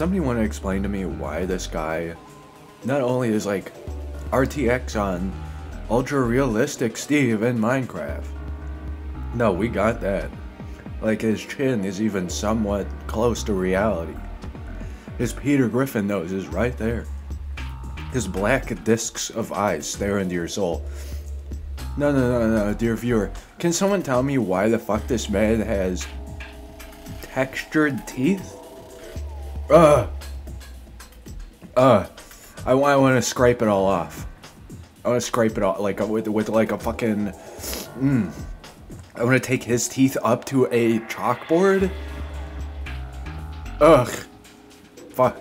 somebody want to explain to me why this guy not only is like RTX on ultra realistic Steve in Minecraft? No, we got that. Like, his chin is even somewhat close to reality. His Peter Griffin nose is right there. His black discs of eyes stare into your soul. No, dear viewer. Can someone tell me why the fuck this man has textured teeth? I want to scrape it all off. I want to scrape it off like with like a fucking. I want to take his teeth up to a chalkboard. Ugh. Fuck.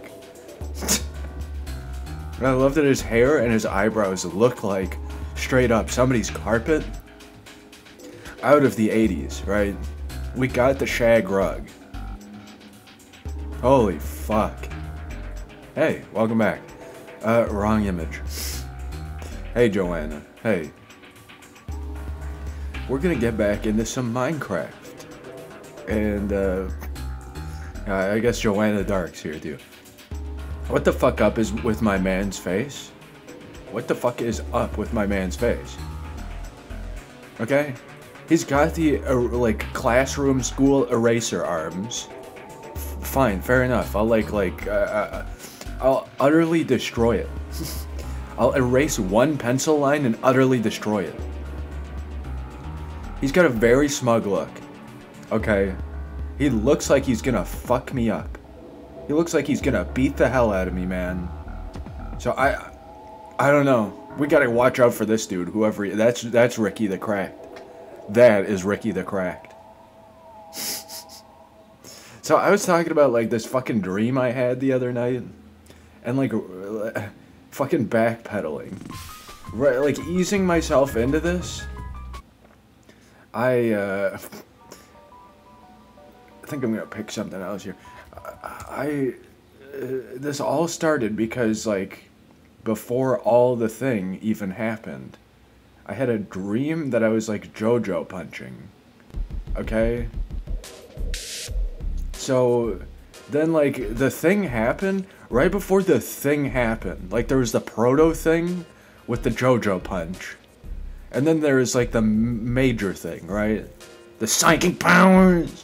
I love that his hair and his eyebrows look like straight up somebody's carpet out of the 80s, right? We got the shag rug. Holy fuck. Hey, welcome back. Wrong image. Hey, Joanna. Hey. We're gonna get back into some Minecraft. And, I guess Joanna Dark's here, too. What the fuck up is with my man's face? What the fuck is up with my man's face? Okay? He's got the, like, classroom school eraser arms. Fine, fair enough. I'll utterly destroy it. I'll erase one pencil line and utterly destroy it. He's got a very smug look. Okay? He looks like he's gonna fuck me up. He looks like he's gonna beat the hell out of me, man. So I don't know. We gotta watch out for this dude, whoever that's Ricky the Cracked. That is Ricky the Cracked. So I was talking about like this fucking dream I had the other night, and like fucking backpedaling, right? Like easing myself into this. I think I'm gonna pick something else here. This all started because like before all the thing even happened, I had a dream that I was like JoJo punching. Okay? So then like the thing happened, right before the thing happened, like there was the proto thing with the JoJo punch. And then there was like the major thing, right? The psychic powers.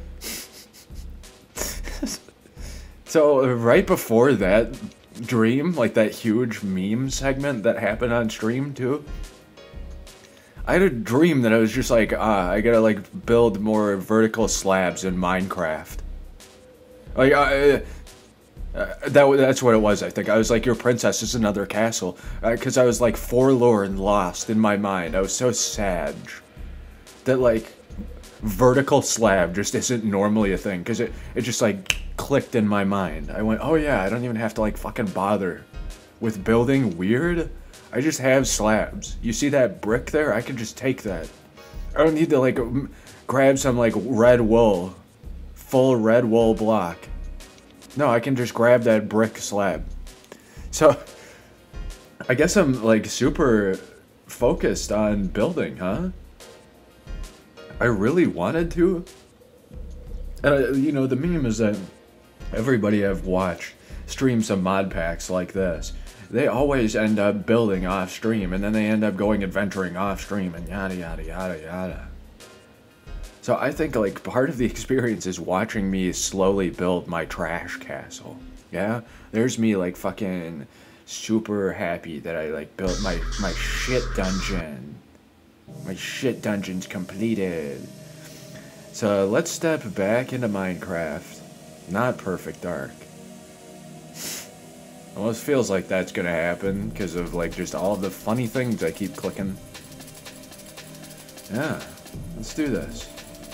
So right before that dream, like that huge meme segment that happened on stream too, I had a dream that I was just like, I gotta like build more vertical slabs in Minecraft. Like, that's what it was, I think. I was like, your princess is another castle. Because I was like forlorn, lost in my mind. I was so sad that like vertical slab just isn't normally a thing. Because it just like clicked in my mind. I went, oh yeah, I don't even have to like fucking bother with building weird. I just have slabs. You see that brick there? I can just take that. I don't need to like grab some like red wool, full red wool block. No, I can just grab that brick slab. So I guess I'm like super focused on building, huh? I really wanted to. And you know, the meme is that everybody I've watched stream some mod packs like this, they always end up building off stream, and then they end up going adventuring off stream, and yada yada yada yada. So I think like part of the experience is watching me slowly build my trash castle. Yeah? There's me like fucking super happy that I like built my shit dungeon. My shit dungeon's completed. So let's step back into Minecraft. Not Perfect Dark. Almost feels like that's gonna happen because of like just all the funny things I keep clicking. Yeah, let's do this.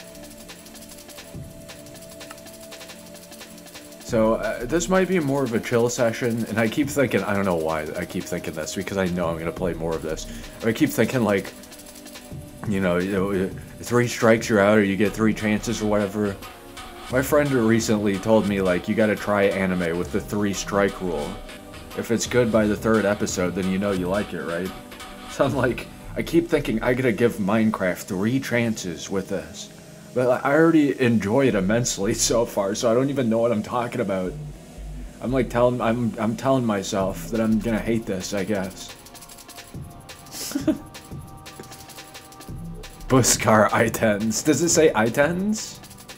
So this might be more of a chill session, and I keep thinking, I don't know why I keep thinking this, because I know I'm gonna play more of this. I keep thinking like, you know, 3 strikes you're out, or you get 3 chances or whatever. My friend recently told me like, you gotta try anime with the 3 strike rule. If it's good by the 3rd episode, then you know you like it, right? So I'm like, I keep thinking I gotta give Minecraft 3 chances with this. But I already enjoy it immensely so far, so I don't even know what I'm talking about. I'm like I'm telling myself that I'm gonna hate this, I guess. Buskar I-10s. Does it say I-10s?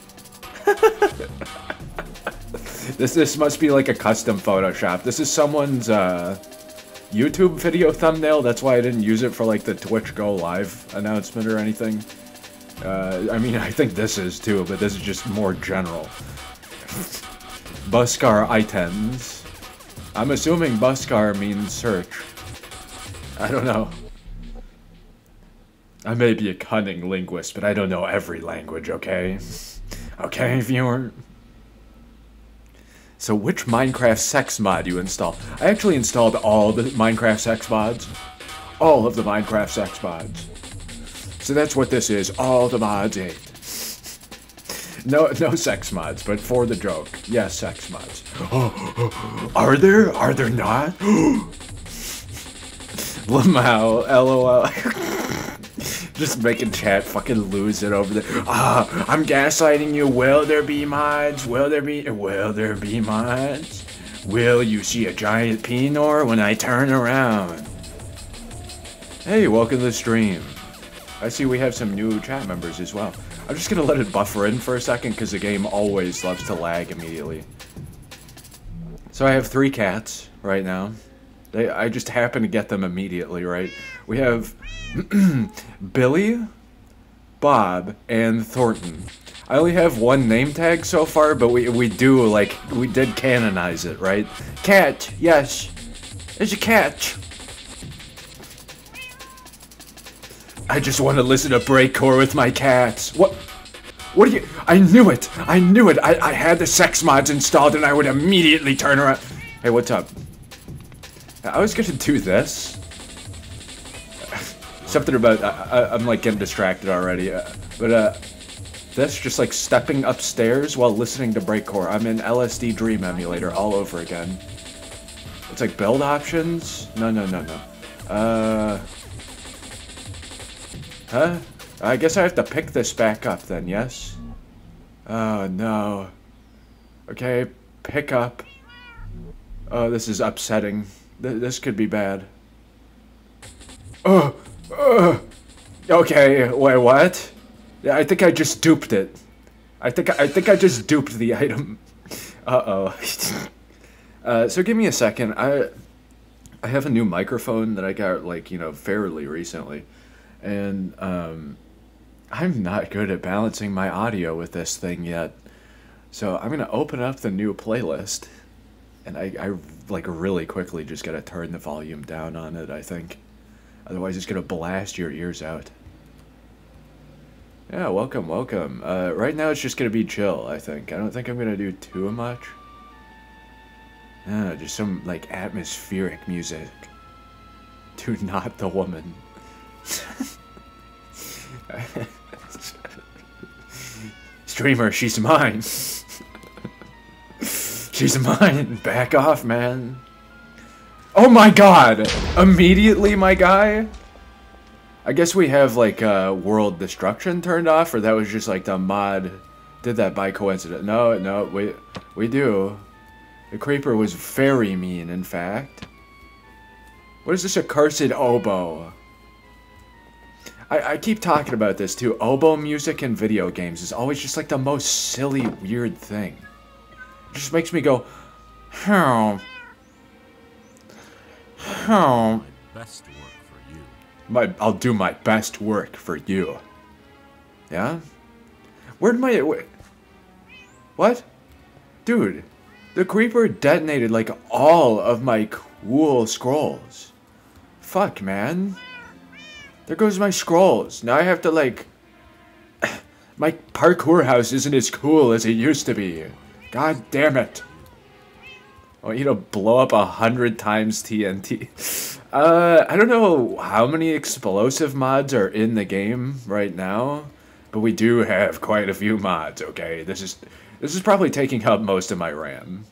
This must be like a custom Photoshop. This is someone's YouTube video thumbnail. That's why I didn't use it for like the Twitch Go Live announcement or anything. I mean, I think this is too, but this is just more general. Buskar I-10s. I'm assuming Buskar means search. I don't know. I may be a cunning linguist, but I don't know every language, okay? Okay, viewer? So which Minecraft sex mod you install? I actually installed all the Minecraft sex mods. All of the Minecraft sex mods. So that's what this is, all the mods 8. No sex mods, but for the joke. Yes, sex mods. Are there? Are there not? Lamau, LOL. Just making chat fucking lose it over there. I'm gaslighting you. Will there be mods? Will there be mods? Will you see a giant Pinor when I turn around? Hey, welcome to the stream. I see we have some new chat members as well. I'm just gonna let it buffer in for a second because the game always loves to lag immediately. So I have 3 cats right now. I just happen to get them immediately, right? We have Billy, Bob, and Thornton. I only have 1 name tag so far, but we did canonize it, right? Cat, yes. There's a cat. I just want to listen to breakcore with my cats. What are you? I knew it. I knew it. I had the sex mods installed and I would immediately turn around. Hey, what's up? I was gonna do this. Something about, I'm like getting distracted already. This, just like stepping upstairs while listening to breakcore. I'm in LSD Dream Emulator all over again. It's like build options? No. Huh? I guess I have to pick this back up then, yes? Oh, no. Okay, pick up. Oh, this is upsetting. This could be bad. Okay, wait, what? Yeah, I think I just duped it. I think I just duped the item. Uh-oh. So give me a second. I have a new microphone that I got, like, you know, fairly recently. And, I'm not good at balancing my audio with this thing yet. So I'm gonna open up the new playlist. And I like, really quickly just gotta turn the volume down on it, I think. Otherwise it's gonna blast your ears out. Yeah, welcome. Right now it's just gonna be chill, I think. I don't think I'm gonna do too much. Just some, like, atmospheric music. To Not the Woman. Streamer, she's mine. She's mine. Back off, man. Oh my god! Immediately, my guy? I guess we have, like, world destruction turned off, or that was just, like, the mod did that by coincidence. No, we do. The creeper was very mean, in fact. What is this accursed oboe? I keep talking about this, too. Oboe music in video games is always just, like, the most silly, weird thing. It just makes me go, how? Best work for you. I'll do my best work for you. Yeah? Where'd my... What? Dude, the creeper detonated, like, all of my cool scrolls. Fuck, man. There goes my scrolls. Now I have to, like... My parkour house isn't as cool as it used to be. God damn it. I want you to blow up 100 times TNT. I don't know how many explosive mods are in the game right now, but we do have quite a few mods, okay? This is probably taking up most of my RAM.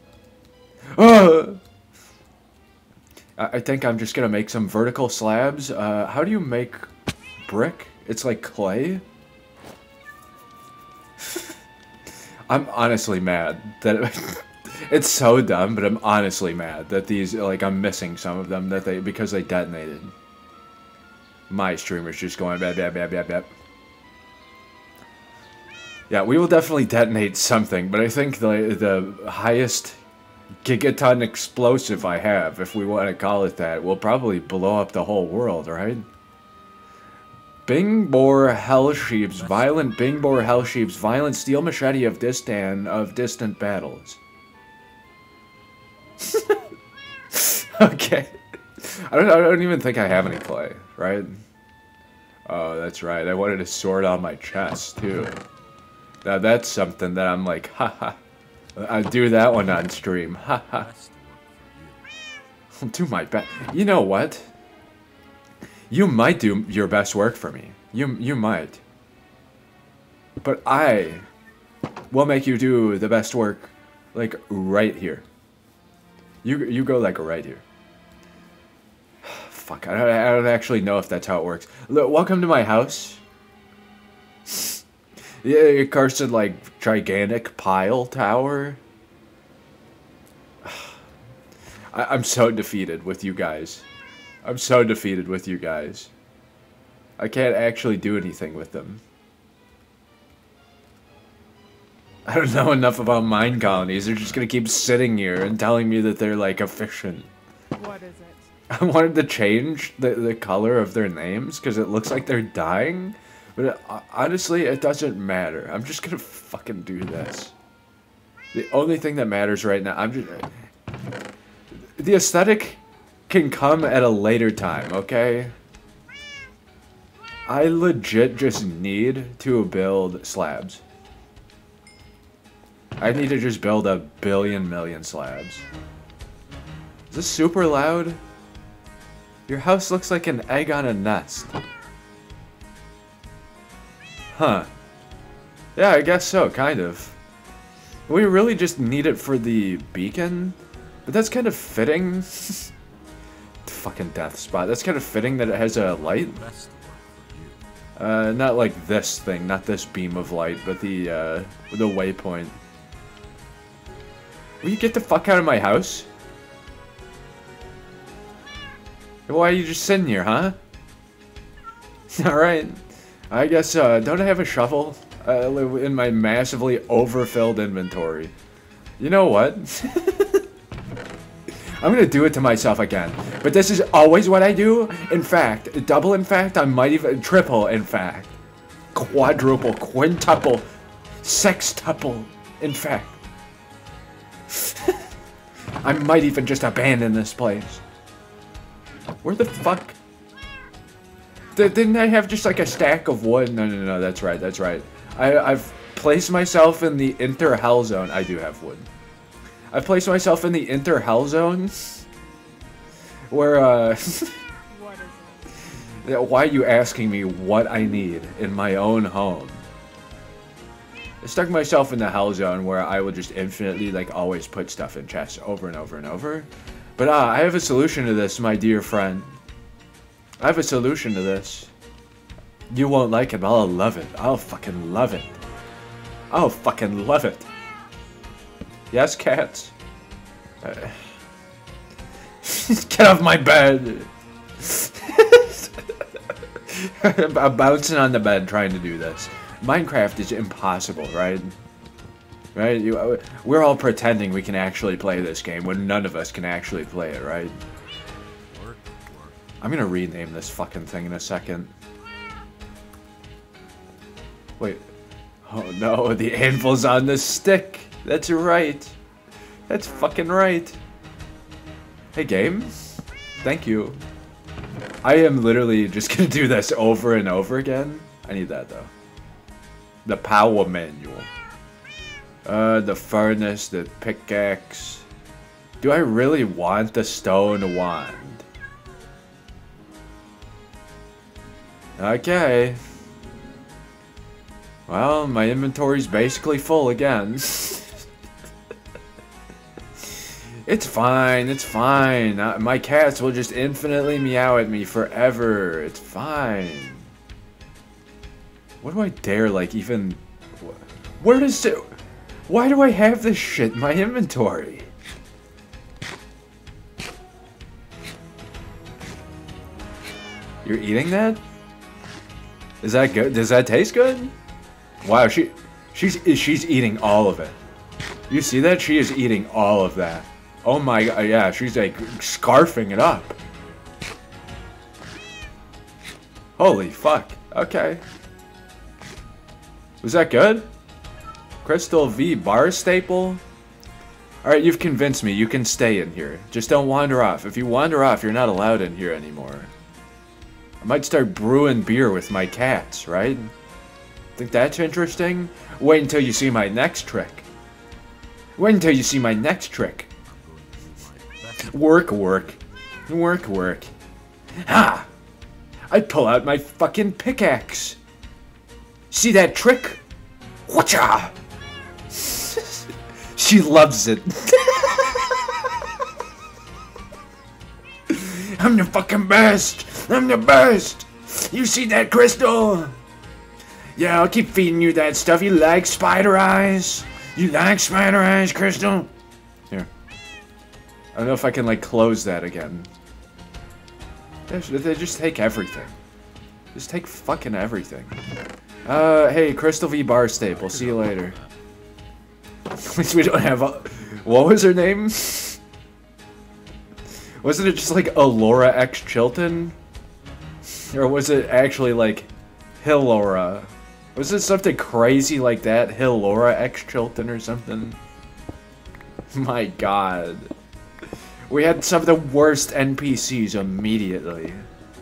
I think I'm just gonna make some vertical slabs. How do you make brick? It's like clay? I'm honestly mad that It's so dumb, but I'm honestly mad that these, like, I'm missing some of them because they detonated. My streamer's just going bap, bap, bap, bap, bap. Yeah, we will definitely detonate something, but I think the highest gigaton explosive I have, if we want to call it that, will probably blow up the whole world, right? Bingbor Hellsheeps, violent Bingbor Hellsheeps, violent steel machete of distant battles. Okay. I don't even think I have any clay, right? Oh, that's right. I wanted a sword on my chest, too. Now that's something that I'm like, haha. I'll do that one on stream, haha. I'll do my best. You know what? You might do your best work for me. You might. But I will make you do the best work, like, right here. You go, like, right here. Fuck, I don't actually know if that's how it works. Look, welcome to my house. Yeah, cursed, like, gigantic pile tower. I'm so defeated with you guys. I'm so defeated with you guys. I can't actually do anything with them. I don't know enough about mine colonies. They're just gonna keep sitting here and telling me that they're, like, efficient. What is it? I wanted to change the color of their names because it looks like they're dying. But honestly, it doesn't matter. I'm just gonna fucking do this. The only thing that matters right now, the aesthetic can come at a later time, okay? I legit just need to build slabs. I need to just build a million slabs. Is this super loud? Your house looks like an egg on a nest. Huh. Yeah, I guess so, kind of. We really just need it for the beacon? But that's kind of fitting. Fucking death spot. That's kind of fitting that it has a light. Not like this thing, not this beam of light, but the waypoint. Will you get the fuck out of my house? Why are you just sitting here, huh? Alright. I guess, don't I have a shovel? In my massively overfilled inventory. You know what? I'm gonna do it to myself again. But this is always what I do. In fact, double in fact, I might even triple in fact. Quadruple, quintuple, sextuple, in fact. I might even just abandon this place. Where the fuck? Didn't I have just like a stack of wood? No, that's right, that's right. I've placed myself in the inter-hell zone. I do have wood. I've placed myself in the inter-hell zone. Where, What is it? why are you asking me what I need in my own home? I stuck myself in the hell zone where I will just infinitely, like, always put stuff in chests over and over and over. But, I have a solution to this, my dear friend. I have a solution to this. You won't like it, but I'll love it. I'll fucking love it. I'll fucking love it. Yes, cats? Get off my bed! I'm bouncing on the bed trying to do this. Minecraft is impossible, right? Right? We're all pretending we can actually play this game when none of us can actually play it, right? I'm gonna rename this fucking thing in a second. Wait. Oh no, the anvil's on the stick! That's right! That's fucking right! Hey game? Thank you. I am literally just gonna do this over and over again. I need that though. The power manual. The furnace, the pickaxe. Do I really want the stone wand? Okay. Well, my inventory's basically full again. It's fine, it's fine. My cats will just infinitely meow at me forever. It's fine. What do I dare, like, even... Where does it... Why do I have this shit in my inventory? You're eating that? Is that good? Does that taste good? Wow, she's eating all of it. You see that? She is eating all of that. Oh my god, yeah, she's like scarfing it up. Holy fuck. Okay. Was that good? Crystal V bar staple? Alright, you've convinced me. You can stay in here. Just don't wander off. If you wander off, you're not allowed in here anymore. I might start brewing beer with my cats, right? Think that's interesting? Wait until you see my next trick. Wait until you see my next trick. Work, work. Work, work. Ha! I pull out my fucking pickaxe. See that trick? Whatcha? She loves it. I'm the fucking best. I'm the best. You see that, Crystal? Yeah, I'll keep feeding you that stuff. You like spider eyes? You like spider eyes, Crystal? Here. I don't know if I can, like, close that again. They just take everything. Just take fucking everything. Hey, Crystal V bar staple. See you later. At least we don't have a... What was her name? Wasn't it just like Alora X Chilton? Or was it actually like Hillora? Was it something crazy like that? Hillora X Chilton or something? My god. We had some of the worst NPCs immediately.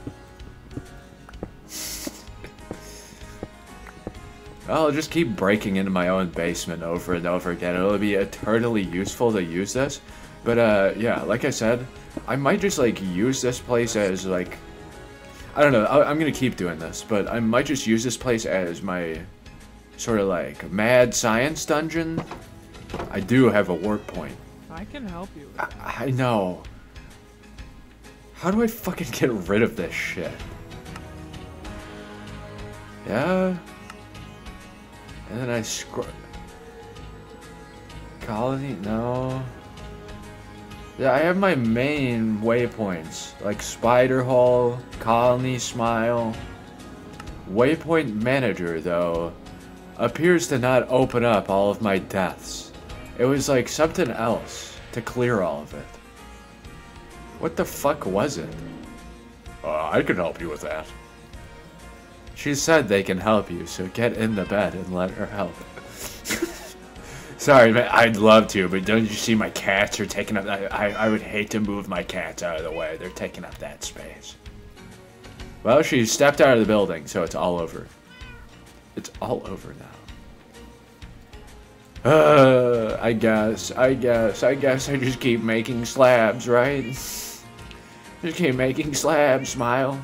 I'll just keep breaking into my own basement over and over again. It'll be eternally useful to use this. But, yeah, like I said, I might just, like, use this place as, like... I don't know, I'm gonna keep doing this, but I might just use this place as my sort of, like, mad science dungeon. I do have a warp point. I can help you with that. I know. How do I fucking get rid of this shit? Yeah? And then I scroll... Colony? No. Yeah, I have my main waypoints. Like Spider Hall, Colony Smile. Waypoint Manager, though, appears to not open up all of my deaths. It was like something else to clear all of it. What the fuck was it? I can help you with that. She said they can help you, so get in the bed and let her help. Sorry, man, I'd love to, but don't you see my cats are taking up... I would hate to move my cats out of the way. They're taking up that space. Well, she stepped out of the building, so it's all over. It's all over now. I guess I just keep making slabs, right? Just keep making slabs, Smile.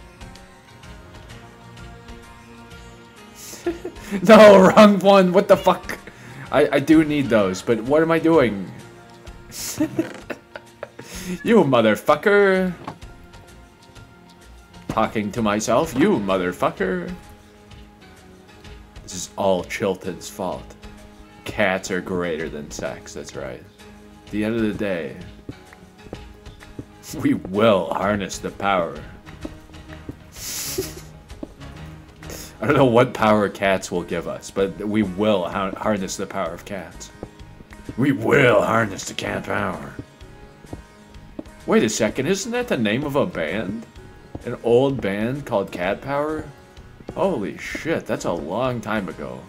No, wrong one. What the fuck? I do need those, but what am I doing? You motherfucker. Talking to myself, you motherfucker. This is all Chilton's fault. Cats are greater than sex, that's right. At the end of the day, we will harness the power. I don't know what power cats will give us, but we will harness the power of cats. We will harness the cat power. Wait a second, isn't that the name of a band? An old band called Cat Power? Holy shit, that's a long time ago.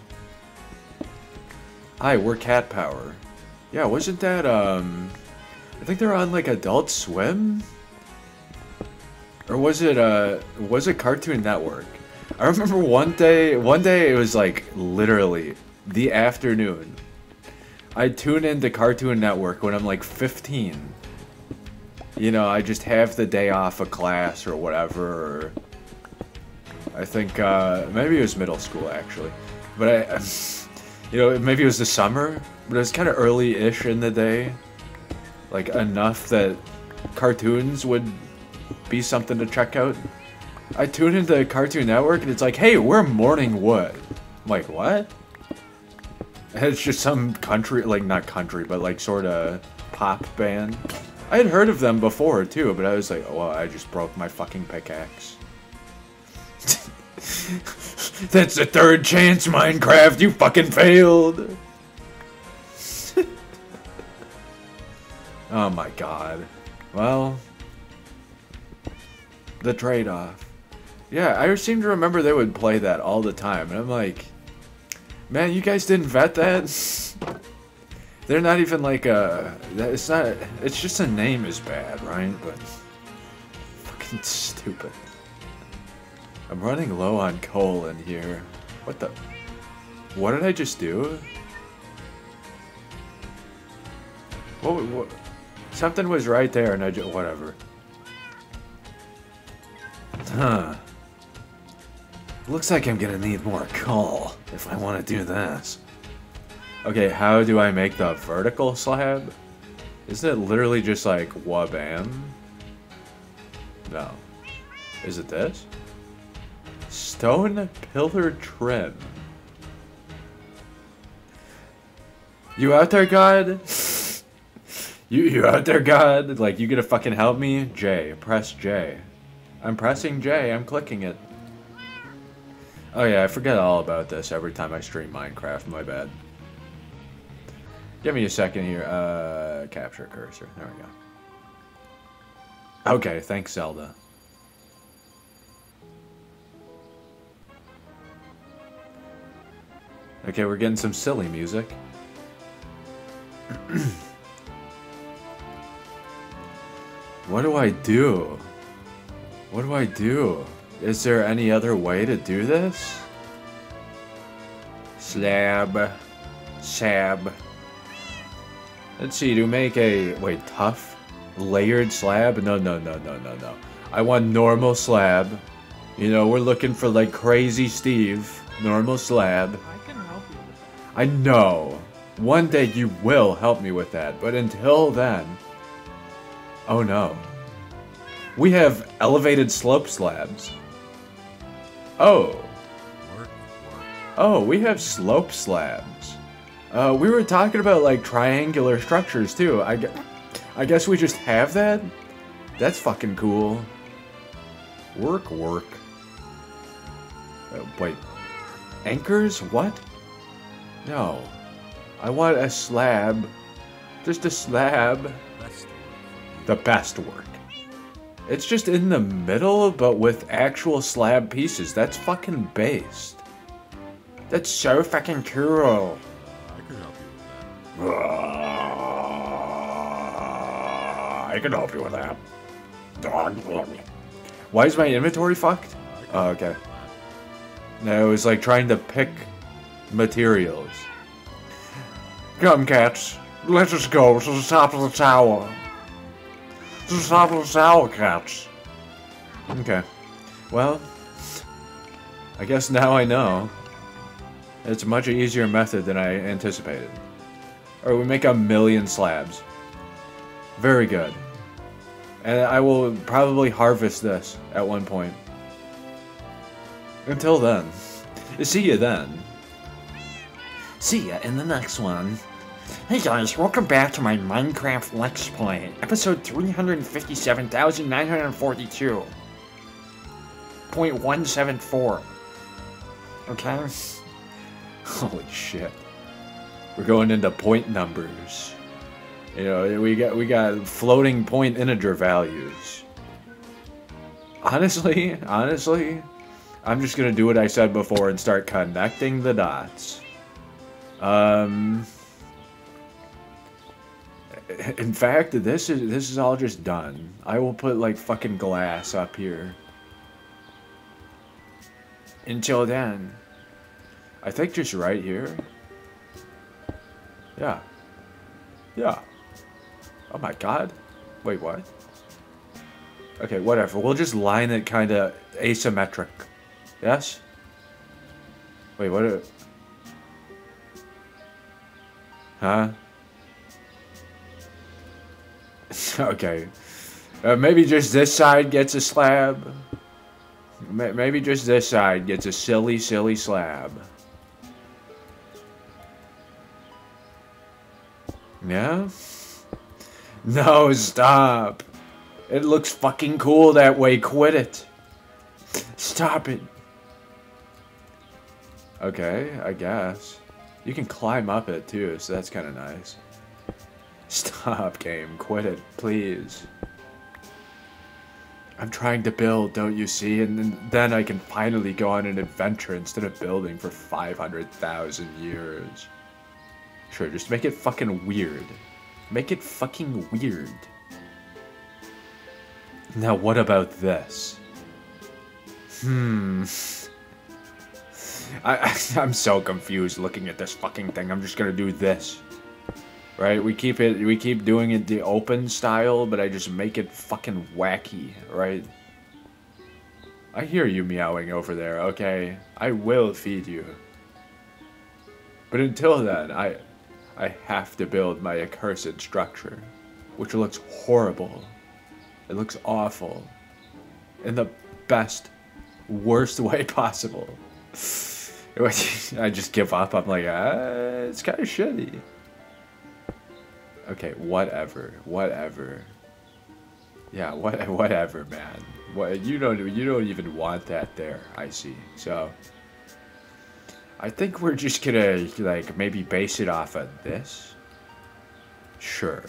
Hi, we're Cat Power. Yeah, wasn't that, I think they're on, like, Adult Swim? Or was it Cartoon Network? I remember one day it was, like, literally the afternoon. I tune into Cartoon Network when I'm, like, 15. You know, I just have the day off of class or whatever, or... I think, maybe it was middle school, actually. But you know, maybe it was the summer, but it was kind of early-ish in the day. Like, enough that cartoons would be something to check out. I tune into Cartoon Network, and it's like, hey, we're Morning Wood. I'm like, what? It's just some country, like not country, but like sort of pop band. I had heard of them before too, but I was like, oh, well, I just broke my fucking pickaxe. That's the third chance, Minecraft. You fucking failed. Oh my god. Well, the trade-off. Yeah, I seem to remember they would play that all the time, and I'm like, man, you guys didn't vet that? They're not even like it's not, it's just a name is bad, right? But fucking stupid. I'm running low on coal in here. What the? What did I just do? What? Something was right there and I just, whatever. Huh. Looks like I'm gonna need more coal if I want to do this. Okay, how do I make the vertical slab? Isn't it literally just like wabam? No. Is it this? Stone pillar trim. You out there, God? You out there, God? Like, you gonna fucking help me? J. Press J. I'm pressing J. I'm clicking it. Oh yeah, I forget all about this every time I stream Minecraft. My bad. Give me a second here. Capture cursor. There we go. Okay, thanks, Zelda. Okay, we're getting some silly music. What do I do? What do I do? Is there any other way to do this? Slab. Sab. Let's see, to make a, wait, tough? Layered slab? No. I want normal slab. You know, we're looking for like Crazy Steve. Normal slab. I can help you with that. I know. One day you will help me with that, but until then... Oh no. We have elevated slope slabs. Oh. Oh, we have slope slabs. We were talking about like triangular structures too. I guess we just have that? That's fucking cool. Work. Wait. Anchors? What? No. I want a slab. Just a slab. The best work. It's just in the middle, but with actual slab pieces. That's fucking based. That's so fucking cool. I can help you with that. I can help you with that. Why is my inventory fucked? Oh, okay. No, it was like trying to pick materials. Come, cats. Let us go to the top of the tower. To the top of the tower, cats. Okay. Well, I guess now I know. It's a much easier method than I anticipated. Or we make 1,000,000 slabs. Very good. And I will probably harvest this at one point. Until then. See you then. See ya in the next one. Hey guys, welcome back to my Minecraft Let's Play. Episode 357,942.174. Okay? Holy shit. We're going into point numbers. You know, we got floating point integer values. Honestly, I'm just gonna do what I said before and start connecting the dots. In fact, this is all just done. I will put like fucking glass up here. Until then, I think just right here. Yeah. Oh my god. Wait, what? Okay, whatever. We'll just line it kind of asymmetric. Yes? Wait, what? Huh? Okay. Maybe just this side gets a slab. Maybe just this side gets a silly slab. Yeah? No, stop. It looks fucking cool that way. Quit it. Stop it. Okay, I guess. You can climb up it too, so that's kind of nice. Stop, game. Quit it, please. I'm trying to build, don't you see? And then I can finally go on an adventure instead of building for 500,000 years. Sure, just make it fucking weird. Make it fucking weird. Now what about this? I'm so confused looking at this fucking thing. I'm just gonna do this. Right? We keep doing it the open style, but I just make it fucking wacky, right? I hear you meowing over there, okay? I will feed you. But until then, I have to build my accursed structure, which looks horrible. It looks awful. In the best, worst way possible. I just give up. I'm like, it's kind of shitty. Okay, whatever. Yeah, whatever, man. What you don't even want that there. I see. So I think we're just gonna like maybe base it off of this. Sure.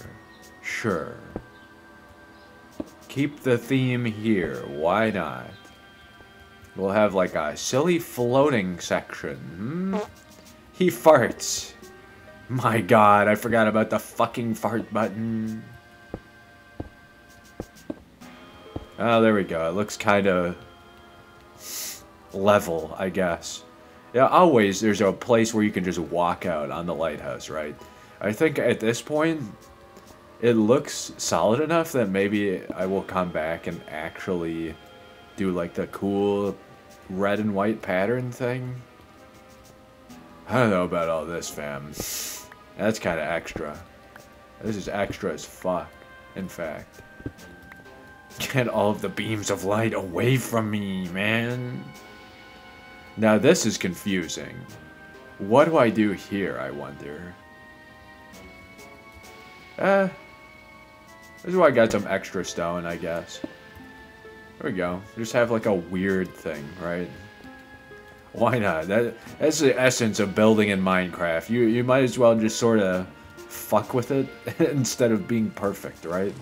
Keep the theme here. Why not? We'll have like a silly floating section. He farts. My god, I forgot about the fucking fart button. Oh, there we go. It looks kind of level, I guess. Yeah, always there's a place where you can just walk out on the lighthouse, right? I think at this point, it looks solid enough that maybe I will come back and actually do like the cool red and white pattern thing. I don't know about all this, fam. That's kind of extra. This is extra as fuck, in fact. Get all of the beams of light away from me, man. Now this is confusing. What do I do here, I wonder? This is why I got some extra stone, I guess. There we go. Just have like a weird thing, right? Why not? That's the essence of building in Minecraft. You might as well just sort of fuck with it instead of being perfect, right?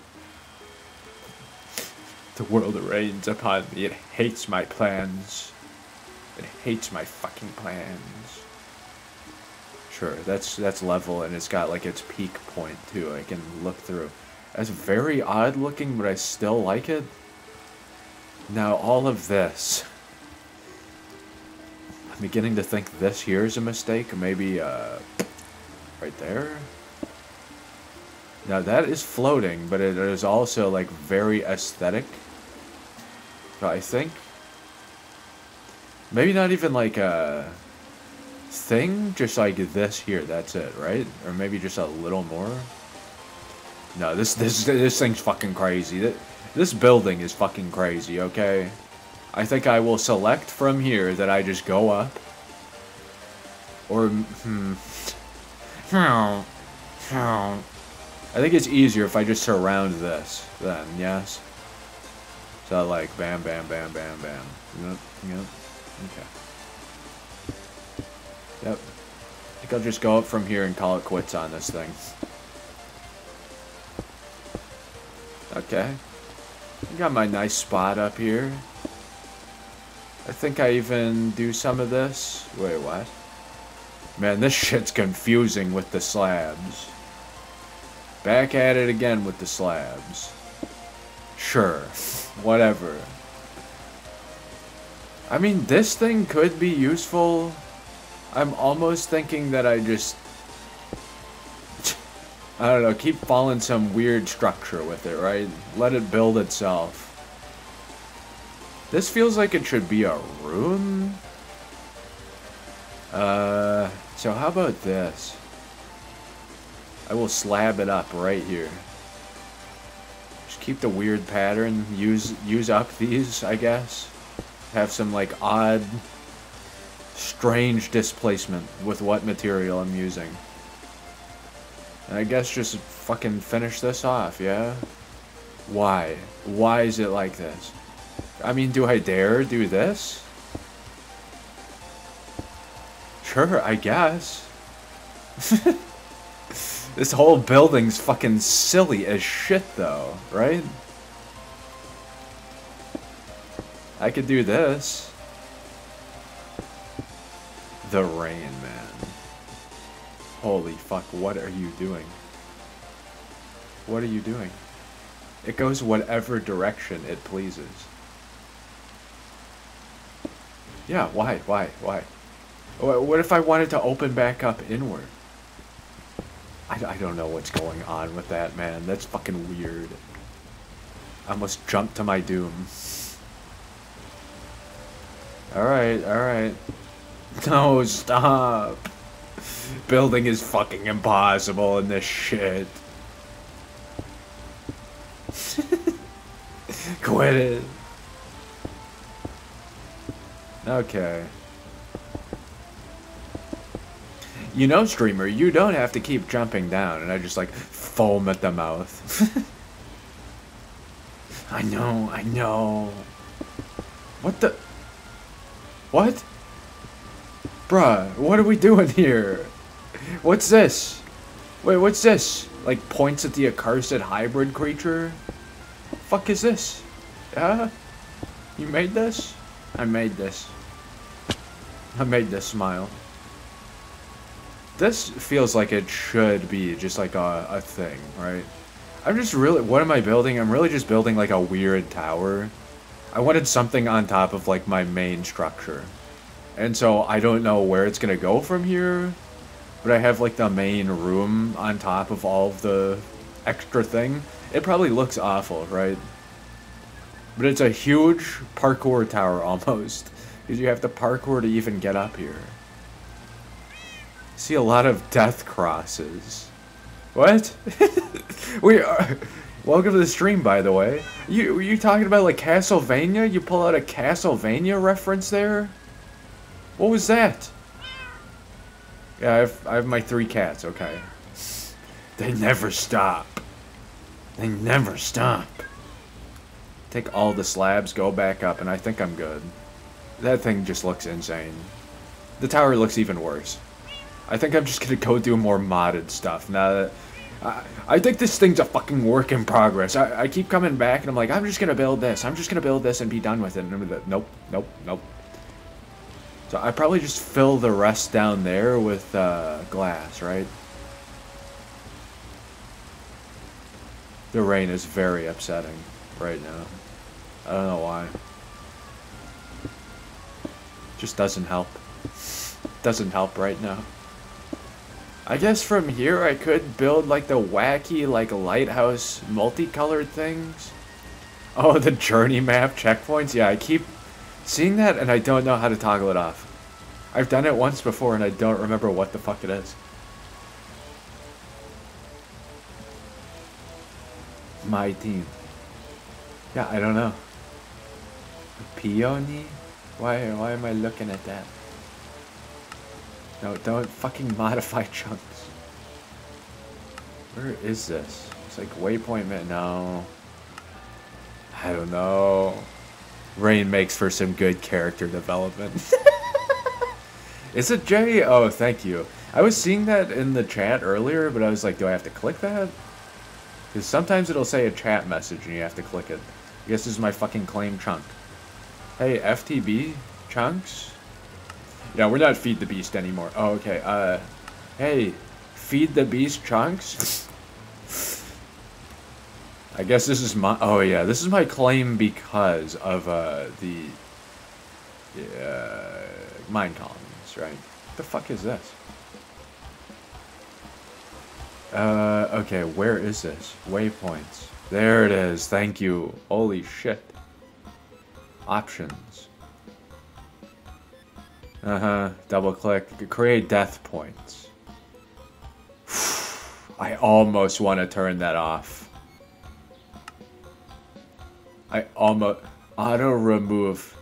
The world rains upon me. It hates my plans. It hates my fucking plans. Sure, that's level, and it's got like its peak point too. I can look through. That's very odd looking, but I still like it. Now all of this. I'm beginning to think this here is a mistake. Maybe right there. Now that is floating, but it is also like very aesthetic. So I think maybe not even like a thing, just like this here. That's it, right? Or maybe just a little more. No, this thing's fucking crazy. This building is fucking crazy. Okay, I think I will select from here that I just go up, or I think it's easier if I just surround this, then, yes? So, like, bam, bam, bam, bam, bam. Yep, okay. Yep. I think I'll just go up from here and call it quits on this thing. Okay. I got my nice spot up here. I think I even do some of this. Wait, what? Man, this shit's confusing with the slabs. Back at it again with the slabs. Sure. Whatever. I mean, this thing could be useful. I'm almost thinking that I just... I don't know, keep following some weird structure with it, right? Let it build itself. This feels like it should be a room. So how about this? I will slab it up right here. Just keep the weird pattern. Use up these, I guess. Have some like odd, strange displacement with what material I'm using. I guess just fucking finish this off, yeah? Why? Why is it like this? I mean, do I dare do this? Sure, I guess. This whole building's fucking silly as shit, though, right? I could do this. The rain, man. Holy fuck, what are you doing? What are you doing? It goes whatever direction it pleases. Yeah, why? What if I wanted to open back up inward? I don't know what's going on with that, man. That's fucking weird. I almost jumped to my doom. Alright. No, stop. Building is fucking impossible in this shit. Quit it. Okay. You know, streamer, you don't have to keep jumping down, and I just like foam at the mouth. I know. What the? What? Bruh, what are we doing here? What's this? Wait, what's this? Like, points at the accursed hybrid creature? Fuck is this? Yeah? You made this? I made this. I made this smile. This feels like it should be just like a thing, right? I'm just really... What am I building? I'm really just building like a weird tower. I wanted something on top of like my main structure. And so I don't know where it's gonna go from here. But I have like the main room on top of all of the extra thing. It probably looks awful, right? But it's a huge parkour tower almost. Because you have to parkour to even get up here. See a lot of death crosses. What? We are... Welcome to the stream, by the way. Were you talking about like Castlevania? You pull out a Castlevania reference there? What was that? Yeah, I have my 3 cats, okay. They never stop. They never stop. Take all the slabs, go back up, and I think I'm good. That thing just looks insane. The tower looks even worse. I think I'm just gonna go do more modded stuff now that... I think this thing's a fucking work in progress. I keep coming back and I'm like, I'm just gonna build this. I'm just gonna build this and be done with it. And I'm like, nope. So I probably just fill the rest down there with glass, right? The rain is very upsetting right now. I don't know why. Just doesn't help. Doesn't help right now. I guess from here I could build like the wacky like lighthouse multicolored things. Oh, the journey map checkpoints? Yeah, I keep seeing that and I don't know how to toggle it off. I've done it once before and I don't remember what the fuck it is. My team. Yeah, I don't know. Peony? Why am I looking at that? No, don't fucking modify chunks. Where is this? It's like waypoint man. No. I don't know. Rain makes for some good character development. Is it Jay? Oh, thank you. I was seeing that in the chat earlier, but I was like, do I have to click that? Because sometimes it'll say a chat message and you have to click it. I guess this is my fucking claim chunk. Hey, FTB chunks? Yeah, we're not Feed the Beast anymore. Oh, okay. Hey, Feed the Beast chunks? I guess this is my... Oh, yeah, this is my claim because of, the... mine colonies, right? What the fuck is this? Okay, where is this? Waypoints. There it is, thank you. Holy shit. Options. Double click. Create death points. I almost want to turn that off. I almost... Auto remove.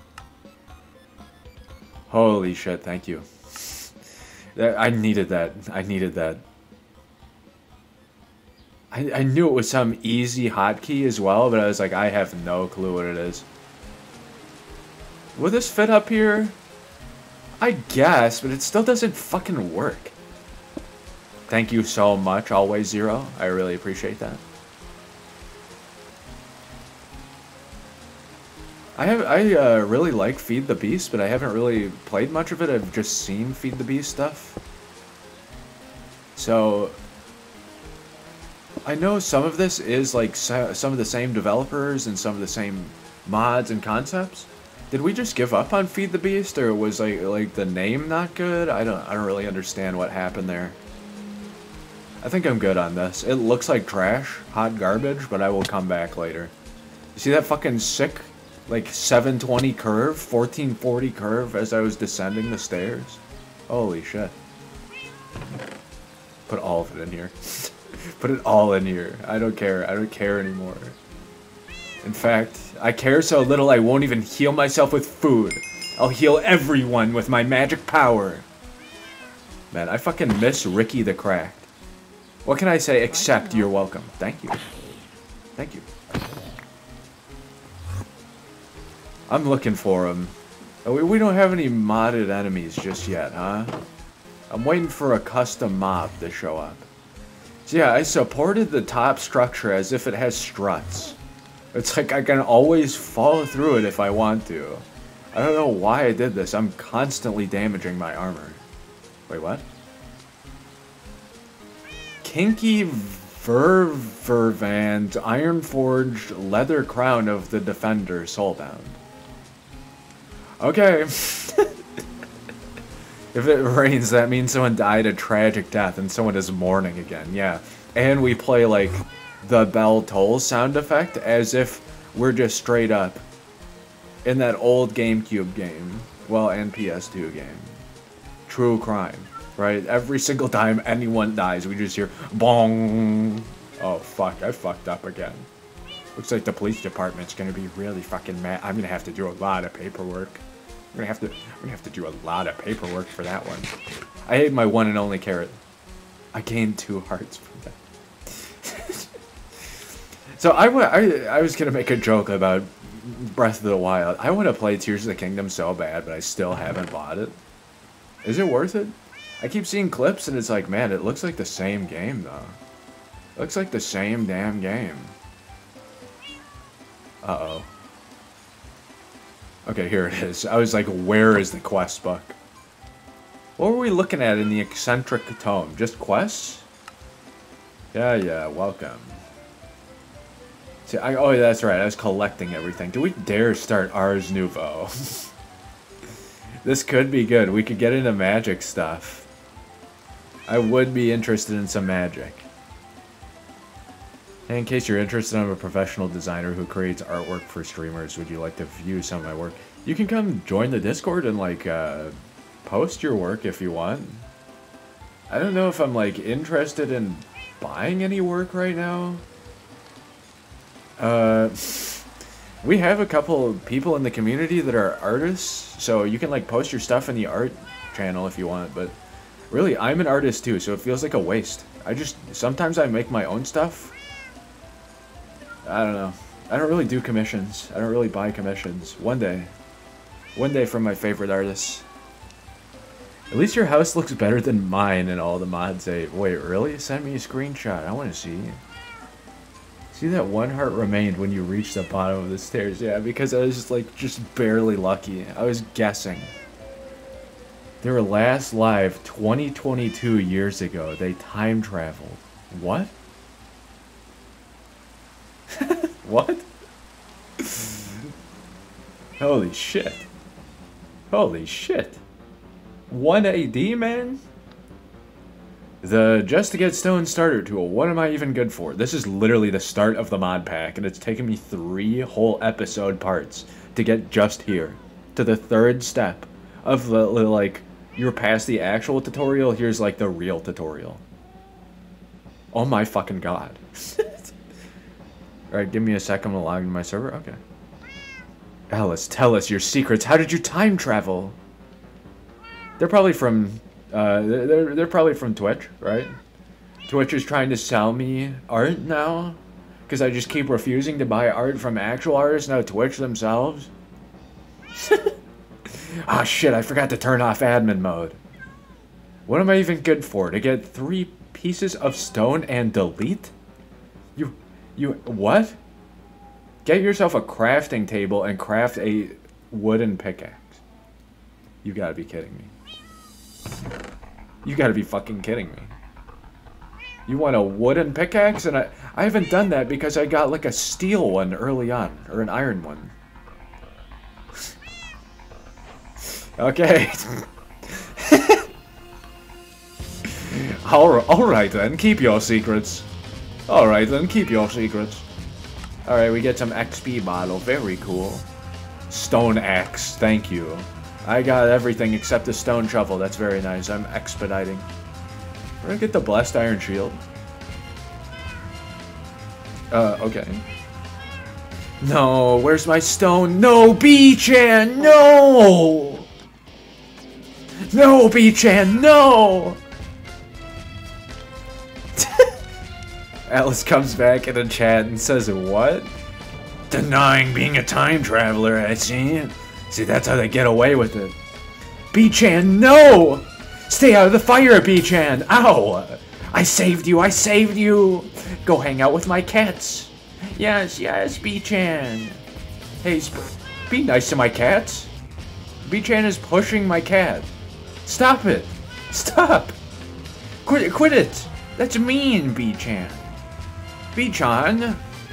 Holy shit, thank you. I needed that. I needed that. I knew it was some easy hotkey as well, but I was like, I have no clue what it is. Will this fit up here? I guess, but it still doesn't fucking work. Thank you so much, Always Zero. I really appreciate that. I really like Feed the Beast, but I haven't really played much of it. I've just seen Feed the Beast stuff. So I know some of this is like some of the same developers and some of the same mods and concepts. Did we just give up on Feed the Beast, or was like the name not good? I don't really understand what happened there. I think I'm good on this. It looks like trash, hot garbage, but I will come back later. You see that fucking sick, like 720 curve, 1440 curve as I was descending the stairs? Holy shit. Put all of it in here. Put it all in here. I don't care. I don't care anymore. In fact, I care so little I won't even heal myself with food. I'll heal everyone with my magic power. Man, I fucking miss Ricky the Cracked. What can I say except you're welcome? Thank you. Thank you. I'm looking for him. We don't have any modded enemies just yet, huh? I'm waiting for a custom mob to show up. So yeah, I supported the top structure as if it has struts. It's like I can always fall through it if I want to. I don't know why I did this. I'm constantly damaging my armor. Wait, what? Kinky Ververvand Ironforged Leather Crown of the Defender Soulbound. Okay. If it rains, that means someone died a tragic death and someone is mourning again. Yeah. And we play, like, the bell tolls sound effect as if we're just straight up in that old GameCube game. Well, and PS2 game. True Crime. Right? Every single time anyone dies, we just hear bong. Oh, fuck. I fucked up again. Looks like the police department's gonna be really fucking mad. I'm gonna have to do a lot of paperwork. I'm gonna have to do a lot of paperwork for that one. I ate my one and only carrot. I gained 2 hearts from that. So I was gonna make a joke about Breath of the Wild. I want to play Tears of the Kingdom so bad, but I still haven't bought it. Is it worth it? I keep seeing clips and it's like, man, it looks like the same game though. It looks like the same damn game. Uh-oh. Okay, here it is. I was like, where is the quest book? What were we looking at in the eccentric tome? Just quests? Yeah, welcome. See, oh, that's right. I was collecting everything. Do we dare start Ars Nouveau? This could be good. We could get into magic stuff. I would be interested in some magic. In case you're interested, I'm a professional designer who creates artwork for streamers. Would you like to view some of my work? You can come join the Discord and, like, post your work if you want. I don't know if I'm, like, interested in buying any work right now. We have a couple people in the community that are artists, so you can, like, post your stuff in the art channel if you want, but really, I'm an artist too, so it feels like a waste. Sometimes I make my own stuff. I don't know. I don't really do commissions. I don't really buy commissions. One day from my favorite artists. At least your house looks better than mine in all the mods. Wait, really? Send me a screenshot. I want to see. See that 1 heart remained when you reached the bottom of the stairs. Yeah, because I was just like, barely lucky. I was guessing. They were last live 22 years ago. They time traveled. What? What? Holy shit. Holy shit. 1 AD, man? The Just to Get Stone starter tool. What am I even good for? This is literally the start of the mod pack, and it's taken me 3 whole episode parts to get just here. To the 3rd step of the, like, you're past the actual tutorial, here's, like, the real tutorial. Oh my fucking god. Alright, give me a sec, I'm gonna log into my server. Okay. Alice, tell us your secrets. How did you time travel? They're probably from, they're probably from Twitch, right? Twitch is trying to sell me art now? Because I just keep refusing to buy art from actual artists, now Twitch themselves? Ah, shit, I forgot to turn off admin mode. What am I even good for? To get 3 pieces of stone and delete? What? Get yourself a crafting table and craft a wooden pickaxe. You gotta be kidding me. You gotta be fucking kidding me. You want a wooden pickaxe? And I haven't done that because I got like a steel one early on. Or an iron one. Okay. Alright then, keep your secrets. Alright then, keep your secrets. Alright, we get some XP bottle. Very cool. Stone axe, thank you. I got everything except the stone shovel. That's very nice. I'm expediting. Where did I get the blessed iron shield? Okay. No, where's my stone? No, B-chan, no! No, B-chan, no! Alice comes back in a chat and says, what? Denying being a time traveler, I see. See, that's how they get away with it. B-chan, no! Stay out of the fire, B-chan! Ow! I saved you, I saved you! Go hang out with my cats. Yes, yes, B-chan. Hey, be nice to my cats. B-chan is pushing my cat. Stop it! Stop! Quit it! That's mean, B-chan. B-chan?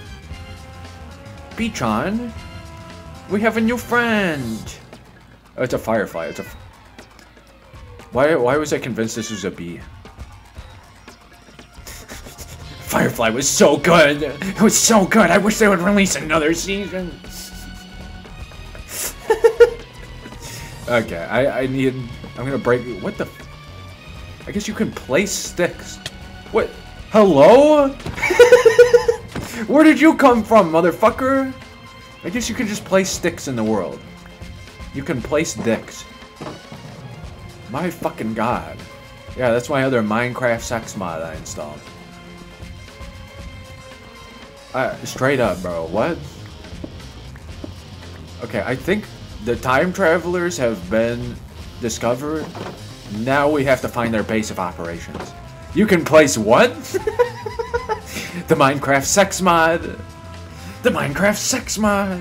B-chan? We have a new friend! Oh, it's a firefly. It's a... Why was I convinced this was a bee? Firefly was so good! It was so good! I wish they would release another season! Okay, I'm gonna break... What the... I guess you can place sticks. What? Hello? Where did you come from, motherfucker? I guess you can just place sticks in the world. You can place dicks. My fucking god. Yeah, that's my other Minecraft sex mod I installed. Straight up, bro. What? Okay, I think the time travelers have been discovered. Now we have to find their base of operations. You can place what? The Minecraft sex mod. The Minecraft sex mod.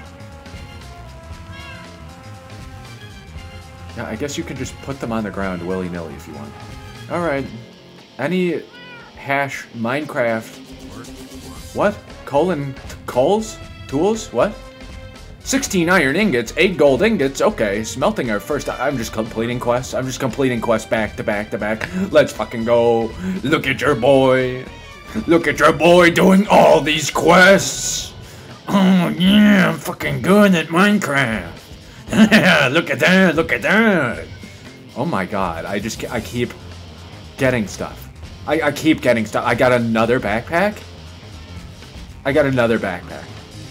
Yeah, I guess you can just put them on the ground willy-nilly if you want. Alright. Any hash Minecraft... What? Coals? Tools? What? 16 iron ingots, 8 gold ingots. Okay, smelting our first... I'm just completing quests. I'm just completing quests back to back to back. Let's fucking go. Look at your boy. Look at your boy doing all these quests. Oh, yeah, I'm fucking good at Minecraft. Look at that, look at that. Oh my god, I keep getting stuff. I keep getting stuff. I got another backpack. I got another backpack.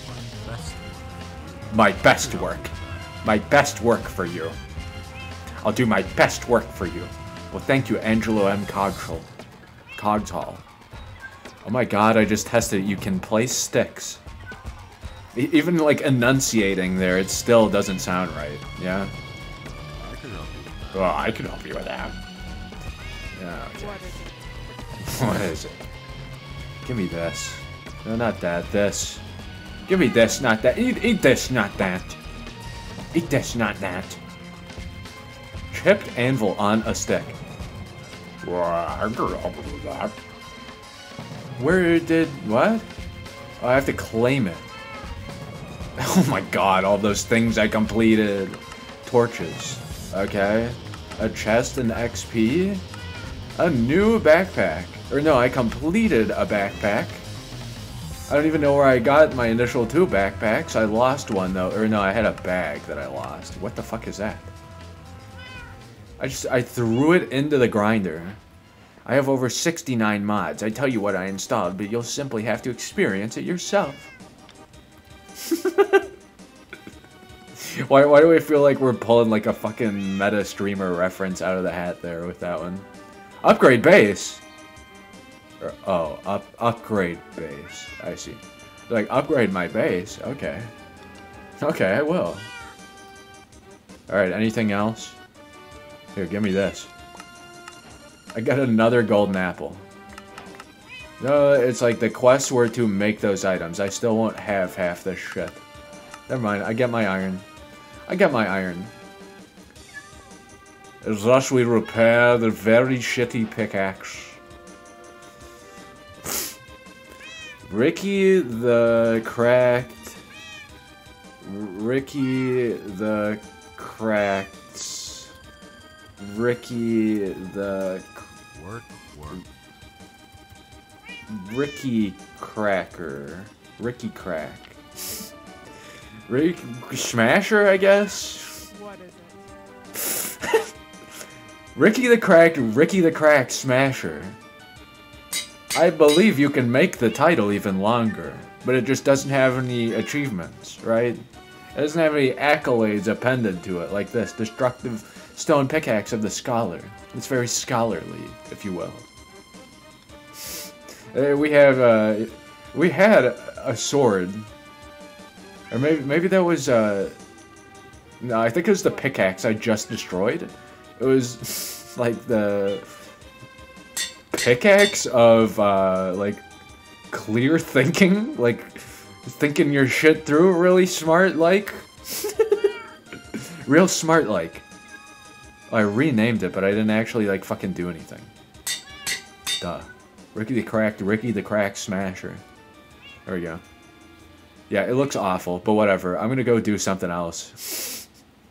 My best work. My best work for you. I'll do my best work for you. Well, thank you, Angelo M. Cogshall. Oh my god, I just tested it. You can place sticks. Even, like, enunciating there, it still doesn't sound right. Yeah? I can help you with that. Well, I can help you with that. Yeah, okay. What is it? Give me this. No, not that. This. Give me this, not that. Eat this, not that. Eat this, not that. Chipped anvil on a stick. Well, I can help you with that. Where did... what? Oh, I have to claim it. Oh my god, all those things I completed. Torches. Okay. A chest and XP. A new backpack. Or no, I completed a backpack. I don't even know where I got my initial 2 backpacks. I lost one though. Or no, I had a bag that I lost. What the fuck is that? I threw it into the grinder. I have over 69 mods. I tell you what I installed, but you'll simply have to experience it yourself. Why do I feel like we're pulling like a fucking meta streamer reference out of the hat there with that one? Upgrade base. Oh, upgrade base. I see. Like, upgrade my base? Okay. Okay, I will. Alright, anything else? Here, give me this. I got another golden apple. No, it's like the quests were to make those items. I still won't have half this shit. Never mind, I get my iron. I get my iron. Thus we repair the very shitty pickaxe. Ricky the Cracked. Ricky the Cracked. Ricky the... Work. Ricky Cracker. Ricky Crack. Rick Smasher, I guess? What is it? Ricky the Crack Smasher. I believe you can make the title even longer, but it just doesn't have any achievements, right? It doesn't have any accolades appended to it, like this destructive stone pickaxe of the scholar. It's very scholarly, if you will. We had a sword, or maybe that was no, I think it was the pickaxe I just destroyed. It was like the pickaxe of like clear thinking, like thinking your shit through really smart, like real smart, like. I renamed it, but I didn't actually like fucking do anything. Duh. Ricky the Crack Smasher. There we go. Yeah, it looks awful, but whatever. I'm gonna go do something else.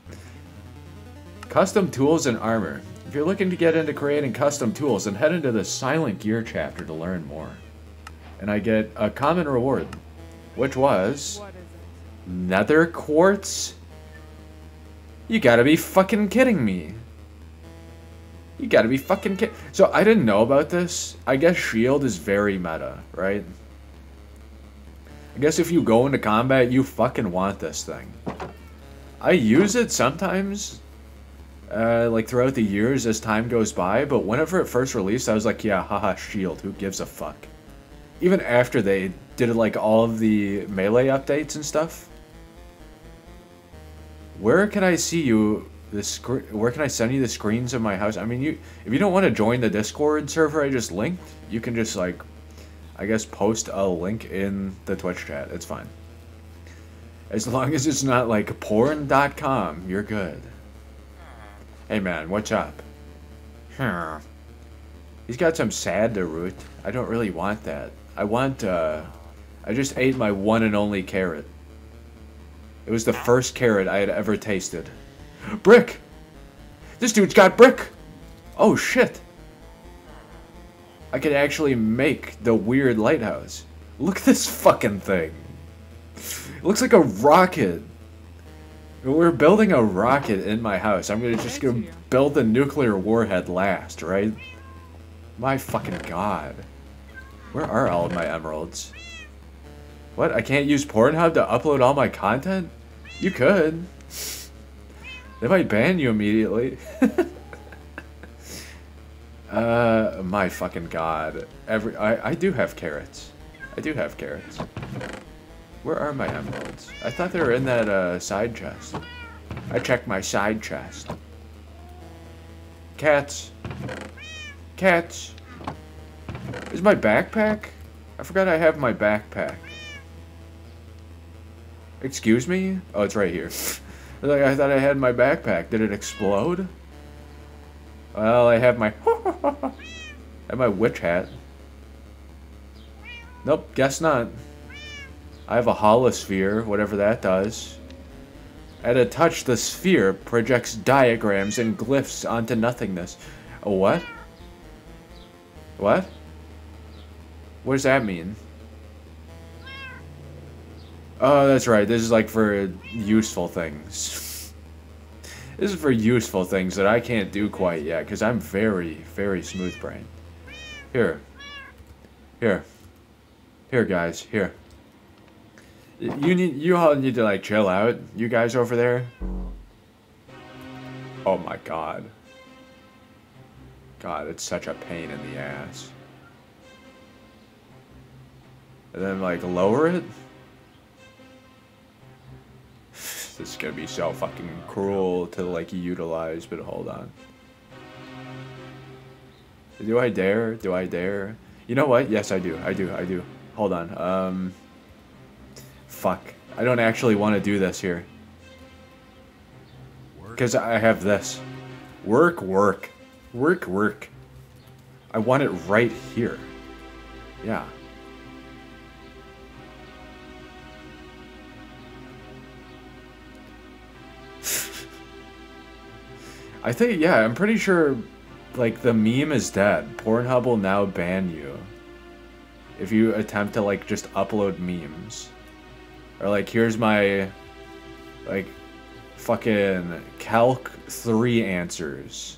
Custom tools and armor. If you're looking to get into creating custom tools, then head into the Silent Gear chapter to learn more. And I get a common reward, which was What is it? Nether Quartz. You gotta be fucking kidding me. You gotta be fucking kidding. So I didn't know about this. I guess shield is very meta, right? I guess if you go into combat, you fucking want this thing. I use it sometimes, like throughout the years as time goes by, but whenever it first released, I was like, yeah, haha, shield, who gives a fuck? Even after they did like all of the melee updates and stuff. Where can I see you? Where can I send you the screens of my house? I mean, if you don't want to join the Discord server I just linked, you can just like, I guess, post a link in the Twitch chat. It's fine. As long as it's not like porn.com, you're good. Hey man, what's up? He's got some sad to root. I don't really want that. I want, I just ate my one and only carrot. It was the first carrot I had ever tasted. Brick! This dude's got brick! Oh shit! I could actually make the weird lighthouse. Look at this fucking thing. It looks like a rocket. We're building a rocket in my house. I'm just gonna build the nuclear warhead last, right? My fucking god. Where are all of my emeralds? What? I can't use Pornhub to upload all my content? You could. They might ban you immediately. My fucking god. I do have carrots. I do have carrots. Where are my emeralds? I thought they were in that side chest. I checked my side chest. Cats. Cats. Is my backpack? I forgot I have my backpack. Excuse me? Oh, it's right here. I thought I had my backpack. Did it explode? Well, I have my have my witch hat. Nope, guess not. I have a holosphere, whatever that does. At a touch, the sphere projects diagrams and glyphs onto nothingness. A what? What? What does that mean? Oh, that's right. This is like for useful things. This is for useful things that I can't do quite yet, because I'm very, very smooth-brained. Here. Here. Here, guys. Here. You all need to, like, chill out. You guys over there. Oh my god. God, it's such a pain in the ass. And then, like, lower it? This is gonna be so fucking cruel to, like, utilize, but hold on. Do I dare? Do I dare? You know what? Yes, I do. I do. Hold on. Fuck. I don't actually want to do this here. Because I have this. Work. I want it right here. Yeah. I think, yeah, I'm pretty sure, like, the meme is dead. Pornhub will now ban you if you attempt to, like, just upload memes. Or, like, here's my, like, fucking Calc 3 answers.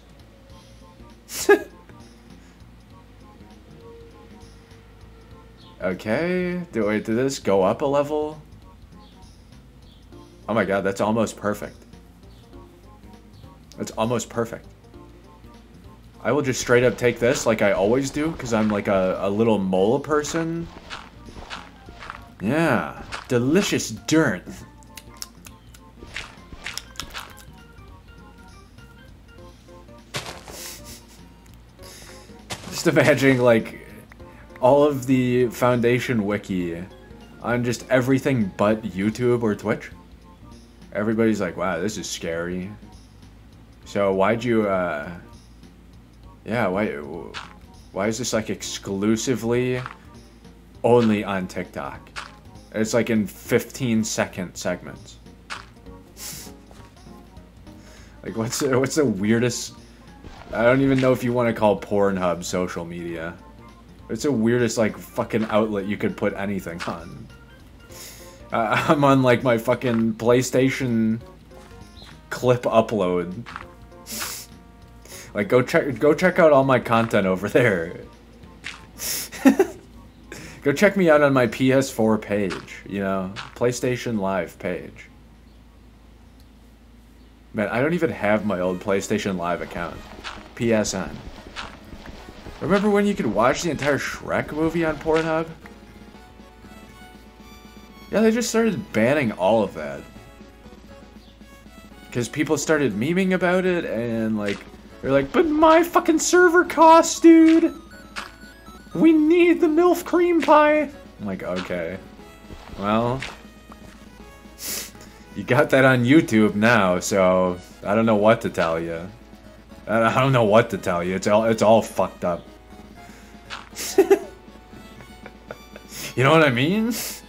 Okay, did this go up a level? Oh my god, that's almost perfect. That's almost perfect. I will just straight up take this like I always do, because I'm like a little mole person. Yeah, delicious dirt. Just imagining like all of the Foundation Wiki on just everything but YouTube or Twitch. Everybody's like, wow, this is scary. So why'd you, yeah, why is this like exclusively only on TikTok? It's like in 15-second segments. Like what's the weirdest, I don't even know if you want to call Pornhub social media. It's the weirdest like fucking outlet you could put anything on. I'm on like my fucking PlayStation clip upload. Like go check out all my content over there. Go check me out on my PS4 page, you know, PlayStation Live page. Man, I don't even have my old PlayStation Live account. PSN. Remember when you could watch the entire Shrek movie on Pornhub? Yeah, they just started banning all of that. Because people started memeing about it, and like, they're like, but my fucking server costs, dude! We need the MILF cream pie! I'm like, okay. Well, you got that on YouTube now, so I don't know what to tell you. I don't know what to tell you. It's all fucked up. You know what I mean?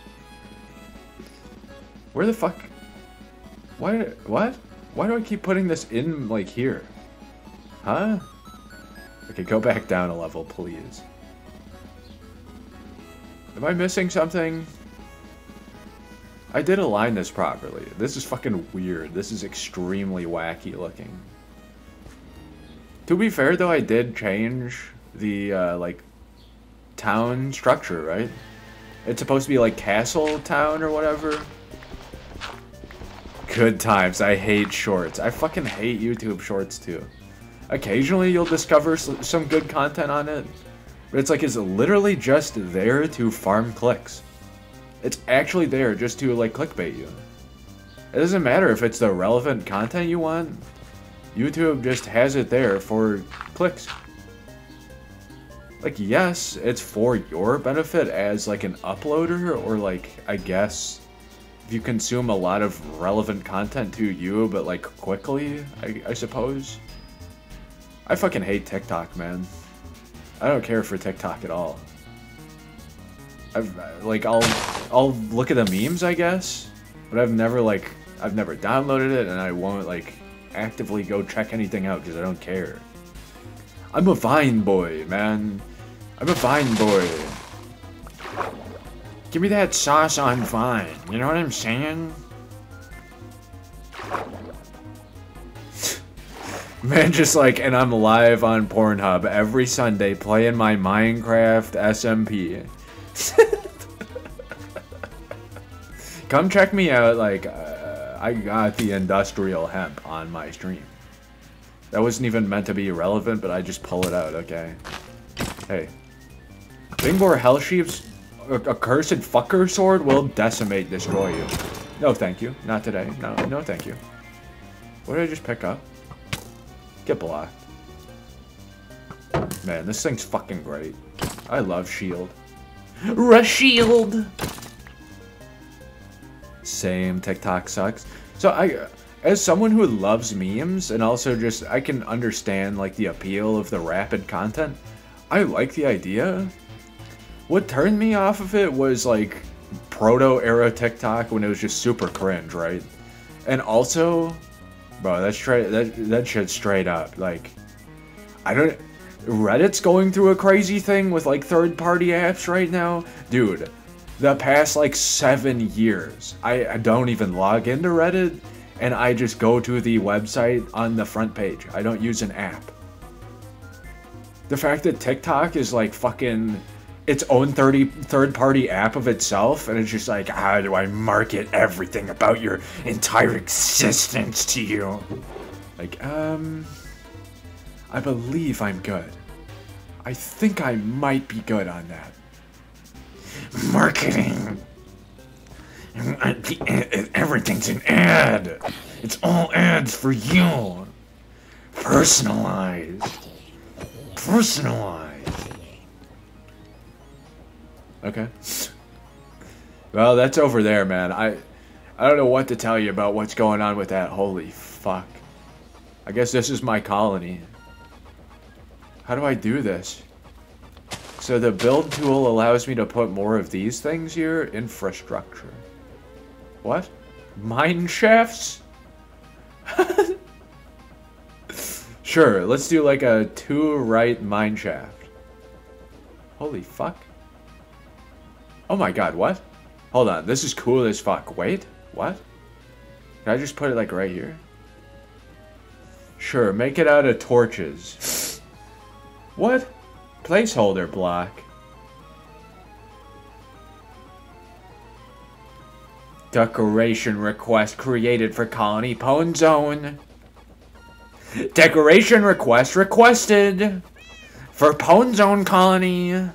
Where the fuck? What? Why do I keep putting this in, like, here? Huh? Okay, go back down a level, please. Am I missing something? I did align this properly. This is fucking weird. This is extremely wacky looking. To be fair, though, I did change the, like, town structure, right? It's supposed to be, like, Castle Town or whatever. Good times. I hate shorts. I fucking hate YouTube shorts, too. Occasionally, you'll discover some good content on it. But it's like, it's literally just there to farm clicks. It's actually there just to, like, clickbait you. It doesn't matter if it's the relevant content you want. YouTube just has it there for clicks. Like, yes, it's for your benefit as, like, an uploader, or, like, I guess, if you consume a lot of relevant content to you, but, like, quickly, I suppose. I fucking hate TikTok, man. I don't care for TikTok at all. I'll look at the memes, I guess, but I've never downloaded it, and I won't, like, actively go check anything out because I don't care. I'm a Vine boy, man. I'm a Vine boy. Give me that sauce on Vine. You know what I'm saying? Man, just like, and I'm live on Pornhub every Sunday playing my Minecraft SMP. Come check me out, like, I got the industrial hemp on my stream. That wasn't even meant to be relevant, but I just pull it out, okay? Hey. Bingbor Hellsheeps a cursed fucker sword will decimate, destroy you. No, thank you. Not today. No, no, thank you. What did I just pick up? Get blocked. Man, this thing's fucking great. I love shield. Shield. Same. TikTok sucks. So as someone who loves memes and also just I can understand like the appeal of the rapid content. I like the idea. What turned me off of it was like proto-era TikTok when it was just super cringe, right? And also, bro, that's straight that shit's straight up. Like, I don't. Reddit's going through a crazy thing with like third-party apps right now, dude. The past like 7 years, I don't even log into Reddit, and I just go to the website on the front page. I don't use an app. The fact that TikTok is like fucking its own third-party app of itself, and it's just like, how do I market everything about your entire existence to you? Like, I believe I'm good. I think I might be good on that. Marketing! Everything's an ad! It's all ads for you! Personalized! Personalized! Okay. Well, that's over there, man. I don't know what to tell you about what's going on with that. Holy fuck. I guess this is my colony. How do I do this? So the build tool allows me to put more of these things here. Infrastructure. What? Mine shafts? Sure, let's do like a 2 right mine shaft. Holy fuck. Oh my god, what? Hold on, this is cool as fuck. Wait, what? Can I just put it like right here? Sure, make it out of torches. What? Placeholder block. Decoration request created for Colony Pwn Zone. Decoration request requested for Pwn Zone Colony.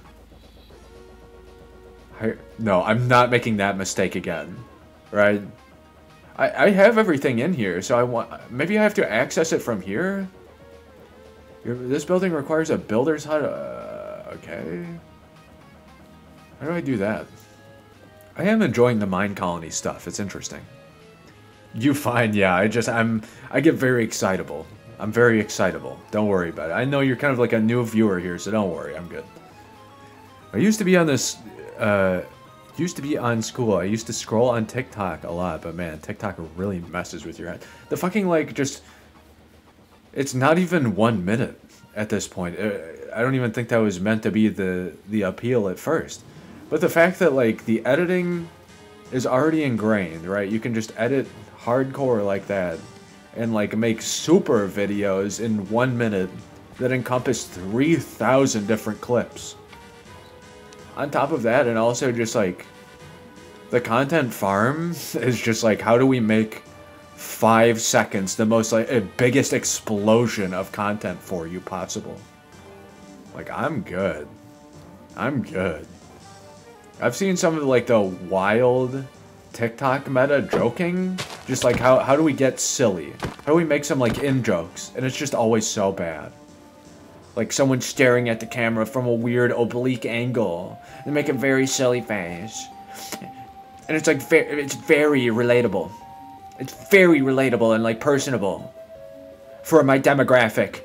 No, I'm not making that mistake again, right? I have everything in here, so I want maybe I have to access it from here. This building requires a builder's hut. Okay. How do I do that? I am enjoying the mine colony stuff. It's interesting. You find, yeah. I get very excitable. I'm very excitable. Don't worry about it. I know you're kind of like a new viewer here, so don't worry. I'm good. I used to be on this. Used to be on school. I used to scroll on TikTok a lot, but man, TikTok really messes with your head. The fucking like just. It's not even 1 minute at this point. I don't even think that was meant to be the appeal at first. But the fact that like the editing is already ingrained, right? You can just edit hardcore like that and like make super videos in 1 minute that encompass 3,000 different clips. On top of that, and also just like the content farm is just like, how do we make 5 seconds the most like biggest explosion of content for you possible? Like, I'm good. I'm good. I've seen some of like the wild TikTok meta joking, just like how do we get silly? How do we make some like in-jokes? And it's just always so bad. Like someone staring at the camera from a weird oblique angle and make a very silly face. And it's like it's very relatable. It's very relatable and like personable for my demographic.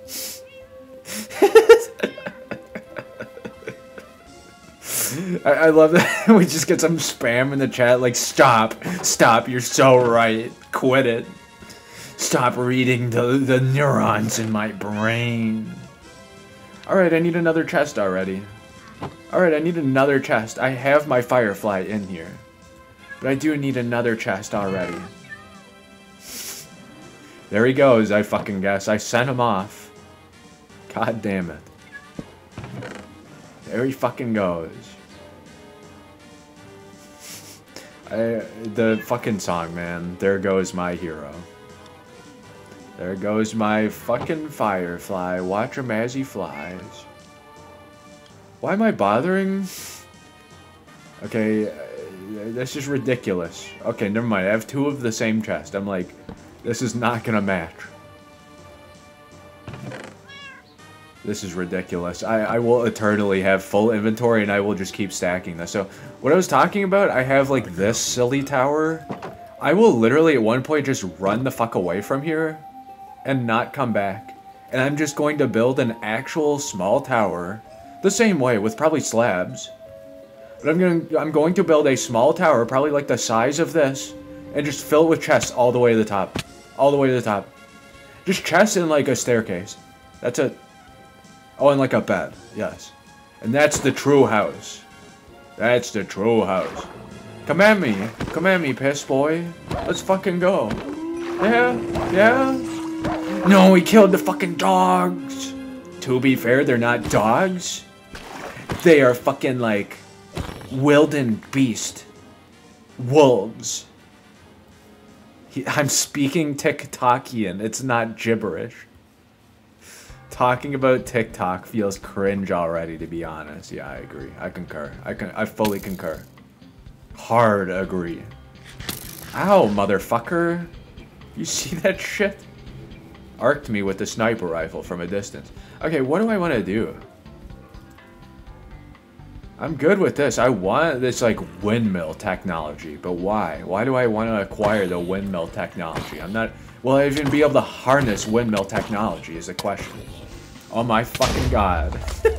I love that we just get some spam in the chat like, stop, you're so right, quit it. Stop reading the neurons in my brain. Alright, I need another chest already. Alright, I need another chest. I have my Firefly in here. But I do need another chest already. There he goes, I fucking guess. I sent him off. God damn it. There he fucking goes. The fucking song, man. There goes my hero. There goes my fucking Firefly. Watch him as he flies. Why am I bothering? Okay, this is ridiculous. Okay, never mind. I have 2 of the same chest. I'm like, this is not gonna match. This is ridiculous. I will eternally have full inventory and I will just keep stacking this. So, what I was talking about, I have like this silly tower. I will literally at one point just run the fuck away from here and not come back. And I'm just going to build an actual small tower the same way with probably slabs. But I'm going to build a small tower, probably like the size of this, and just fill it with chests all the way to the top. All the way to the top. Just chests and like a staircase. That's it. Oh, and like a bed. Yes. And that's the true house. That's the true house. Come at me. Come at me, piss boy. Let's fucking go. Yeah? Yeah? No, he killed the fucking dogs. To be fair, they're not dogs. They are fucking like wilden beast. Wolves. I'm speaking TikTokian. It's not gibberish. Talking about TikTok feels cringe already, to be honest. Yeah, I agree. I concur. I fully concur. Hard agree. Ow, motherfucker. You see that shit? Arced me with the sniper rifle from a distance. Okay, what do I want to do? I'm good with this. I want this, like, windmill technology. But why? Why do I want to acquire the windmill technology? I'm not... Will I even be able to harness windmill technology is the question. Oh my fucking god.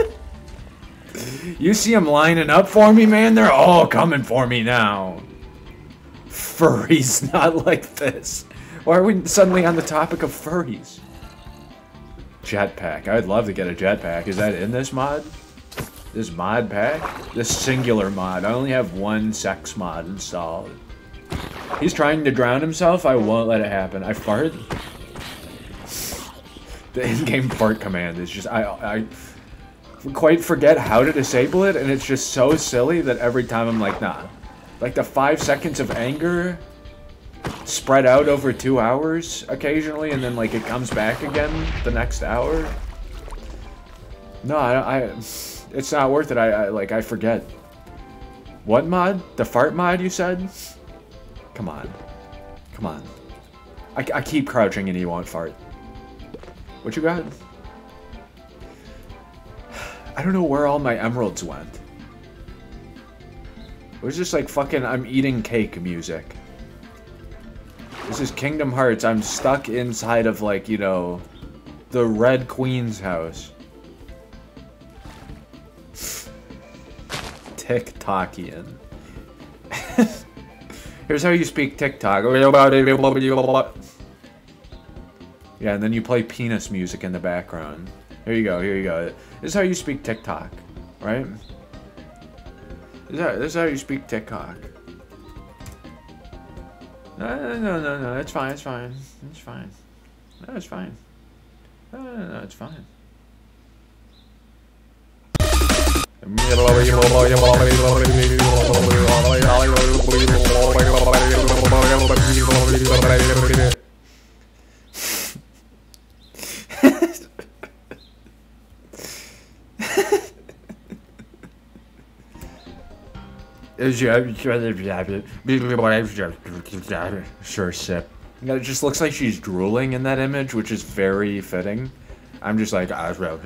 You see them lining up for me, man? They're all coming for me now. Furries, not like this. Why are we suddenly on the topic of furries? Jetpack. I'd love to get a jetpack. Is that in this mod? This mod pack? This singular mod. I only have one sex mod installed. He's trying to drown himself. I won't let it happen. I fart. The in-game fart command is just... I quite forget how to disable it, and it's just so silly that every time I'm like, nah. Like the 5 seconds of anger spread out over 2 hours occasionally, and then like it comes back again the next hour. No, it's not worth it. I forget. What mod? The fart mod, you said? Come on. Come on. I keep crouching and he won't fart. What you got? I don't know where all my emeralds went. It was just like fucking I'm eating cake music. This is Kingdom Hearts. I'm stuck inside of like, you know, the Red Queen's house. TikTokian. Here's how you speak TikTok. Yeah, and then you play penis music in the background. Here you go, here you go. This is how you speak TikTok, right? This is how you speak TikTok. No, it's fine, it's fine. It's fine. No, it's fine. No, it's fine. Sure, sip. It just looks like she's drooling in that image, which is very fitting. I'm just like...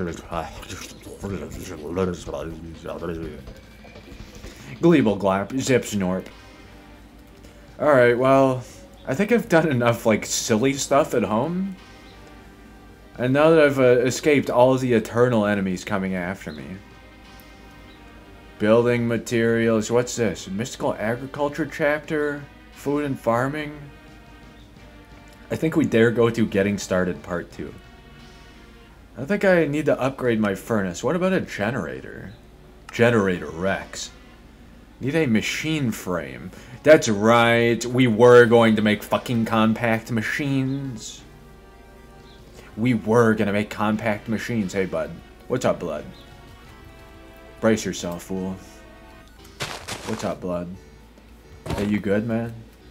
Gleeble glap, zip snorp. Alright, well... I think I've done enough, like, silly stuff at home. And now that I've escaped all of the eternal enemies coming after me. Building materials. What's this? Mystical agriculture chapter? Food and farming? I think we dare go to getting started part 2. I think I need to upgrade my furnace. What about a generator? Generator Rex. Need a machine frame. That's right. We were going to make fucking compact machines. We were gonna make compact machines. Hey, bud. What's up, blood? Brace yourself, fool. What's up, blood? Hey, you good, man?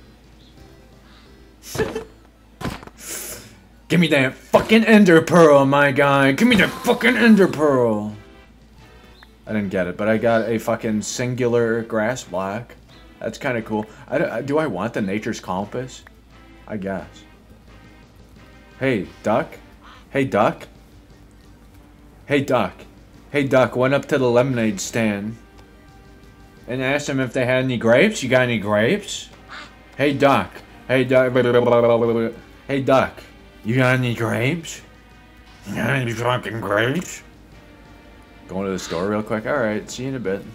Give me that fucking ender pearl, my guy. Give me that fucking ender pearl. I didn't get it, but I got a fucking singular grass block. That's kind of cool. Do I want the nature's compass? I guess. Hey, duck. Hey, duck. Hey, duck. Hey, duck. Went up to the lemonade stand and asked them if they had any grapes. You got any grapes? Hey, duck. Hey, duck. Hey, duck. You got any grapes? You got any fucking grapes? Going to the store real quick. Alright, see you in a bit.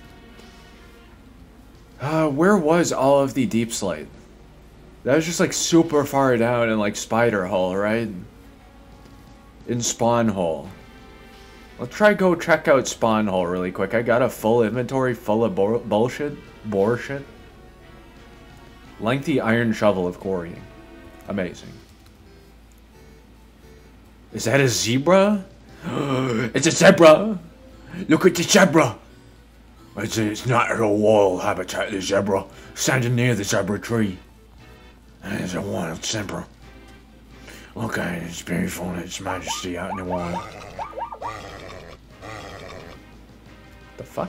Where was all of the deep slate? That was just like super far down in like Spider Hole, right? In Spawn Hole. Let's try go check out Spawn Hole really quick. I got a full inventory full of bullshit. Bullshit. Lengthy iron shovel of quarrying. Amazing. Is that a zebra? It's a zebra! Look at the zebra! It's not a wild habitat, the zebra. Standing near the zebra tree. And it's a wild zebra. Look at it, it's beautiful in its majesty out in the wild. The fuck?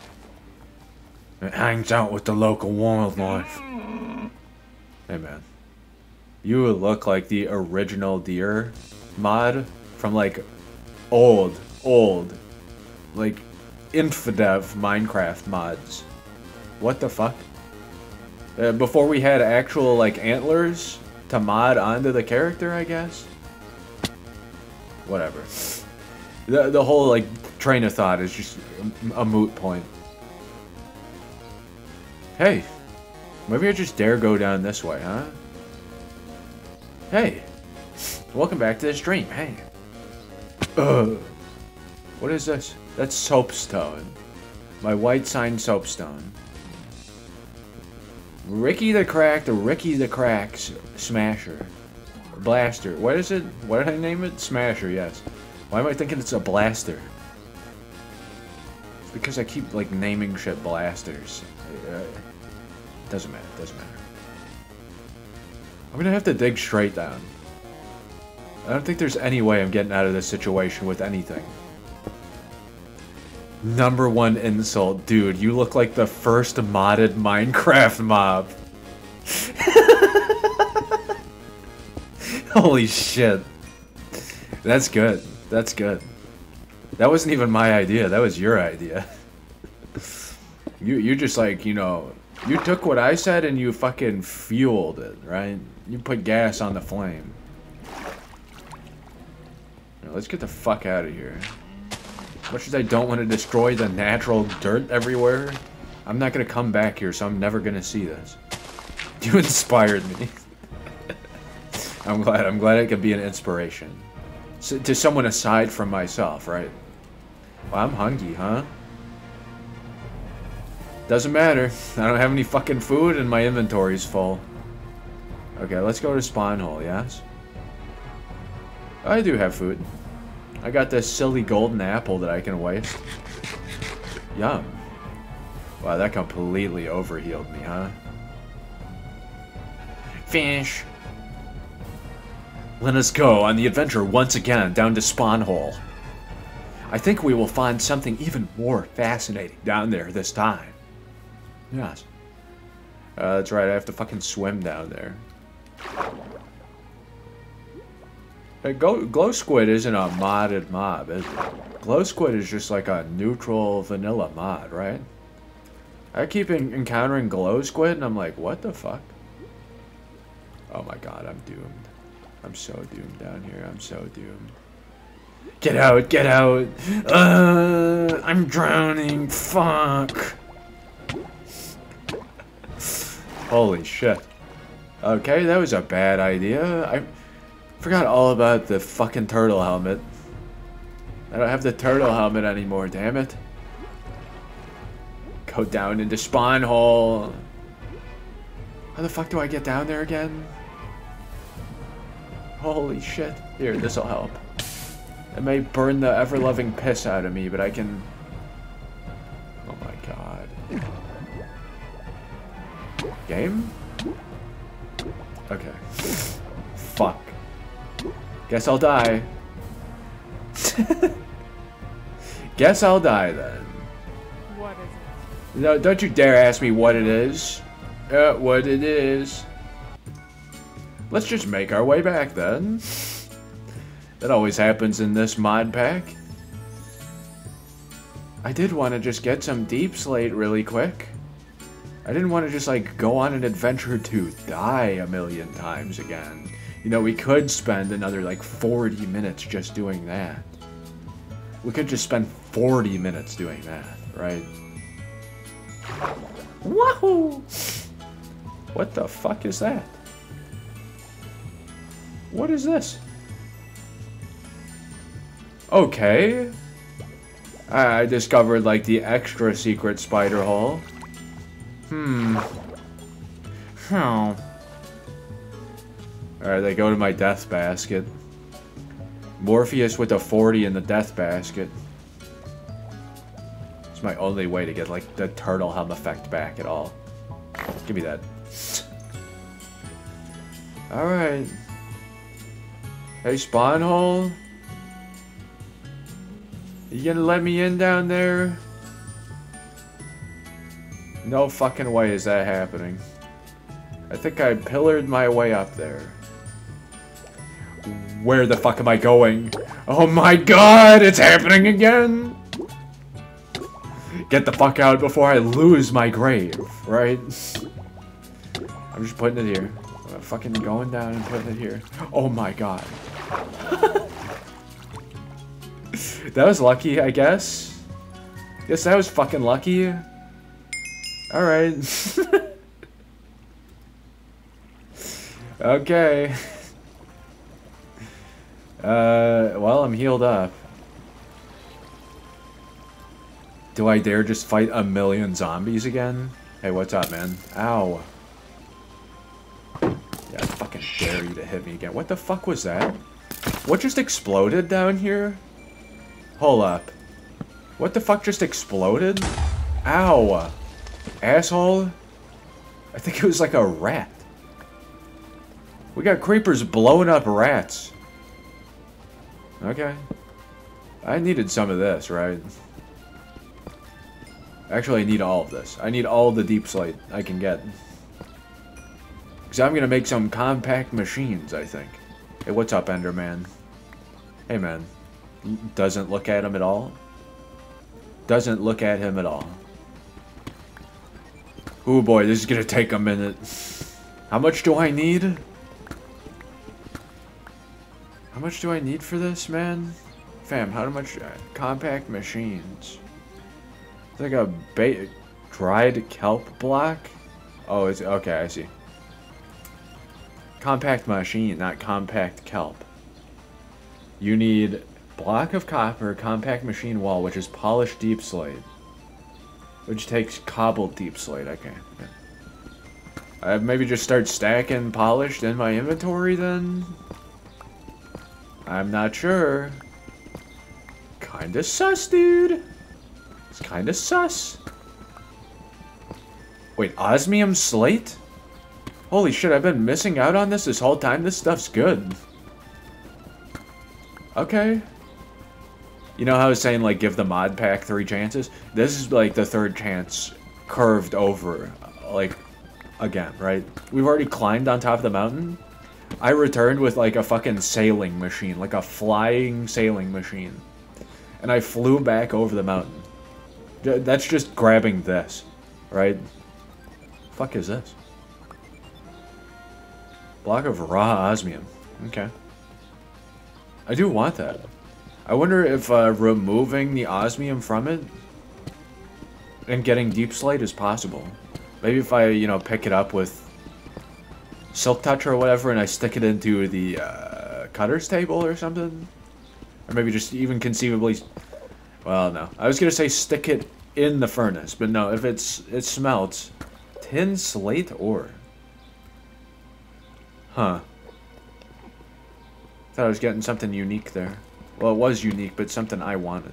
It hangs out with the local wildlife. Hey man. You look like the original deer mod from like old, like Infidev Minecraft mods. What the fuck? Before we had actual like antlers to mod onto the character, I guess. Whatever. The whole like train of thought is just a moot point. Hey, maybe I just dare go down this way, huh? Hey, welcome back to the stream. Hey. What is this? That's soapstone. My white sign soapstone. Ricky the Crack's Smasher. Blaster. What is it? What did I name it? Smasher, yes. Why am I thinking it's a blaster? It's because I keep, like, naming shit blasters. Doesn't matter, doesn't matter. I'm gonna have to dig straight down. I don't think there's any way I'm getting out of this situation with anything. Number one insult, dude, you look like the first modded Minecraft mob. Holy shit. That's good. That's good. That wasn't even my idea, that was your idea. You just like, you know, you took what I said and you fucking fueled it, right? You put gas on the flame. Now, let's get the fuck out of here. Much as I don't want to destroy the natural dirt everywhere, I'm not going to come back here, so I'm never going to see this. You inspired me. I'm glad I could be an inspiration. So, to someone aside from myself, right? Well, I'm hungry, huh? Doesn't matter. I don't have any fucking food and my inventory's full. Okay, let's go to Spawn Hole, yes? I do have food. I got this silly golden apple that I can waste. Yum. Wow, that completely overhealed me, huh? Finish. Let us go on the adventure once again down to Spawn Hole. I think we will find something even more fascinating down there this time. Yes. That's right, I have to fucking swim down there. Hey, Glow Squid isn't a modded mob, is it? Glow Squid is just like a neutral vanilla mod, right? I keep encountering Glow Squid and I'm like, what the fuck? Oh my god, I'm doomed. I'm so doomed down here, I'm so doomed. Get out, get out! I'm drowning, fuck! Holy shit. Okay, that was a bad idea. I forgot all about the fucking turtle helmet. I don't have the turtle helmet anymore, damn it. Go down into Spawn Hole. How the fuck do I get down there again? Holy shit. Here, this'll help. It may burn the ever-loving piss out of me, but I can... Oh my god. Game? Okay. Fuck. Guess I'll die. Guess I'll die then. No, don't you dare ask me what it is. What it is. Let's just make our way back then. That always happens in this mod pack. I did want to just get some Deep Slate really quick. I didn't want to just like go on an adventure to die a million times again. You know, we could spend another like 40 minutes just doing that. We could just spend 40 minutes doing that, right? Wahoo! What the fuck is that? What is this? Okay. I discovered like the extra secret spider hole. Alright, they go to my death basket. Morpheus with a 40 in the death basket. It's my only way to get like the turtle hum effect back at all. Give me that. Alright. Hey, spawn hole. You gonna let me in down there? No fucking way is that happening. I think I pillared my way up there. Where the fuck am I going? Oh my god, it's happening again! Get the fuck out before I lose my grave, right? I'm just putting it here. I'm fucking going down and putting it here. Oh my god. That was lucky, I guess. Guess that was fucking lucky. Alright. Okay. Well, I'm healed up. Do I dare just fight a million zombies again? Hey, what's up, man? Ow. Yeah, I fucking dare you to hit me again. What the fuck was that? What just exploded down here? Hold up. What the fuck just exploded? Ow. Asshole. I think it was like a rat. We got creepers blowing up rats. Okay. I needed some of this, right? Actually, I need all of this. I need all the Deep Slate I can get. Because I'm going to make some compact machines, I think. Hey, what's up, Enderman? Hey, man. Doesn't look at him at all? Doesn't look at him at all. Ooh, boy, this is going to take a minute. How much do I need? How much do I need for this, man? Fam, how much? Compact machines. It's like a dried kelp block? Oh, it's okay, I see. Compact machine, not compact kelp. You need block of copper, compact machine wall, which is polished Deep Slate. Which takes cobbled Deep Slate, okay. Maybe just start stacking polished in my inventory then? I'm not sure. Kinda sus, dude. It's kinda sus. Wait, osmium slate? Holy shit, I've been missing out on this whole time. This stuff's good. Okay. You know how I was saying, like, give the mod pack 3 chances? This is, like, the 3rd chance curved over, like, again, right? We've already climbed on top of the mountain. I returned with, like, a fucking sailing machine, like a flying sailing machine. And I flew back over the mountain. That's just grabbing this, right? Fuck is this? Block of raw osmium. Okay. I do want that. I wonder if removing the osmium from it and getting Deep Slate is possible. Maybe if I, you know, pick it up with Silk Touch or whatever and I stick it into the cutter's table or something. Or maybe just even conceivably... Well, no. I was going to say stick it in the furnace, but no, if it smelts. Tin slate ore. Huh. Thought I was getting something unique there. Well, it was unique, but something I wanted.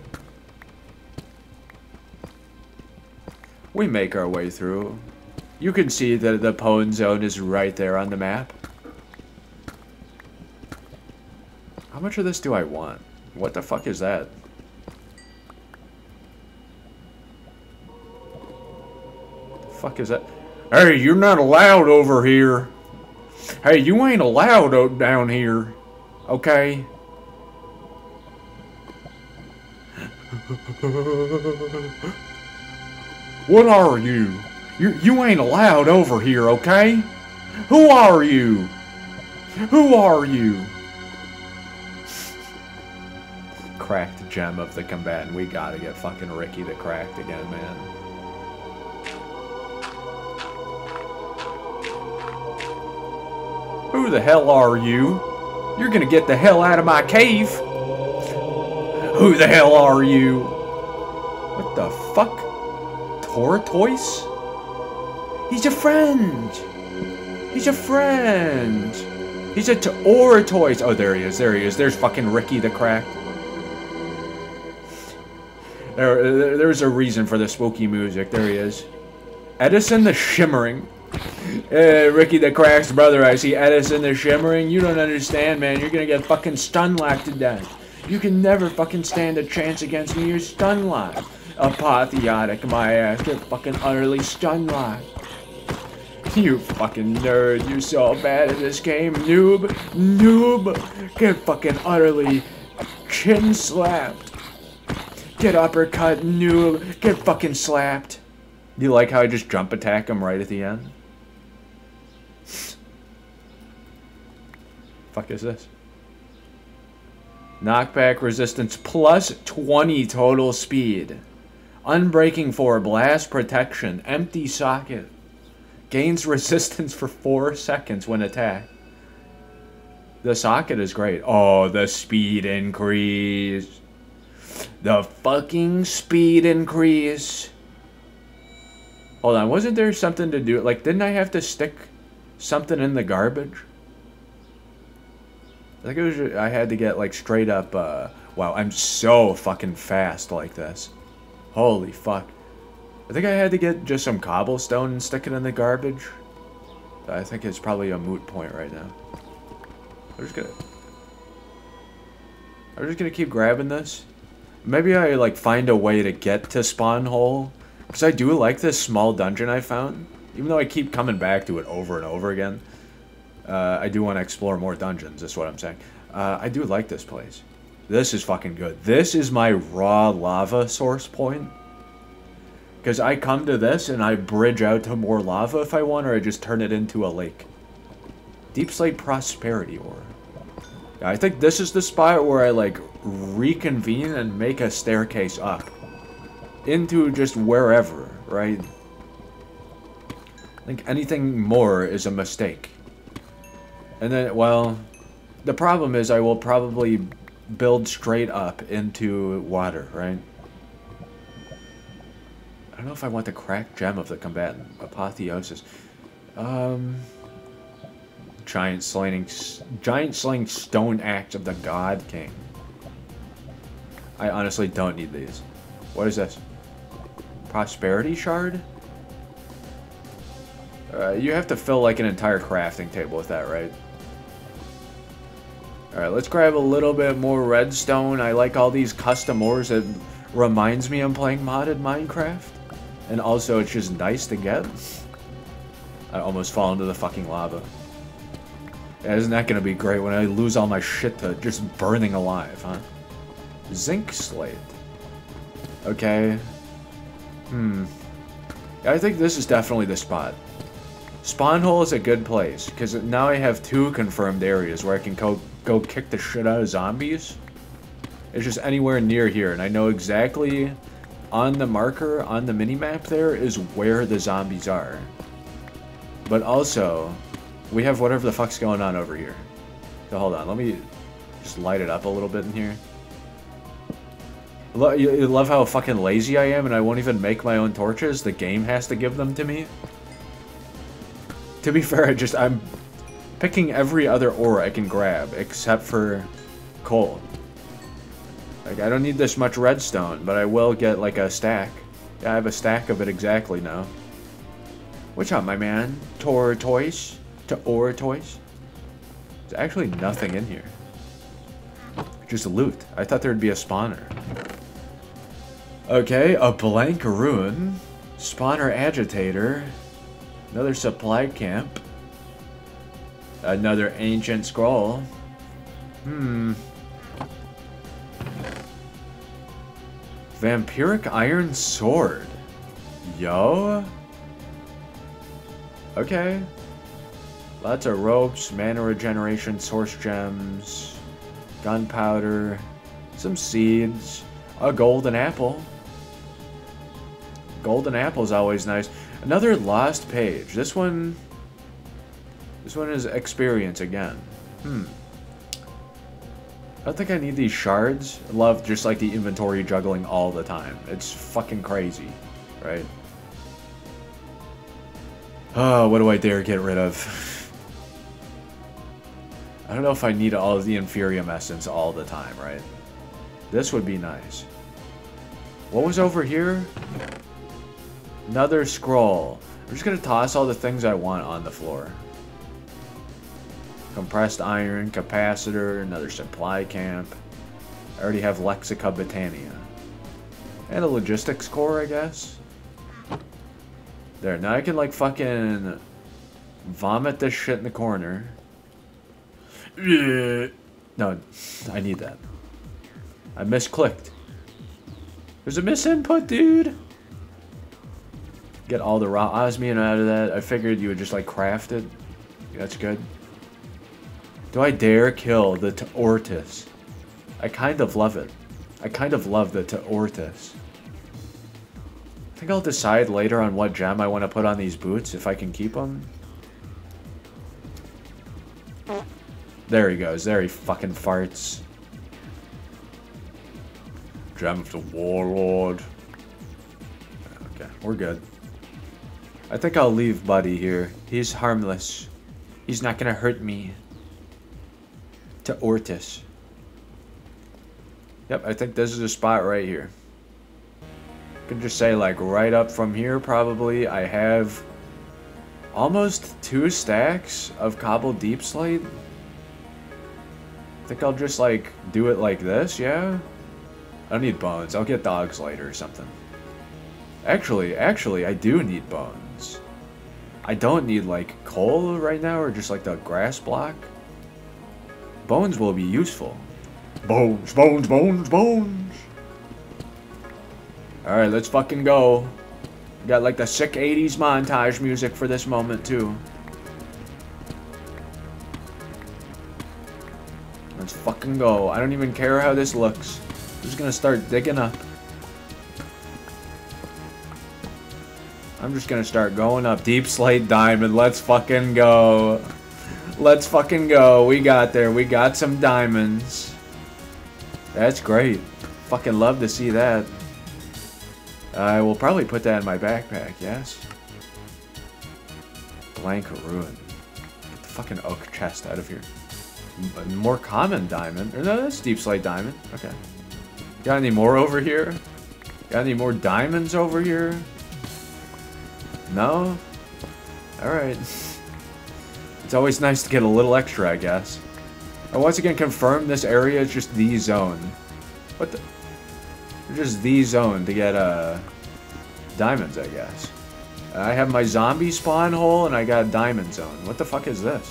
We make our way through. You can see that the Pwn Zone is right there on the map. How much of this do I want? What the fuck is that? Fuck is that? Hey, you're not allowed over here. Hey, you ain't allowed down here. Okay? What are you? You ain't allowed over here, okay? Who are you? Who are you? Cracked gem of the combatant. We gotta get fucking Ricky the Cracked again, man. Who the hell are you? You're gonna get the hell out of my cave. Who the hell are you? What the fuck? Tortoise? He's a friend. He's a friend. He's a Tortoise. Oh, there he is. There he is. There's fucking Ricky the Cracked. There's a reason for the spooky music. There he is. Edison the Shimmering. Ricky the Crack's brother. I see Edison the Shimmering. You don't understand, man. You're gonna get fucking stun-locked to death. You can never fucking stand a chance against me. You're stun-locked. Apotheotic, my ass. Get fucking utterly stun-locked. You fucking nerd. You're so bad at this game. Noob. Noob. Get fucking utterly chin-slapped. Get uppercut, noob. Get fucking slapped. Do you like how I just jump attack him right at the end? Fuck is this? Knockback resistance plus 20 total speed. Unbreaking 4, blast protection, empty socket. Gains resistance for 4 seconds when attacked. The socket is great. Oh, the speed increase. The fucking speed increase. Hold on, wasn't there something to do? Like, didn't I have to stick something in the garbage? I think it was, I had to get, like, straight up, wow, I'm so fucking fast like this. Holy fuck. I think I had to get just some cobblestone and stick it in the garbage. I think it's probably a moot point right now. I'm just gonna keep grabbing this. Maybe I, like, find a way to get to Spawn Hole. Because I do like this small dungeon I found. Even though I keep coming back to it over and over again. I do want to explore more dungeons, is what I'm saying. I do like this place. This is fucking good. This is my raw lava source point. Because I come to this and I bridge out to more lava if I want, or I just turn it into a lake. Deep Slate Prosperity Ore. Yeah, I think this is the spot where I, like, reconvene and make a staircase up. Into just wherever, right? I think anything more is a mistake. And then, well, the problem is I will probably build straight up into water, right? I don't know if I want the cracked gem of the combatant. Apotheosis. Giant slaying stone axe of the God King. I honestly don't need these. What is this? Prosperity shard? You have to fill like an entire crafting table with that, right? Alright, let's grab a little bit more redstone. I like all these custom ores. It reminds me I'm playing modded Minecraft. And also, it's just nice to get. I almost fall into the fucking lava. Yeah, isn't that gonna be great when I lose all my shit to just burning alive, huh? Zinc slate. Okay. Yeah, I think this is definitely the spot. Spawn Hole is a good place, because now I have 2 confirmed areas where I can go kick the shit out of zombies. It's just anywhere near here, and I know exactly on the marker, on the minimap there, is where the zombies are. But also, we have whatever the fuck's going on over here. So hold on, let me just light it up a little bit in here. You love how fucking lazy I am and I won't even make my own torches? The game has to give them to me? To be fair, I'm picking every other ore I can grab except for coal. Like, I don't need this much redstone, but I will get like a stack. Yeah, I have a stack of it exactly now. What's up, my man? Tortoise? Tortoise? There's actually nothing in here. Just loot. I thought there'd be a spawner. Okay, a blank rune. Spawner agitator. Another supply camp. Another ancient scroll. Vampiric iron sword. Yo. Okay. Lots of ropes, mana regeneration, source gems, gunpowder, some seeds, a golden apple. Golden apple's always nice. Another lost page. This one is experience again. I don't think I need these shards. I love just like the inventory juggling all the time. It's fucking crazy, right? Oh, what do I dare get rid of? I don't know if I need all of the Inferium Essence all the time, right? This would be nice. What was over here? Another scroll. I'm just gonna toss all the things I want on the floor. Compressed iron, capacitor, another supply camp. I already have Lexica Botania. And a logistics core, I guess. There, now I can like fucking vomit this shit in the corner. No, I need that. I misclicked. There's a misinput, dude. Get all the raw osmium out of that. I figured you would just like craft it. That's good. Do I dare kill the Teortis? I kind of love it. I kind of love the Teortis. I think I'll decide later on what gem I want to put on these boots, if I can keep them. There he goes. There he fucking farts. Gem of the Warlord. Okay, we're good. I think I'll leave Buddy here. He's harmless. He's not gonna hurt me. Teortis. Yep, I think this is a spot right here. I can just say like right up from here probably I have almost 2 stacks of cobbled deep slate. I think I'll just like do it like this, yeah? I don't need bones. I'll get dogs later or something. Actually, I do need bones. I don't need like coal right now or just like the grass block. Bones will be useful. Bones, bones, bones, bones. Alright, let's fucking go. Got like the sick 80s montage music for this moment too. Let's fucking go. I don't even care how this looks. I'm just gonna start digging up. I'm just gonna start going up. Deep slate diamond. Let's fucking go. Let's fucking go. We got there. We got some diamonds. That's great. Fucking love to see that. I will probably put that in my backpack, yes. Blank ruin. Get the fucking oak chest out of here. More common diamond. Or no, that's deep slate diamond. Okay. Got any more over here? Got any more diamonds over here? No? Alright. It's always nice to get a little extra, I guess. I once again confirm this area is just the zone. What the? Just the zone to get diamonds, I guess. I have my zombie spawn hole and I got a diamond zone. What the fuck is this?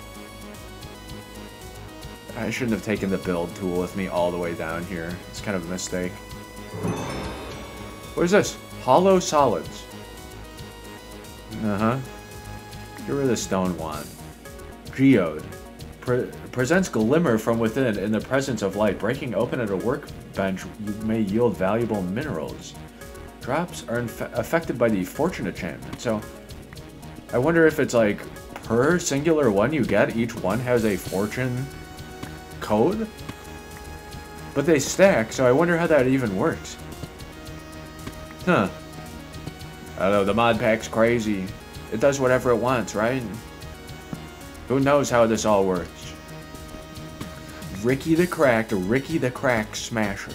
I shouldn't have taken the build tool with me all the way down here. It's kind of a mistake. What is this? Hollow solids. Uh-huh. Get rid of the stone wand. Geode. Presents glimmer from within in the presence of light. Breaking open at a workbench may yield valuable minerals. Drops are affected by the fortune enchantment. So, I wonder if it's like per singular one you get, each one has a fortune code? But they stack, so I wonder how that even works. Huh. I don't know, the mod pack's crazy. It does whatever it wants, right? Who knows how this all works? Ricky the Crack Smasher.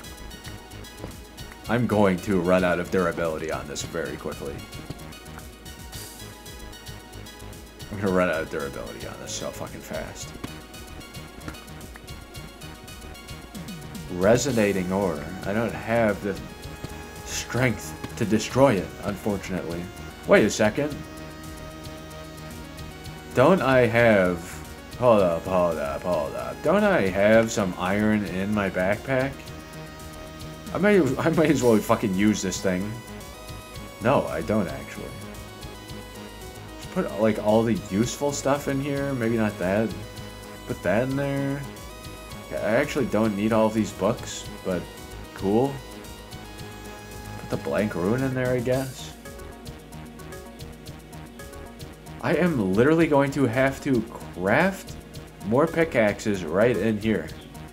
I'm going to run out of durability on this very quickly. I'm gonna run out of durability on this so fucking fast. Resonating ore. I don't have the strength to destroy it, unfortunately. Wait a second. Don't I have... Hold up. Don't I have some iron in my backpack? I might as well fucking use this thing. No, I don't actually. Just put like all the useful stuff in here. Maybe not that. Put that in there. Yeah, I actually don't need all of these books, but cool. Put the blank rune in there, I guess. I am literally going to have to craft more pickaxes right in here.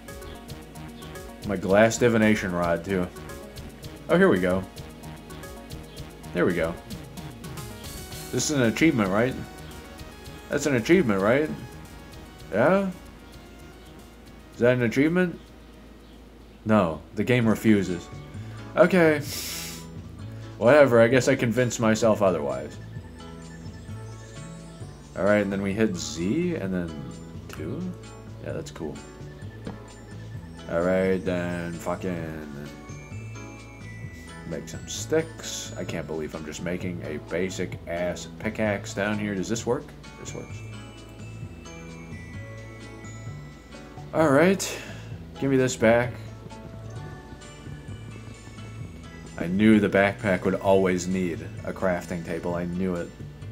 My glass divination rod, too. Oh, here we go. There we go. This is an achievement, right? That's an achievement, right? Yeah? Is that an achievement? No, the game refuses. Okay. Whatever, I guess I convinced myself otherwise. Alright, and then we hit Z, and then 2? Yeah, that's cool. Alright, then fucking make some sticks. I can't believe I'm just making a basic ass pickaxe down here. Does this work? This works. Alright, give me this back. I knew the backpack would always need a crafting table. I knew it.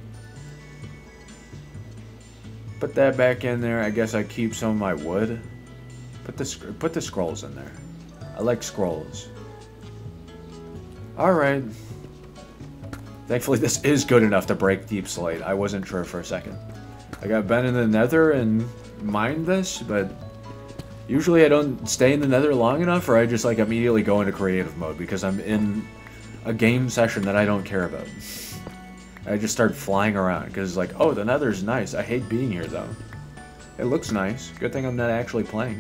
Put that back in there. I guess I keep some of my wood. Put the scrolls in there. I like scrolls. Alright. Thankfully this is good enough to break Deep Slate. I wasn't sure for a second. I got been in the nether and mined this, but usually I don't stay in the nether long enough, or I just like immediately go into creative mode because I'm in a game session that I don't care about. I just start flying around because like, oh, the nether's nice. I hate being here though. It looks nice. Good thing I'm not actually playing.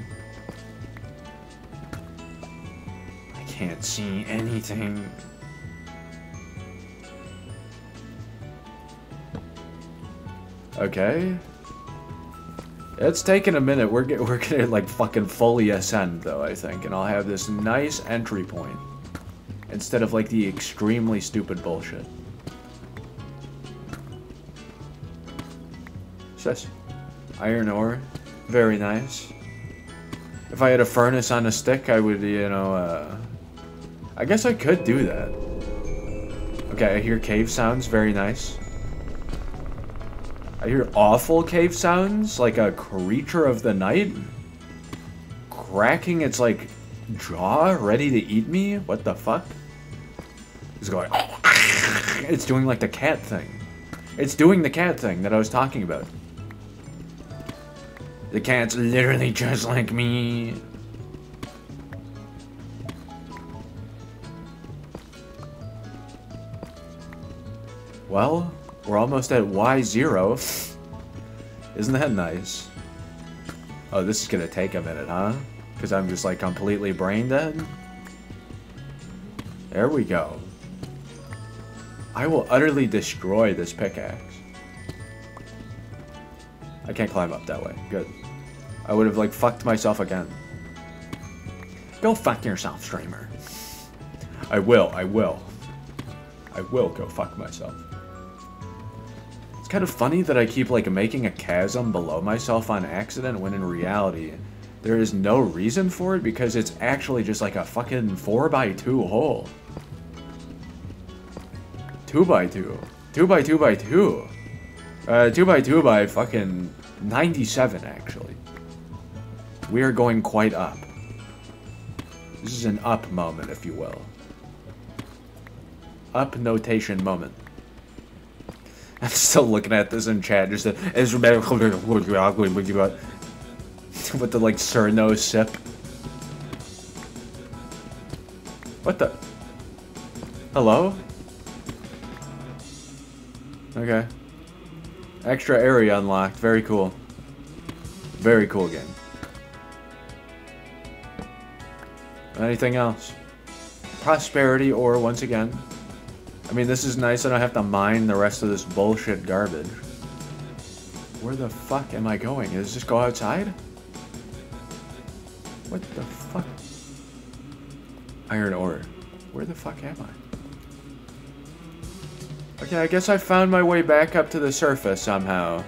I can't see anything. Okay. It's taking a minute. We're gonna like fucking fully ascend though, I think, and I'll have this nice entry point instead of like the extremely stupid bullshit. What's this? Iron ore, very nice. If I had a furnace on a stick, I would, you know, I guess I could do that. Okay, I hear cave sounds, very nice. I hear awful cave sounds, like a creature of the night cracking its, like, jaw, ready to eat me? What the fuck? It's going, it's doing, like, the cat thing. It's doing the cat thing that I was talking about. The cat's literally just like me. Well, we're almost at Y0. Isn't that nice? Oh, this is gonna take a minute, huh? Because I'm just like completely brain dead? There we go. I will utterly destroy this pickaxe. I can't climb up that way. Good. I would have, like, fucked myself again. Go fuck yourself, streamer. I will. I will go fuck myself. It's kind of funny that I keep, like, making a chasm below myself on accident when in reality there is no reason for it because it's actually just, like, a fucking 4x2 hole. 2x2. 2x2x2. 2x2 by fucking 97, actually. We are going quite up. This is an up moment, if you will. Up notation moment. I'm still looking at this in chat, just with the, like, Cerno sip. What the? Hello? Okay. Extra area unlocked. Very cool. Very cool game. Anything else? Prosperity ore once again. I mean, this is nice. I don't have to mine the rest of this bullshit garbage. Where the fuck am I going? Does this go outside? What the fuck? Iron ore. Where the fuck am I? Okay, I guess I found my way back up to the surface somehow.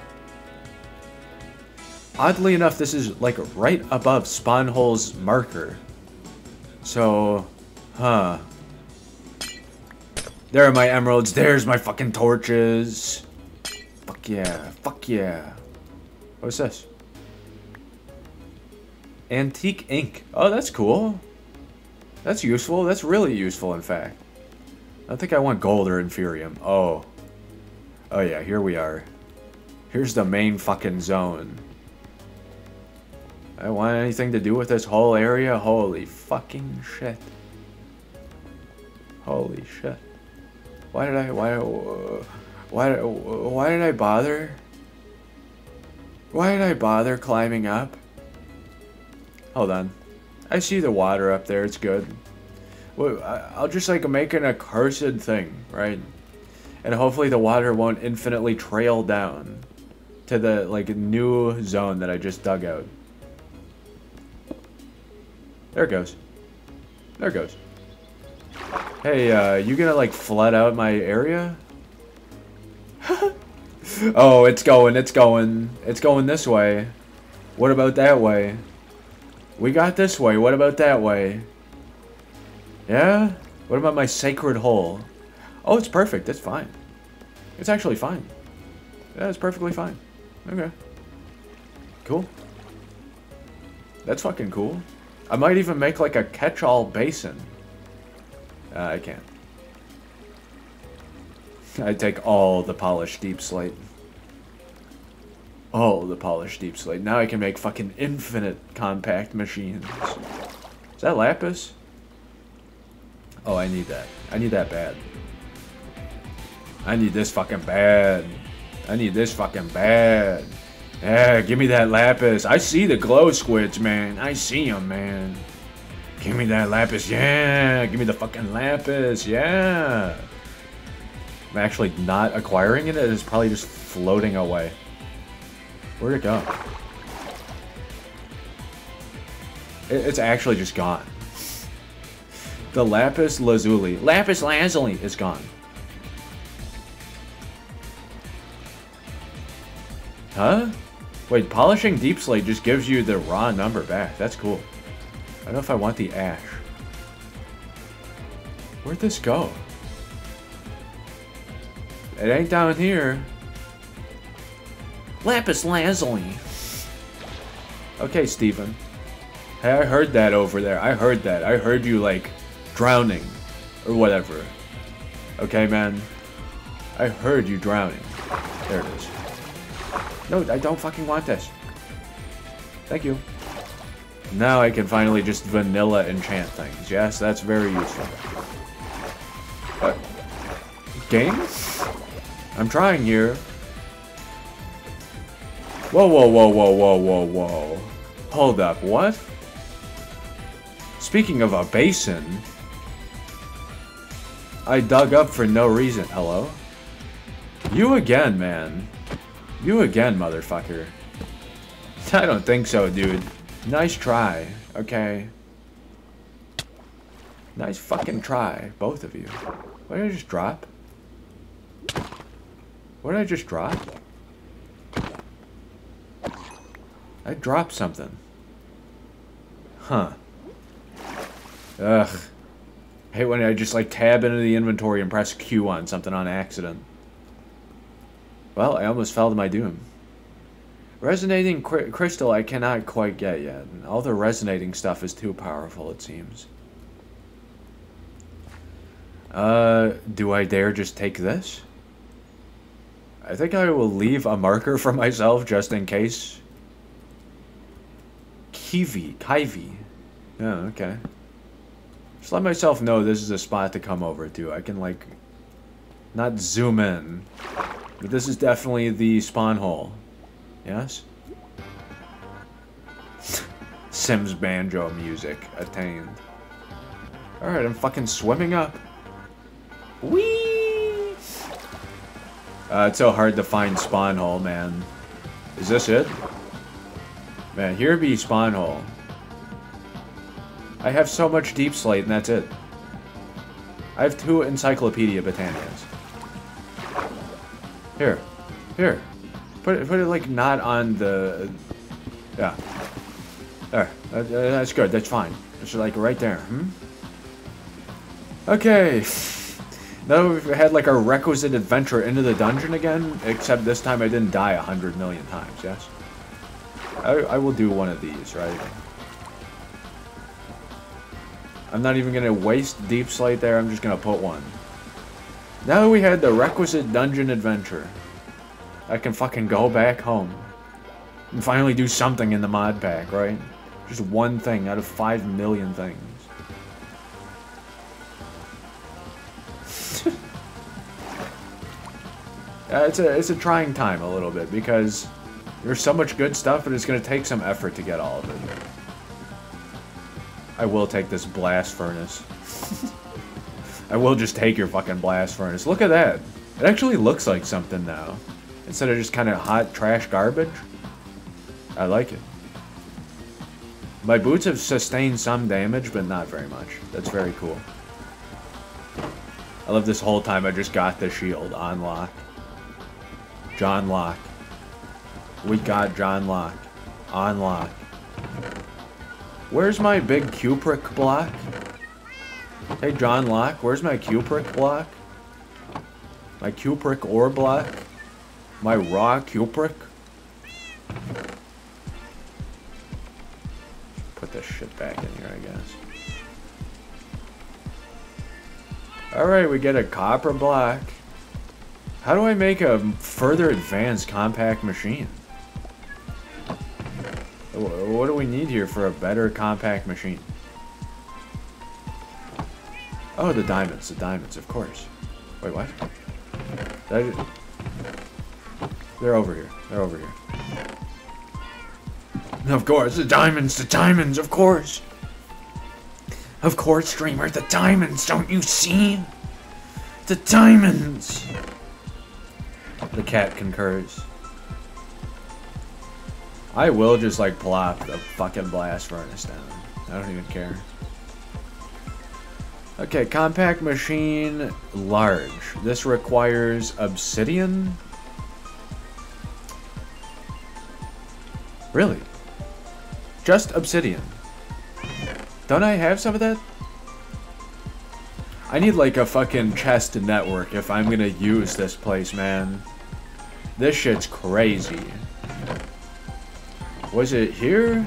Oddly enough, this is like right above Spawnhole's marker. So, huh. There are my emeralds. There's my fucking torches. Fuck yeah. Fuck yeah. What's this? Antique ink. Oh, that's cool. That's useful. That's really useful, in fact. I don't think I want gold or inferium. Oh. Oh yeah, here we are. Here's the main fucking zone. I want anything to do with this whole area? Holy fucking shit. Holy shit. Why did I bother? Why did I bother climbing up? Hold on. I see the water up there, it's good. Well, I'll just like make an accursed thing, right? And hopefully the water won't infinitely trail down to the like new zone that I just dug out. There it goes. There it goes. Hey, you gonna like flood out my area? Oh, it's going this way. What about that way? We got this way, what about that way? Yeah? What about my sacred hole? Oh, it's perfect, it's fine. It's actually fine. Yeah, it's perfectly fine. Okay. Cool. That's fucking cool. I might even make like a catch-all basin. I can't. I take all the polished deep slate. All the polished deep slate. Now I can make fucking infinite compact machines. Is that lapis? Oh, I need that. I need that bad. I need this fucking bad. I need this fucking bad. Yeah, give me that lapis. I see the glow squids, man. I see them, man. Give me that lapis, yeah. Give me the fucking lapis, yeah. I'm actually not acquiring it. It is probably just floating away. Where'd it go? It's actually just gone. The lapis lazuli. Lapis lazuli is gone. Huh? Wait, polishing deep slate just gives you the raw number back. That's cool. I don't know if I want the ash. Where'd this go? It ain't down here. Lapis lazuli. Okay, Steven. Hey, I heard that over there. I heard that. I heard you, like, drowning. Or whatever. Okay, man. I heard you drowning. There it is. No, I don't fucking want this. Thank you. Now I can finally just vanilla enchant things. Yes, that's very useful. Game? I'm trying here. Whoa, whoa, whoa, whoa, whoa, whoa, whoa. Hold up, what? Speaking of a basin, I dug up for no reason. Hello? You again, man. You again, motherfucker. I don't think so, dude. Nice try, okay? Nice fucking try, both of you. What did I just drop? What did I just drop? I dropped something. Huh. Ugh. I hate when I just like tab into the inventory and press Q on something on accident. Well, I almost fell to my doom. Resonating crystal I cannot quite get yet. All the resonating stuff is too powerful, it seems. Do I dare just take this? I think I will leave a marker for myself just in case. Kiwi. Yeah, okay. Just let myself know this is a spot to come over to. I can, like, not zoom in. But this is definitely the spawn hole. Yes? Sims banjo music attained. Alright, I'm fucking swimming up. Whee! It's so hard to find spawn hole, man. Is this it? Man, here be spawn hole. I have so much deep slate and that's it. I have 2 Encyclopedia Britannicas. Here. Here. Put it like not on the... Yeah. There. That's good. That's fine. It's like right there. Okay. Now we've had like our requisite adventure into the dungeon again, except this time I didn't die 100 million times, yes? I will do one of these, right? I'm not even gonna waste Deep Slate there, I'm just gonna put one. Now that we had the requisite dungeon adventure, I can fucking go back home and finally do something in the mod pack, right? Just one thing out of 5 million things. It's a trying time a little bit because there's so much good stuff, but it's gonna take some effort to get all of it. I will take this blast furnace. I will just take your fucking blast furnace. Look at that. It actually looks like something now. Instead of just kind of hot trash garbage. I like it. My boots have sustained some damage, but not very much. That's very cool. I love this whole time I just got the shield on lock. John Locke. We got John Locke. On lock. Where's my big Cupric block? Hey, John Locke, where's my Cupric block? My Cupric ore block? My raw Cupric? Put this shit back in here, I guess. Alright, we get a copper block. How do I make a further advanced compact machine? What do we need here for a better compact machine? Oh, the diamonds, of course. Wait, what? They're over here. They're over here. Of course, the diamonds, of course. Of course, streamer, the diamonds, don't you see? The diamonds! The cat concurs. I will just like plop the fucking blast furnace down. I don't even care. Okay, compact machine, large. This requires obsidian? Really? Just obsidian. Don't I have some of that? I need like a fucking chest network if I'm gonna use this place, man. This shit's crazy. Was it here?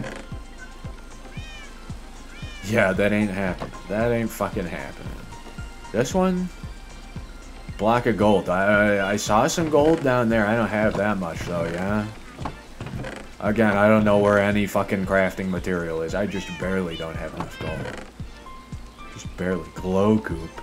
Yeah, that ain't happening. That ain't fucking happening. This one? Block of gold. I saw some gold down there. I don't have that much though, yeah? Again, I don't know where any fucking crafting material is. I just barely don't have enough gold. Just barely. Glow goop.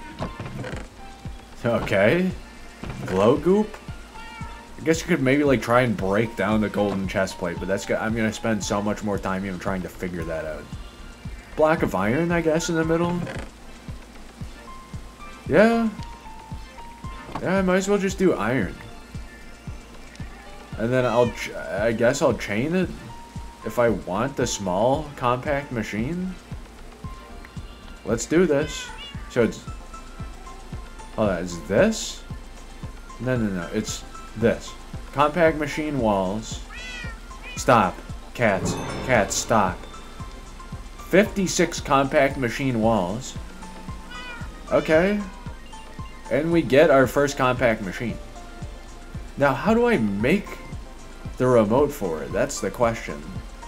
Okay. Glow goop? I guess you could maybe like try and break down the golden chest plate, but that's I'm gonna spend so much more time even trying to figure that out. Block of iron, I guess, in the middle. Yeah. Yeah, I might as well just do iron. And then I guess I'll chain it if I want the small compact machine. Let's do this. So it's, hold on, is this? No, it's this. Compact machine walls. Stop. Cats, stop. 56 compact machine walls. Okay. And we get our first compact machine. Now, how do I make the remote for it? That's the question.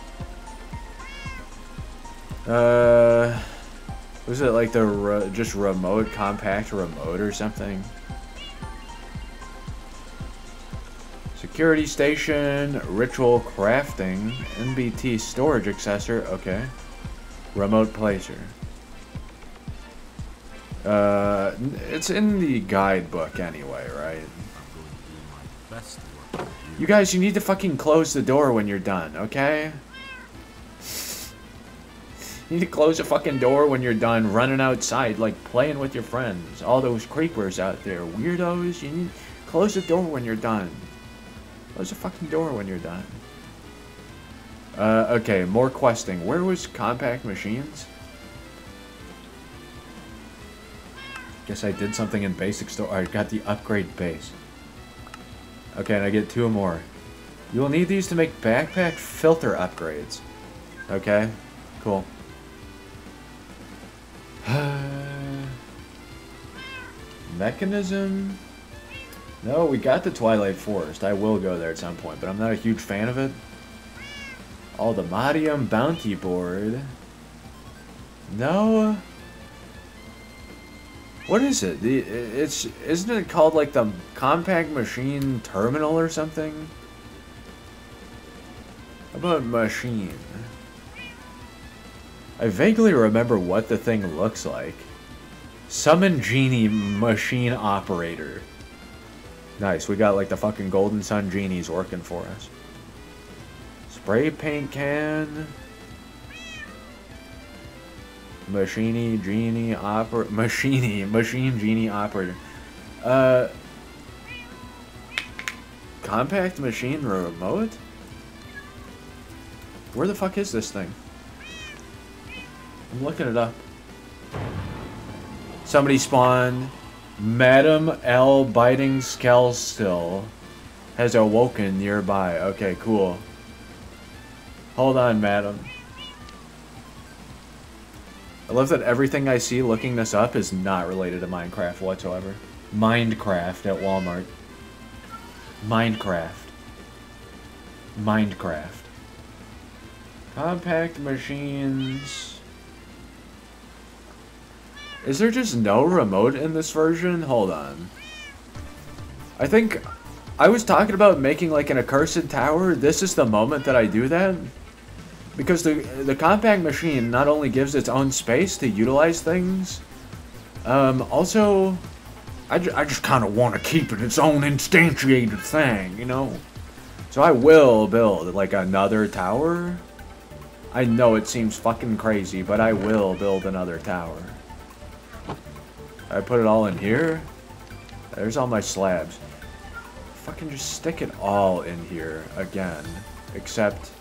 Was it like the just remote, compact remote or something? Security station, ritual crafting, NBT storage accessor, okay. Remote placer. It's in the guidebook anyway, right? You guys, you need to fucking close the door when you're done, okay? You need to close the fucking door when you're done running outside, like playing with your friends. All those creepers out there, weirdos, you need to close the door when you're done. Close the fucking door when you're done. Okay, more questing. Where was compact machines? Guess I did something in basic store. I got the upgrade base. Okay, and I get 2 more. You will need these to make backpack filter upgrades. Okay, cool. Mechanism? No, we got the Twilight Forest. I will go there at some point, but I'm not a huge fan of it. Aldemadium Bounty Board. No. What is it? Isn't it called like the Compact Machine Terminal or something? How about machine? I vaguely remember what the thing looks like. Summon Genie Machine Operator. Nice, we got like the fucking Golden Sun Genies working for us. Spray paint can. Machine Genie Operator. Compact Machine Remote? Where the fuck is this thing? I'm looking it up. Somebody spawned. Madam L. Biting Skellstill has awoken nearby. Okay, cool. Hold on, madam. I love that everything I see looking this up is not related to Minecraft whatsoever. Minecraft at Walmart. Minecraft. Minecraft. Compact machines. Is there just no remote in this version? Hold on. I think I was talking about making like an accursed tower. This is the moment that I do that. Because the compact machine not only gives its own space to utilize things, also, I just kind of want to keep it its own instantiated thing, you know? So I will build like another tower. I know it seems fucking crazy, but I will build another tower. I put it all in here. There's all my slabs. Fucking just stick it all in here again. Except,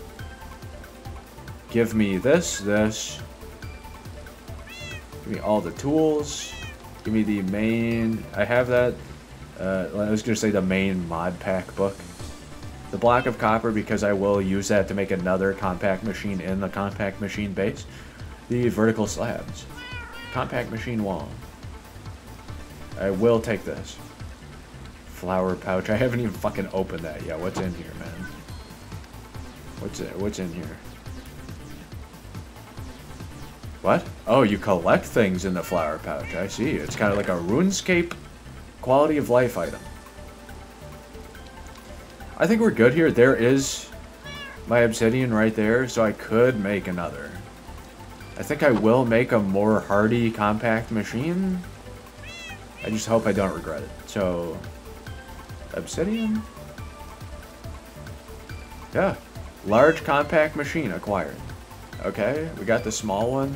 give me this. Give me all the tools. Give me the main. I have that. I was gonna say the main mod pack book. The block of copper because I will use that to make another compact machine in the compact machine base. The vertical slabs. Compact machine wall. I will take this. Flower pouch. I haven't even fucking opened that yet. What's in here, man? What's in here? What? Oh, you collect things in the flower pouch. I see. It's kind of like a RuneScape quality of life item. I think we're good here. There is my obsidian right there, so I could make another. I think I will make a more hardy compact machine. I just hope I don't regret it. So, obsidian? Yeah. Large compact machine acquired. Okay, we got the small one.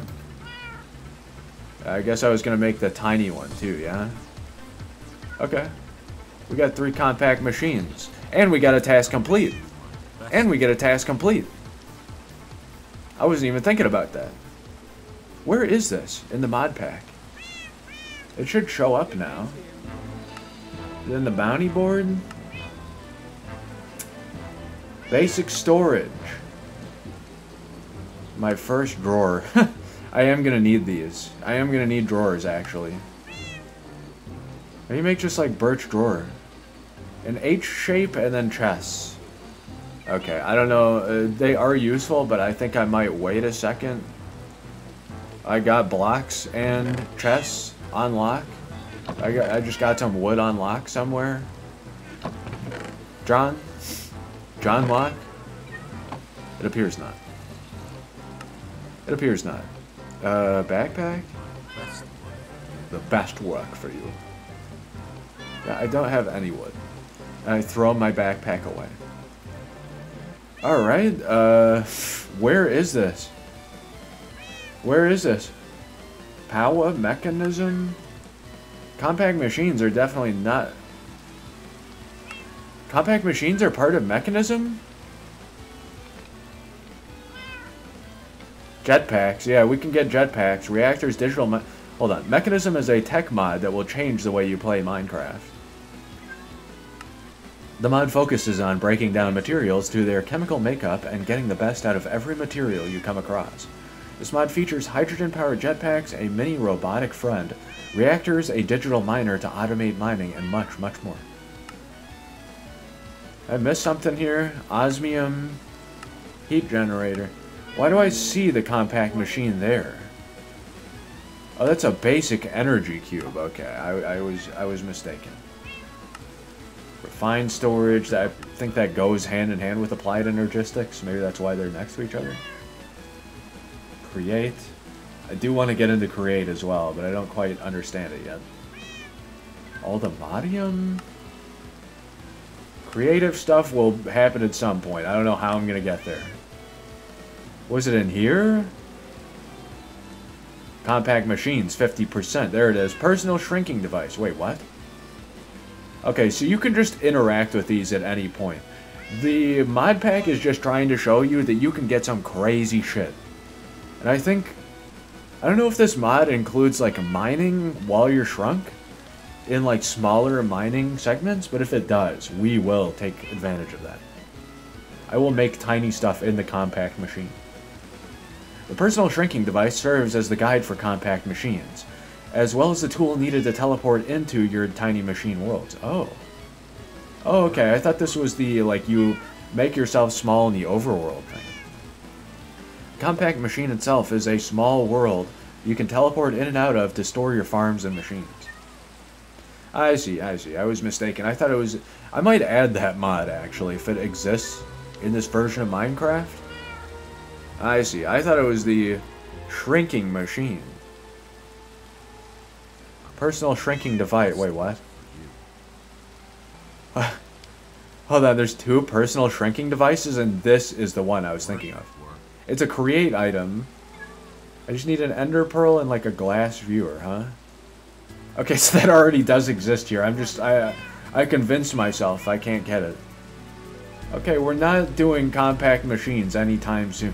I guess I was going to make the tiny one too, yeah? Okay. We got 3 compact machines. And we got a task complete. And we get a task complete. I wasn't even thinking about that. Where is this in the mod pack? It should show up now. Then the bounty board. Basic storage. My first drawer. I am gonna need these. I am gonna need drawers actually. Maybe make just like birch drawer. An H shape and then chests. Okay, I don't know. They are useful, but I think I might wait a second. I got blocks and chests on lock. I just got some wood on lock somewhere. John Lock? It appears not. It appears not. Backpack? The best work for you. Yeah, I don't have any wood. I throw my backpack away. Alright, where is this? Where is this? Power mechanism? Compact machines are definitely not... Compact machines are part of mechanism? Jetpacks, yeah, we can get jetpacks. Reactors, digital... Hold on. Mechanism is a tech mod that will change the way you play Minecraft. The mod focuses on breaking down materials to their chemical makeup and getting the best out of every material you come across. This mod features hydrogen-powered jetpacks, a mini robotic friend, reactors, a digital miner to automate mining, and much, much more. I missed something here. Osmium heat generator. Why do I see the compact machine there? Oh, that's a basic energy cube. Okay, I was mistaken. Refined storage. I think that goes hand in hand with applied energistics. Maybe that's why they're next to each other. Create. I do want to get into create as well, but I don't quite understand it yet. Aldemodium? Creative stuff will happen at some point. I don't know how I'm going to get there. Was it in here? Compact machines, 50%. There it is. Personal shrinking device. Wait, what? Okay, so you can just interact with these at any point. The mod pack is just trying to show you that you can get some crazy shit. And I think... I don't know if this mod includes, like, mining while you're shrunk in, like, smaller mining segments, but if it does, we will take advantage of that. I will make tiny stuff in the compact machine. The personal shrinking device serves as the guide for compact machines, as well as the tool needed to teleport into your tiny machine worlds. Oh. Oh, okay, I thought this was the, like, you make yourself small in the overworld thing. Compact machine itself is a small world you can teleport in and out of to store your farms and machines. I see, I see. I was mistaken. I thought it was... I might add that mod, actually, if it exists in this version of Minecraft. I see. I thought it was the shrinking machine. Personal shrinking device. Wait, what? Hold on, there's two personal shrinking devices, and this is the one I was thinking of. It's a create item. I just need an ender pearl and like a glass viewer, huh? Okay, so that already does exist here. I convinced myself I can't get it. Okay, we're not doing compact machines anytime soon.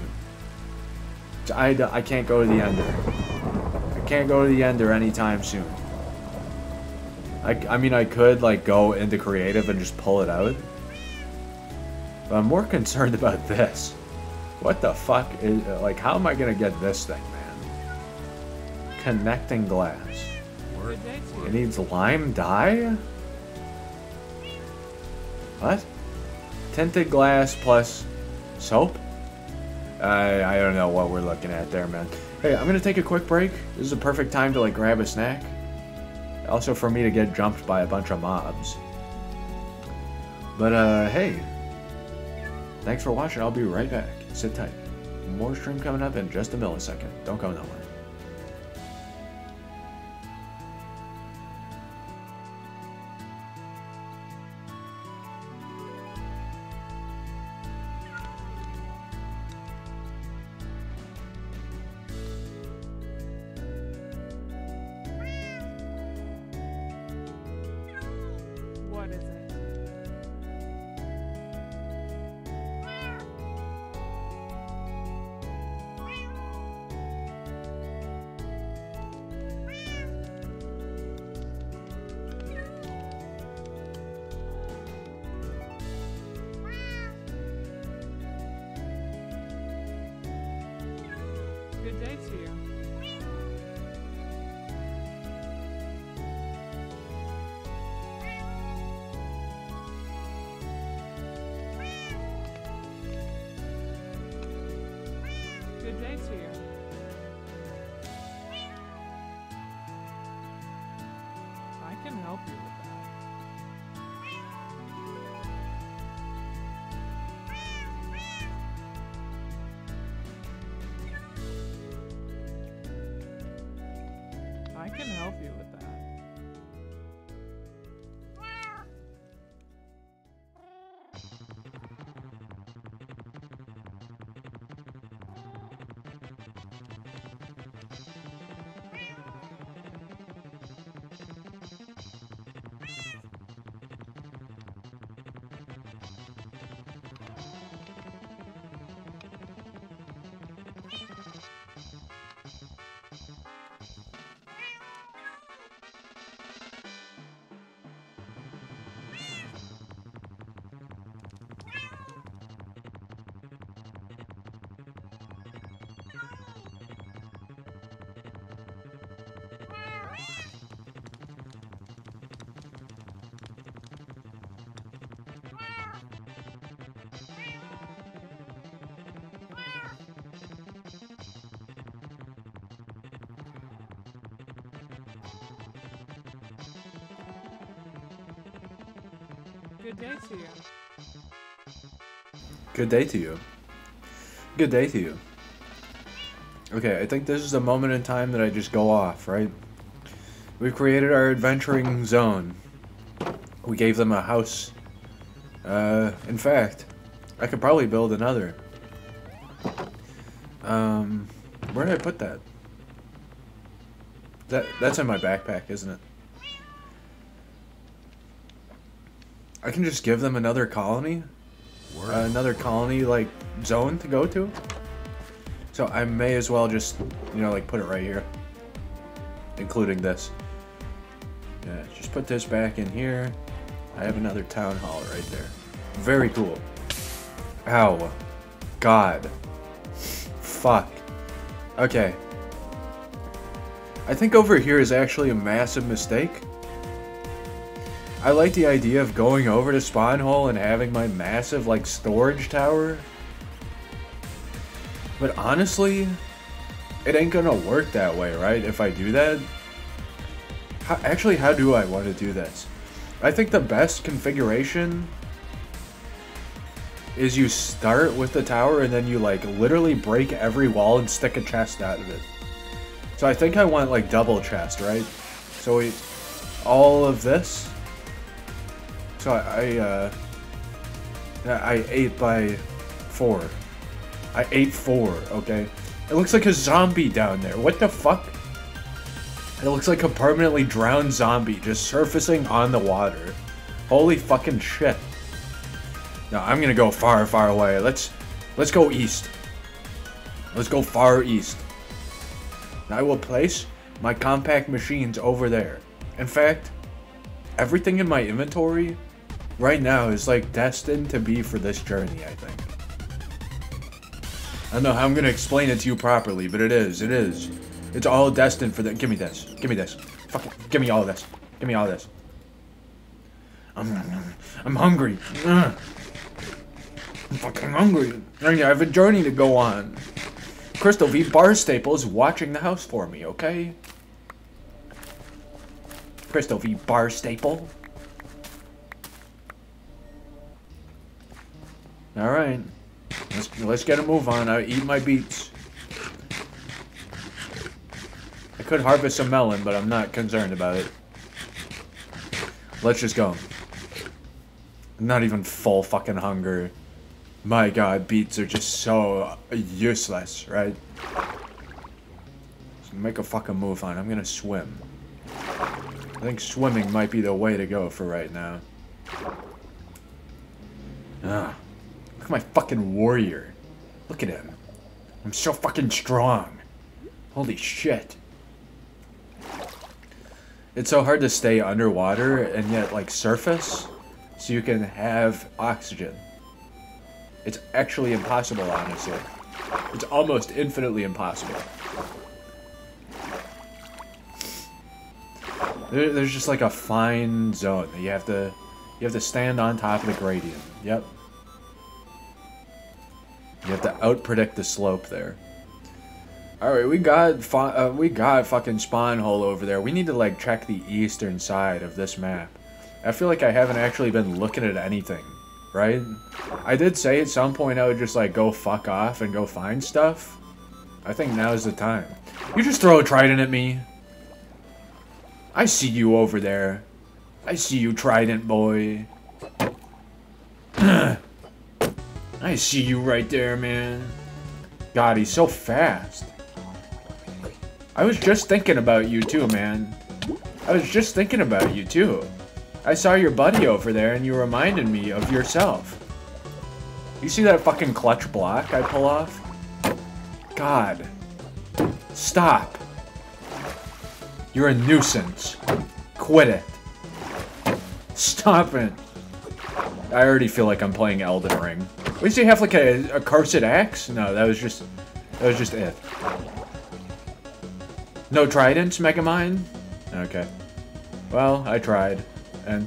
I can't go to the ender. I can't go to the ender anytime soon. I mean, I could, like, go into creative and just pull it out. But I'm more concerned about this. What the fuck is... Like, how am I gonna get this thing, man? Connecting glass. It needs lime dye? What? Tinted glass plus soap? I don't know what we're looking at there, man. Hey, I'm gonna take a quick break. This is a perfect time to, like, grab a snack. Also for me to get jumped by a bunch of mobs. But, hey. Thanks for watching. I'll be right back. Sit tight. More stream coming up in just a millisecond. Don't go nowhere. What is it? Good day to you. Good day to you. I can help you with that. I can help you with that. Good day to you. Good day to you. Good day to you. Okay, I think this is the moment in time that I just go off, right? We've created our adventuring zone. We gave them a house. In fact, I could probably build another. Where did I put that? That's in my backpack, isn't it? I can just give them another colony? Another colony, like, zone to go to? So I may as well just, you know, like, put it right here. Including this. Yeah, just put this back in here. I have another town hall right there. Very cool. Ow. God. Fuck. Okay. I think over here is actually a massive mistake. I like the idea of going over to Spawn Hole and having my massive, like, storage tower. But honestly, it ain't gonna work that way, right? If I do that. Actually, how do I want to do this? I think the best configuration is you start with the tower and then you, like, literally break every wall and stick a chest out of it. So I think I want, like, double chest, right? So all of this. So I 8 by 4. I ate 4, okay? It looks like a zombie down there. What the fuck? It looks like a permanently drowned zombie just surfacing on the water. Holy fucking shit. No, I'm gonna go far, far away. Let's go east. Let's go far east. I will place my compact machines over there. In fact, everything in my inventory right now is, like, destined to be for this journey, I think. I don't know how I'm gonna explain it to you properly, but it is. It's all destined for the. Give me this. Give me this. Fuck it. Give me all of this. Give me all of this. I'm hungry. I'm fucking hungry. I have a journey to go on. Crystal V Barstaple is watching the house for me, okay? Crystal V Barstaple. Alright. Let's get a move on. I eat my beets. I could harvest some melon, but I'm not concerned about it. Let's just go. I'm not even full fucking hunger. My god, beets are just so useless, right? So make a fucking move on. I'm gonna swim. I think swimming might be the way to go for right now. Ah. Look at my fucking warrior. Look at him. I'm so fucking strong. Holy shit. It's so hard to stay underwater and yet, like, surface so you can have oxygen. It's actually impossible, honestly. It's almost infinitely impossible. There's just, like, a fine zone that you have to stand on top of the gradient. Yep. You have to outpredict the slope there. Alright, we got fucking Spawn Hole over there. We need to, like, check the eastern side of this map. I feel like I haven't actually been looking at anything, right? I did say at some point I would just, like, go fuck off and go find stuff. I think now's the time. You just throw a trident at me. I see you over there. I see you, trident boy. I see you right there, man. God, he's so fast. I was just thinking about you too, man. I was just thinking about you too. I saw your buddy over there and you reminded me of yourself. You see that fucking clutch block I pull off? God. Stop. You're a nuisance. Quit it. Stop it. I already feel like I'm playing Elden Ring. At least you have like a cursed axe? No, that was just it. No tridents, Megamind? Okay. Well, I tried. And...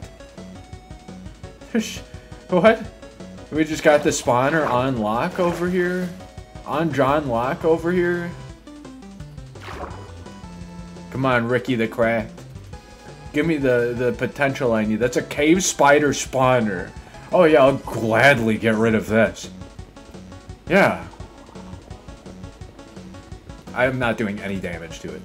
what? We just got the spawner on lock over here? On John Locke over here? Come on, Ricky the Cracked. Give me the potential I need. That's a cave spider spawner. Oh yeah, I'll gladly get rid of this. Yeah. I am not doing any damage to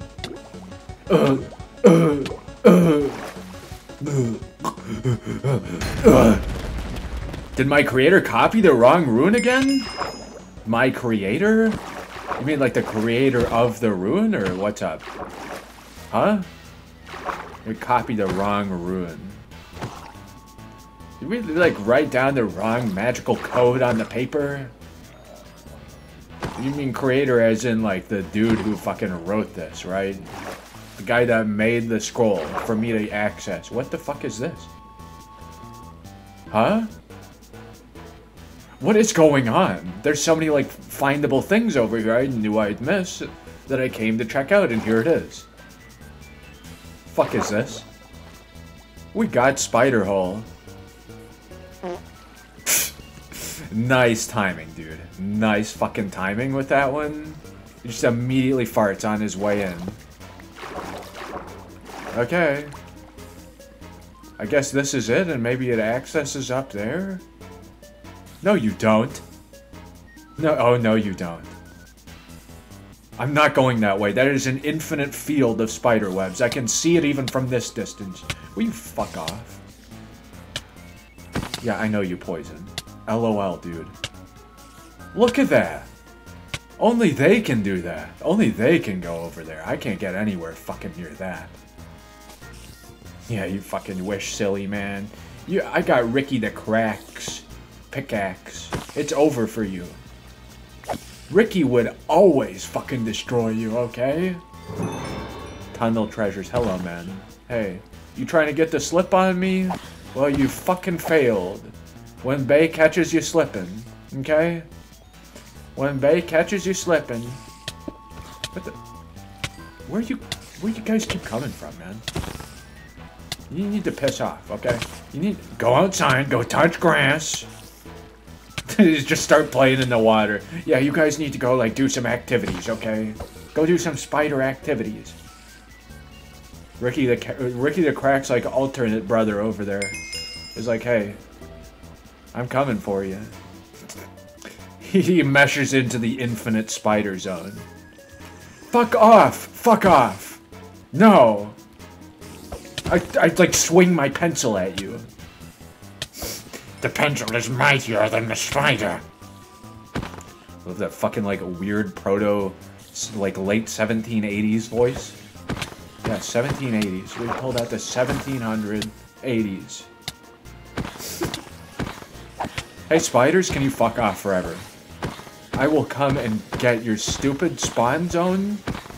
it. Did my creator copy the wrong rune again? My creator? You mean like the creator of the rune, or what's up? Huh? You copied the wrong rune. Did we like write down the wrong magical code on the paper? You mean creator as in like the dude who fucking wrote this, right? The guy that made the scroll for me to access. What the fuck is this? Huh? What is going on? There's so many like findable things over here I knew I'd miss that I came to check out, and here it is. Fuck is this? We got spider hole. Nice timing, dude. Nice fucking timing with that one. He just immediately farts on his way in. Okay. I guess this is it, and maybe it accesses up there? No, you don't. No, oh no, you don't. I'm not going that way. That is an infinite field of spider webs. I can see it even from this distance. Will you fuck off? Yeah, I know you poison. LOL, dude. Look at that. Only they can do that. Only they can go over there. I can't get anywhere fucking near that. Yeah, you fucking wish, silly man. I got Ricky the Crack's pickaxe. It's over for you. Ricky would always fucking destroy you, okay? Tunnel treasures. Hello, man. Hey, you trying to get the slip on me? Well, you fucking failed. When Bay catches you slipping, okay? When Bay catches you slipping. What the? Where you guys keep coming from, man? You need to piss off, okay? You need to go outside, go touch grass. Just start playing in the water. Yeah, you guys need to go like do some activities, okay? Go do some spider activities. Ricky the Crack's like alternate brother over there is like, hey, I'm coming for you. He meshes into the infinite spider zone. Fuck off! Fuck off! No! I'd like swing my pencil at you. The pencil is mightier than the spider. Love that fucking like weird proto, like late 1780s voice. Yeah, 1780s. We pulled out the 1780s. Hey spiders, can you fuck off forever? I will come and get your stupid spawn zone.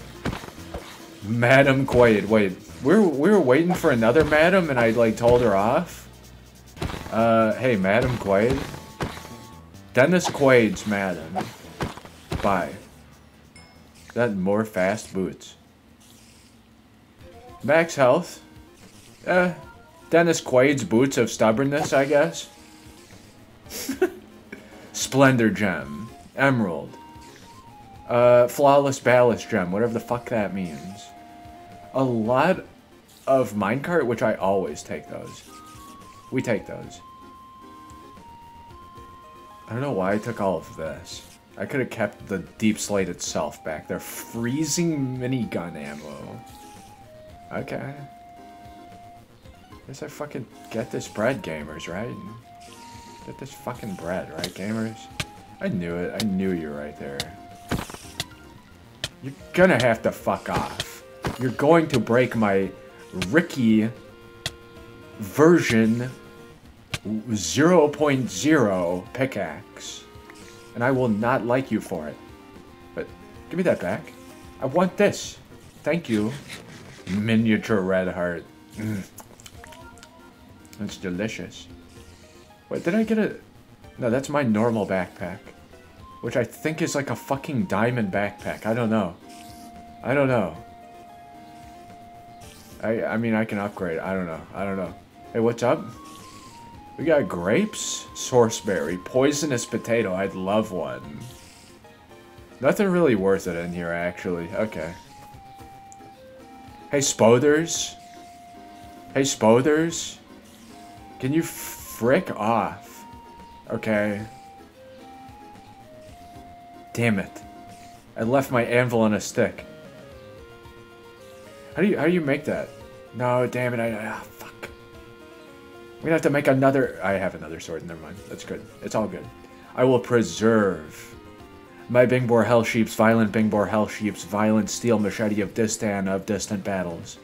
Madam Quaid. Wait, we were waiting for another madam and I like told her off? Hey, Madam Quaid. Dennis Quaid's madam. Bye. That more fast boots. Max health. Dennis Quaid's boots of stubbornness, I guess. Splendor gem. Emerald. Flawless ballast gem, whatever the fuck that means. A lot of minecart, which I always take those. We take those. I don't know why I took all of this. I could have kept the deep slate itself back there. Freezing minigun ammo. Okay. Guess I fucking get this bread, gamers, right? Get this fucking bread, right, gamers? I knew it. I knew you were right there. You're gonna have to fuck off. You're going to break my Ricky version 0.0 pickaxe. And I will not like you for it. But give me that back. I want this. Thank you. Miniature red heart. That's delicious. Wait, did I get a... No, that's my normal backpack. Which I think is like a fucking diamond backpack. I don't know. I don't know. I mean, I can upgrade. I don't know. I don't know. Hey, what's up? We got grapes, sourceberry, poisonous potato. I'd love one. Nothing really worth it in here, actually. Okay. Hey, spoders. Hey, Spoders. Can you frick off? Okay. Damn it. I left my anvil on a stick. How do you make that? No, damn it, fuck. We're gonna have to make another... I have another sword, never mind. That's good. It's all good. I will preserve my Bingbor Hellsheep's violent Bingbor Hellsheep's violent steel machete of Distan of distant battles.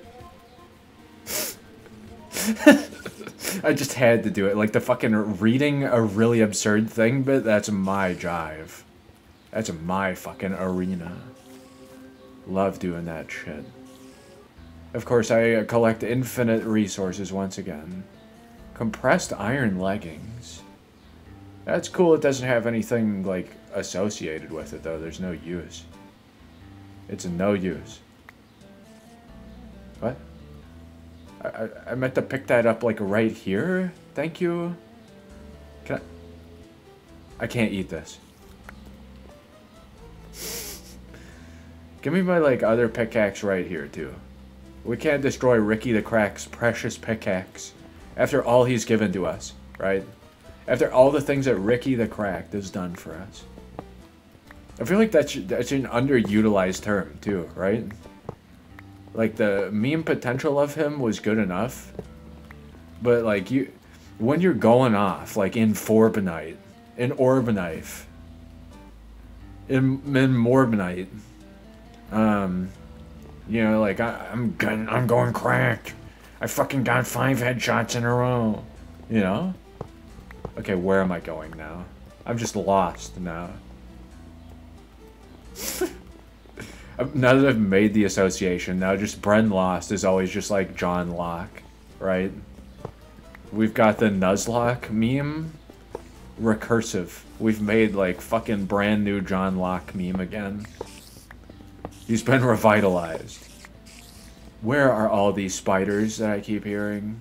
I just had to do it. Like the fucking reading a really absurd thing bit, that's my jive. That's my fucking arena. Love doing that shit. Of course, I collect infinite resources once again. Compressed iron leggings. That's cool. It doesn't have anything, like, associated with it, though. There's no use. It's a no use. What? I meant to pick that up, like, right here? Thank you. Can I can't eat this. Give me my, like, other pickaxe right here, too. We can't destroy Ricky the Crack's precious pickaxe after all he's given to us, right? After all the things that Ricky the Cracked has done for us. I feel like that's an underutilized term, too, right? Like, the meme potential of him was good enough. But, like, when you're going off, like, in Forbonite, in Orbonite, in Morbonite, you know, like, I'm going cracked. I fucking got 5 headshots in a row. You know? Okay, where am I going now? I'm just lost now. Now that I've made the association, now just Bren Lost is always just like John Locke, right? We've got the Nuzlocke meme. Recursive. We've made like fucking brand new John Locke meme again. He's been revitalized. Where are all these spiders that I keep hearing?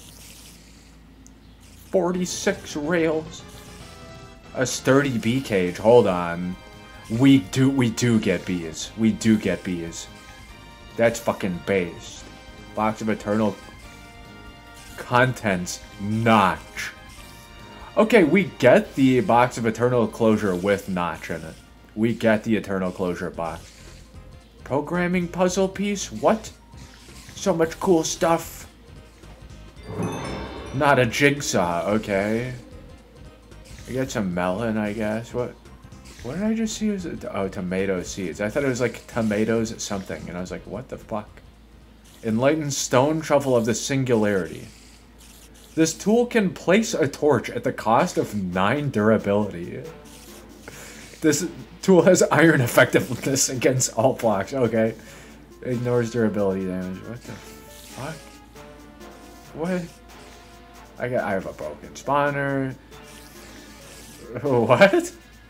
46 rails. A sturdy bee cage. Hold on. We do get bees. We do get bees. That's fucking based. Box of Eternal Contents. Notch. Okay, we get the Box of Eternal Closure with Notch in it. We get the Eternal Closure box. Programming puzzle piece? What? So much cool stuff. Not a jigsaw, okay. I get some melon, I guess. What did I just see? Oh, tomato seeds. I thought it was like tomatoes something, and I was like, what the fuck? Enlightened stone shovel of the singularity. This tool can place a torch at the cost of 9 durability. This tool has iron effectiveness against all blocks. Okay. Ignores durability damage. What the fuck? What? I have a broken spawner. What?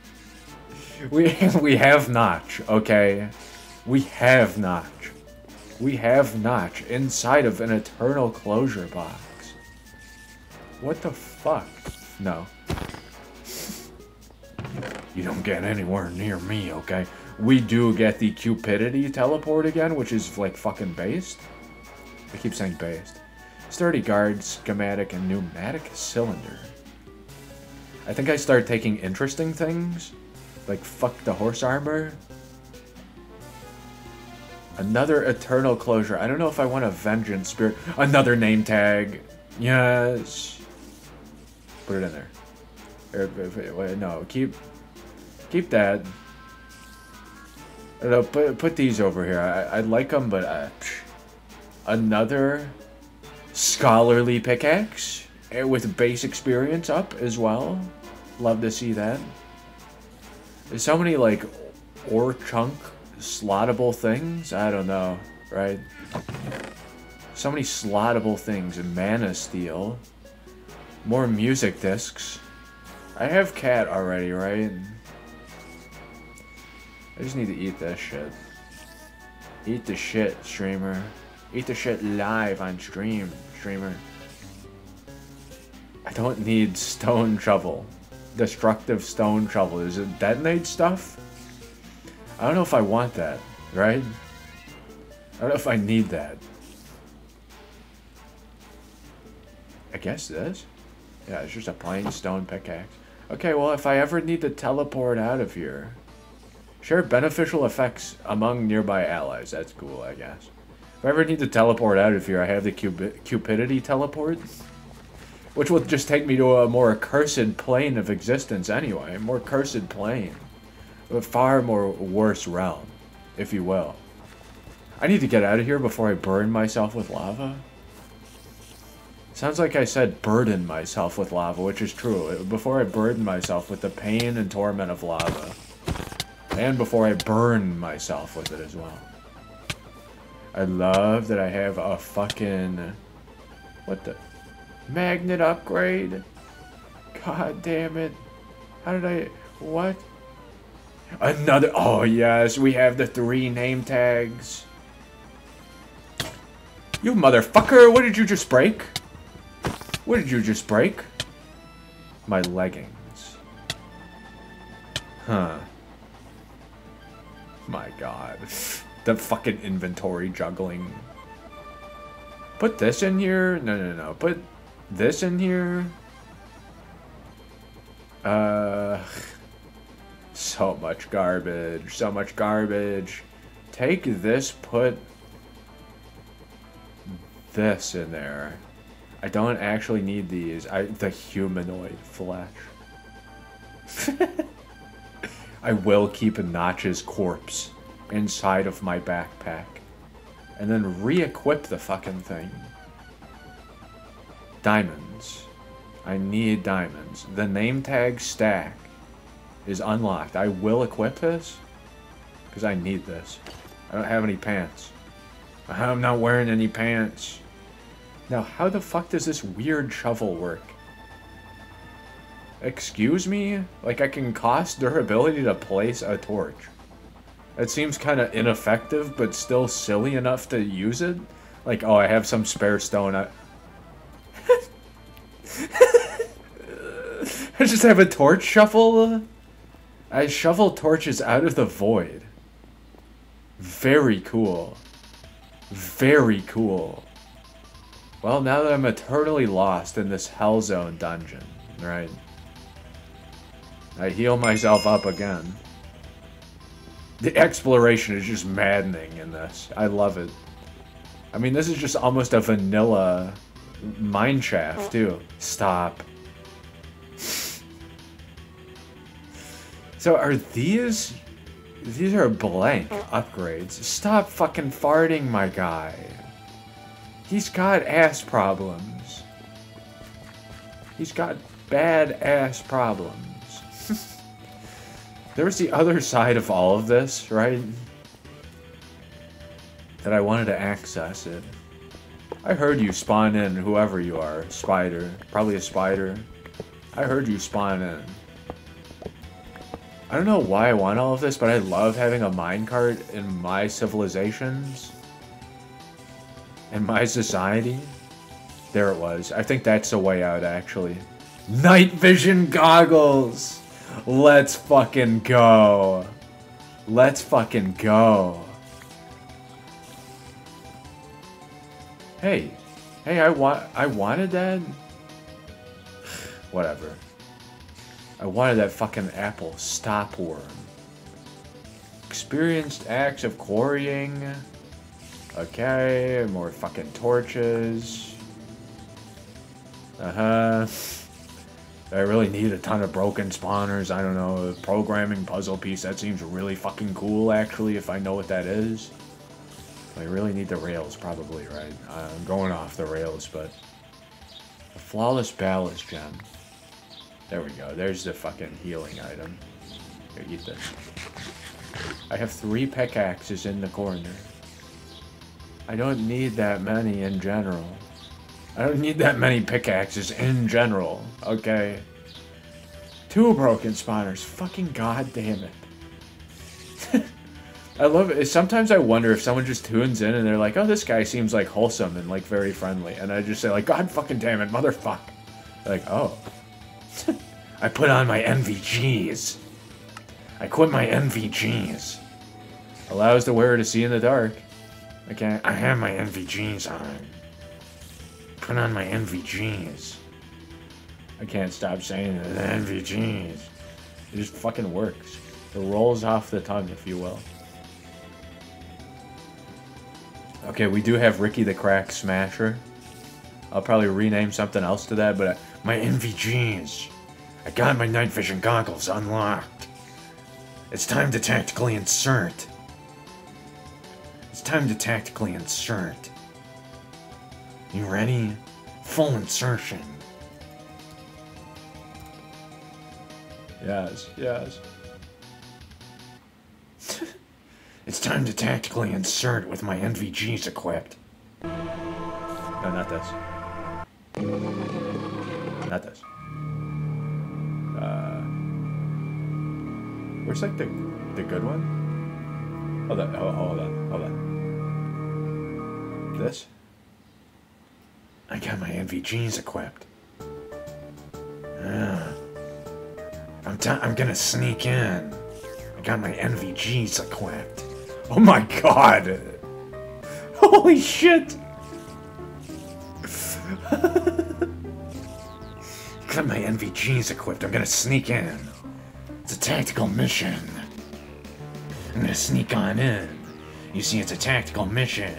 We have Notch, okay? We have Notch. We have Notch inside of an Eternal Closure box. What the fuck? No. You don't get anywhere near me, okay? We do get the Cupidity teleport again, which is like fucking based. I keep saying based. Sturdy guard, schematic, and pneumatic cylinder. I think I start taking interesting things. Like fuck the horse armor. Another Eternal Closure. I don't know if I want a Vengeance Spirit. Another name tag. Yes. Put it in there. Wait, no, keep that. No, put these over here. I like them, but another scholarly pickaxe with base experience up as well. Love to see that. There's so many like ore chunk slottable things. I don't know, right? So many slottable things. And mana steel. More music discs. I have cat already, right? I just need to eat that shit. Eat the shit, streamer. Eat the shit live on stream, streamer. I don't need stone shovel. Destructive stone shovel. Is it detonate stuff? I don't know if I want that, right? I don't know if I need that. guess this? Yeah, it's just a plain stone pickaxe. Okay, well, if I ever need to teleport out of here... Share beneficial effects among nearby allies. That's cool, I guess. If I ever need to teleport out of here, I have the Cupidity teleport. Which will just take me to a more accursed plane of existence anyway. A more cursed plane. A far more worse realm, if you will. I need to get out of here before I burn myself with lava. Sounds like I said burden myself with lava, which is true. Before I burden myself with the pain and torment of lava. And before I burn myself with it as well. I love that I have a fucking... What the... Magnet upgrade? God damn it. How did I... What? Another... Oh, yes. We have the 3 name tags. You motherfucker! What did you just break? What did you just break? My leggings. Huh. My god. The fucking inventory juggling. Put this in here? No, no, no. Put this in here? So much garbage. So much garbage. Take this, put this in there. I don't actually need these. The humanoid flesh. I will keep Notch's corpse inside of my backpack. And then re-equip the fucking thing. Diamonds. I need diamonds. The name tag stack is unlocked. I will equip this. Because I need this. I don't have any pants. I'm not wearing any pants. Now, how the fuck does this weird shovel work? Excuse me? Like, I can cost durability to place a torch. It seems kind of ineffective, but still silly enough to use it. Like, oh, I have some spare stone. I just have a torch shuffle. I shovel torches out of the void. Very cool. Very cool. Well, now that I'm eternally lost in this Hellzone dungeon, right? I heal myself up again. The exploration is just maddening in this. I love it. I mean, this is just almost a vanilla mineshaft, too. Stop. So are these... These are blank upgrades. Stop fucking farting, my guy. He's got ass problems. He's got bad ass problems. There's the other side of all of this, right? That I wanted to access it. I heard you spawn in, whoever you are. Spider. Probably a spider. I heard you spawn in. I don't know why I want all of this, but I love having a minecart in my civilizations. In my society. There it was. I think that's the way out, actually. Night vision goggles! Let's fucking go. Let's fucking go. Hey. Hey, I wanted that? Whatever. I wanted that fucking apple stopworm. Experienced acts of quarrying. Okay, more fucking torches. Uh-huh. I really need a ton of broken spawners. I don't know, a programming puzzle piece. That seems really fucking cool, actually, if I know what that is. I really need the rails, probably, right? I'm going off the rails, but... A flawless ballast gem. There we go. There's the fucking healing item. Here, eat this. I have 3 pickaxes in the corner. I don't need that many in general. I don't need that many pickaxes in general, okay? 2 broken spawners. Fucking goddamn it. I love it. Sometimes I wonder if someone just tunes in and they're like, oh, this guy seems like wholesome and like very friendly. And I just say like, God fucking damn it, motherfuck. Like, oh. I put on my NVGs. I quit my NVGs. Allows the wearer to see in the dark. Okay, I have my NVGs on. Put on my NVGs. I can't stop saying it. NVGs. It just fucking works. It rolls off the tongue, if you will. Okay, we do have Ricky the Crack Smasher. I'll probably rename something else to that, but my NVGs. I got my night vision goggles unlocked. It's time to tactically insert. It's time to tactically insert. You ready? Full insertion. Yes, yes. It's time to tactically insert with my NVGs equipped. No, not this. Not this. Where's like the good one? Hold on, hold on. This? I got my NVGs equipped. I'm gonna sneak in. I got my NVGs equipped. Oh my god! Holy shit! Got my NVGs equipped. I'm gonna sneak in. It's a tactical mission. I'm gonna sneak on in. You see, it's a tactical mission.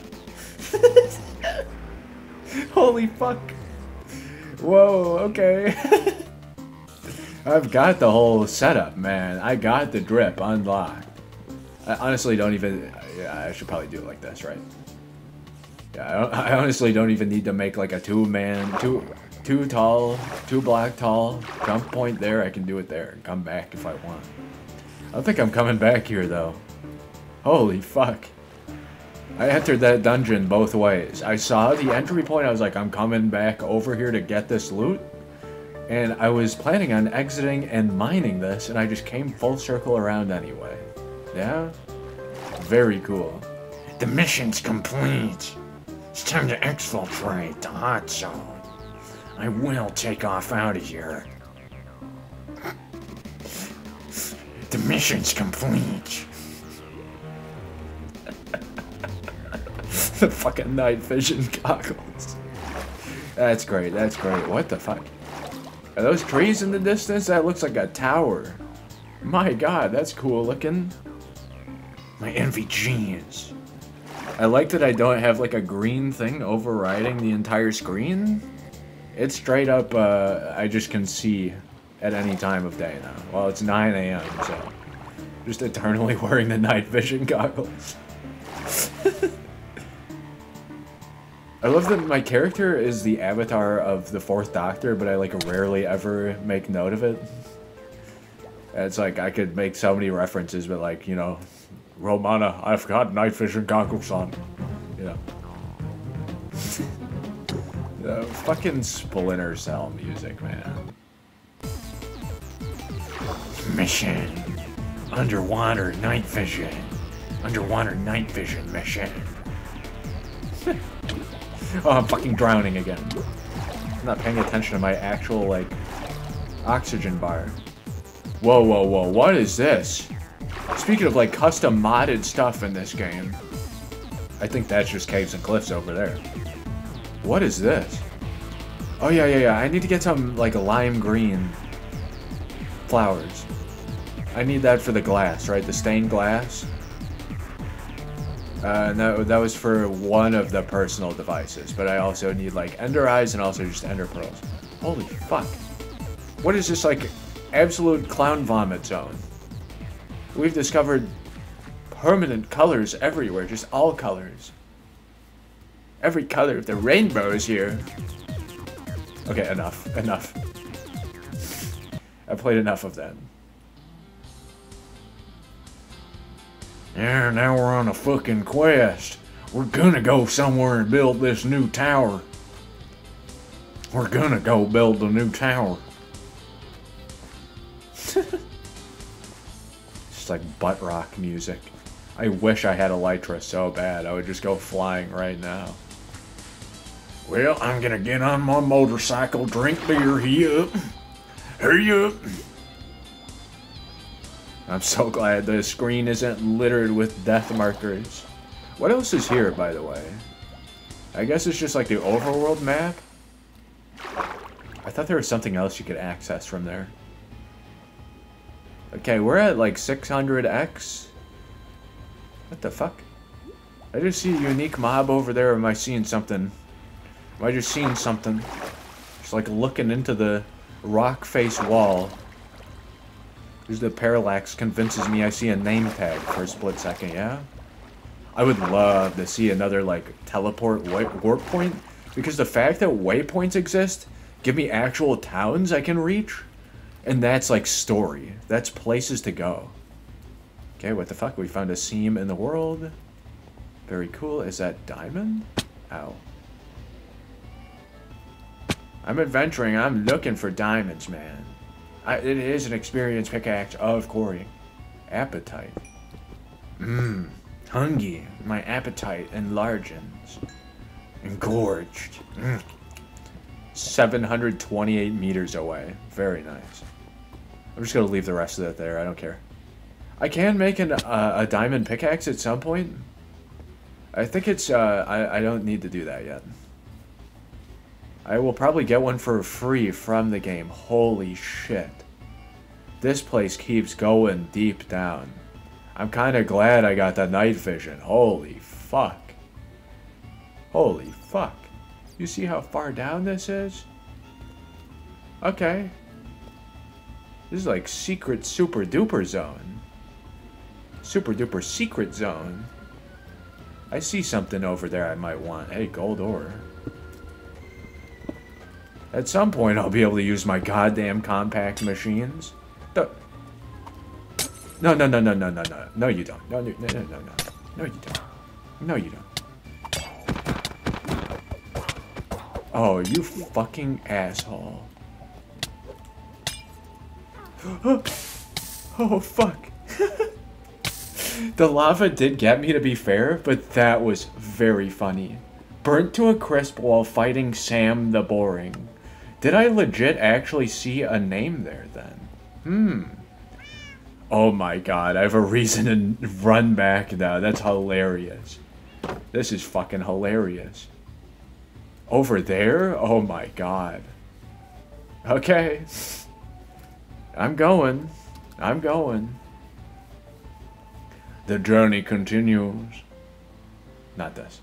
Holy fuck. Whoa, okay. I've got the whole setup, man. I got the drip unlocked. I honestly don't even... Yeah, I should probably do it like this, right? Yeah, I honestly don't even need to make like a two block tall jump point there. I can do it there and come back if I want. I don't think I'm coming back here, though. Holy fuck. I entered that dungeon both ways. I saw the entry point, I was like, I'm coming back over here to get this loot. And I was planning on exiting and mining this, and I just came full circle around anyway. Yeah? Very cool. The mission's complete. It's time to exfiltrate the hot zone. I will take off out of here. The mission's complete. The fucking night vision goggles. That's great, that's great. What the fuck? Are those trees in the distance? That looks like a tower. My god, that's cool looking. My NVGs. I like that I don't have like a green thing overriding the entire screen. It's straight up, I just can see at any time of day now. Well, it's 9 AM, so just eternally wearing the night vision goggles. I love that my character is the avatar of the Fourth Doctor, but I like rarely ever make note of it. It's like I could make so many references, but like, you know, Romana, I've got night vision goggles on. You know. The fucking Splinter Cell music, man. Mission. Underwater night vision. Underwater night vision mission. Oh, I'm fucking drowning again. I'm not paying attention to my actual, like, oxygen bar. Whoa, whoa, whoa, what is this? Speaking of, like, custom modded stuff in this game, I think that's just caves and cliffs over there. What is this? Oh, yeah, I need to get some, like, lime green flowers. I need that for the glass, right? The stained glass. No, that was for one of the personal devices, but I also need like ender eyes and also just ender pearls. Holy fuck. What is this, like, absolute clown vomit zone? We've discovered permanent colors everywhere, just all colors. Every color of the rainbow is here. Okay, enough. I played enough of that. Yeah, now we're on a fucking quest. We're gonna go somewhere and build this new tower. We're gonna go build a new tower. Just like butt rock music. I wish I had Elytra so bad. I would just go flying right now. Well, I'm gonna get on my motorcycle, drink beer, hurry up. Hurry up. I'm so glad the screen isn't littered with death markers. What else is here, by the way? I guess it's just like the overworld map. I thought there was something else you could access from there. Okay, we're at like 600x. What the fuck? I just see a unique mob over there, or am I seeing something? Am I just seeing something? Just like looking into the rock face wall. There's the parallax convinces me I see a name tag for a split second, yeah? I would love to see another like teleport warp point, because the fact that waypoints exist give me actual towns I can reach, and that's like story. That's places to go. Okay, what the fuck? We found a seam in the world. Very cool. Is that diamond? Ow. I'm adventuring. I'm looking for diamonds, man. It is an experienced pickaxe of Corey. Appetite. Mmm. Hungry. My appetite enlarges. Engorged. 728 meters away. Very nice. I'm just gonna leave the rest of that there. I don't care. I can make a diamond pickaxe at some point. I think it's, I don't need to do that yet. I will probably get one for free from the game. Holy shit. This place keeps going deep down. I'm kind of glad I got the night vision. Holy fuck. Holy fuck. You see how far down this is? Okay. This is like secret super duper zone. Super duper secret zone. I see something over there I might want. Hey, gold ore. At some point, I'll be able to use my goddamn compact machines. No, no, no, no, no, no, no. No, you don't. No, no, no, no, no. No, you don't. No, you don't. Oh, you fucking asshole. Oh, fuck. The lava did get me, to be fair, but that was very funny. Burnt to a crisp while fighting Sam the Boring. Did I legit actually see a name there then? Oh my god, I have a reason to run back now. That's hilarious. This is fucking hilarious. Over there? Oh my god. Okay. I'm going. I'm going. The journey continues. Not this.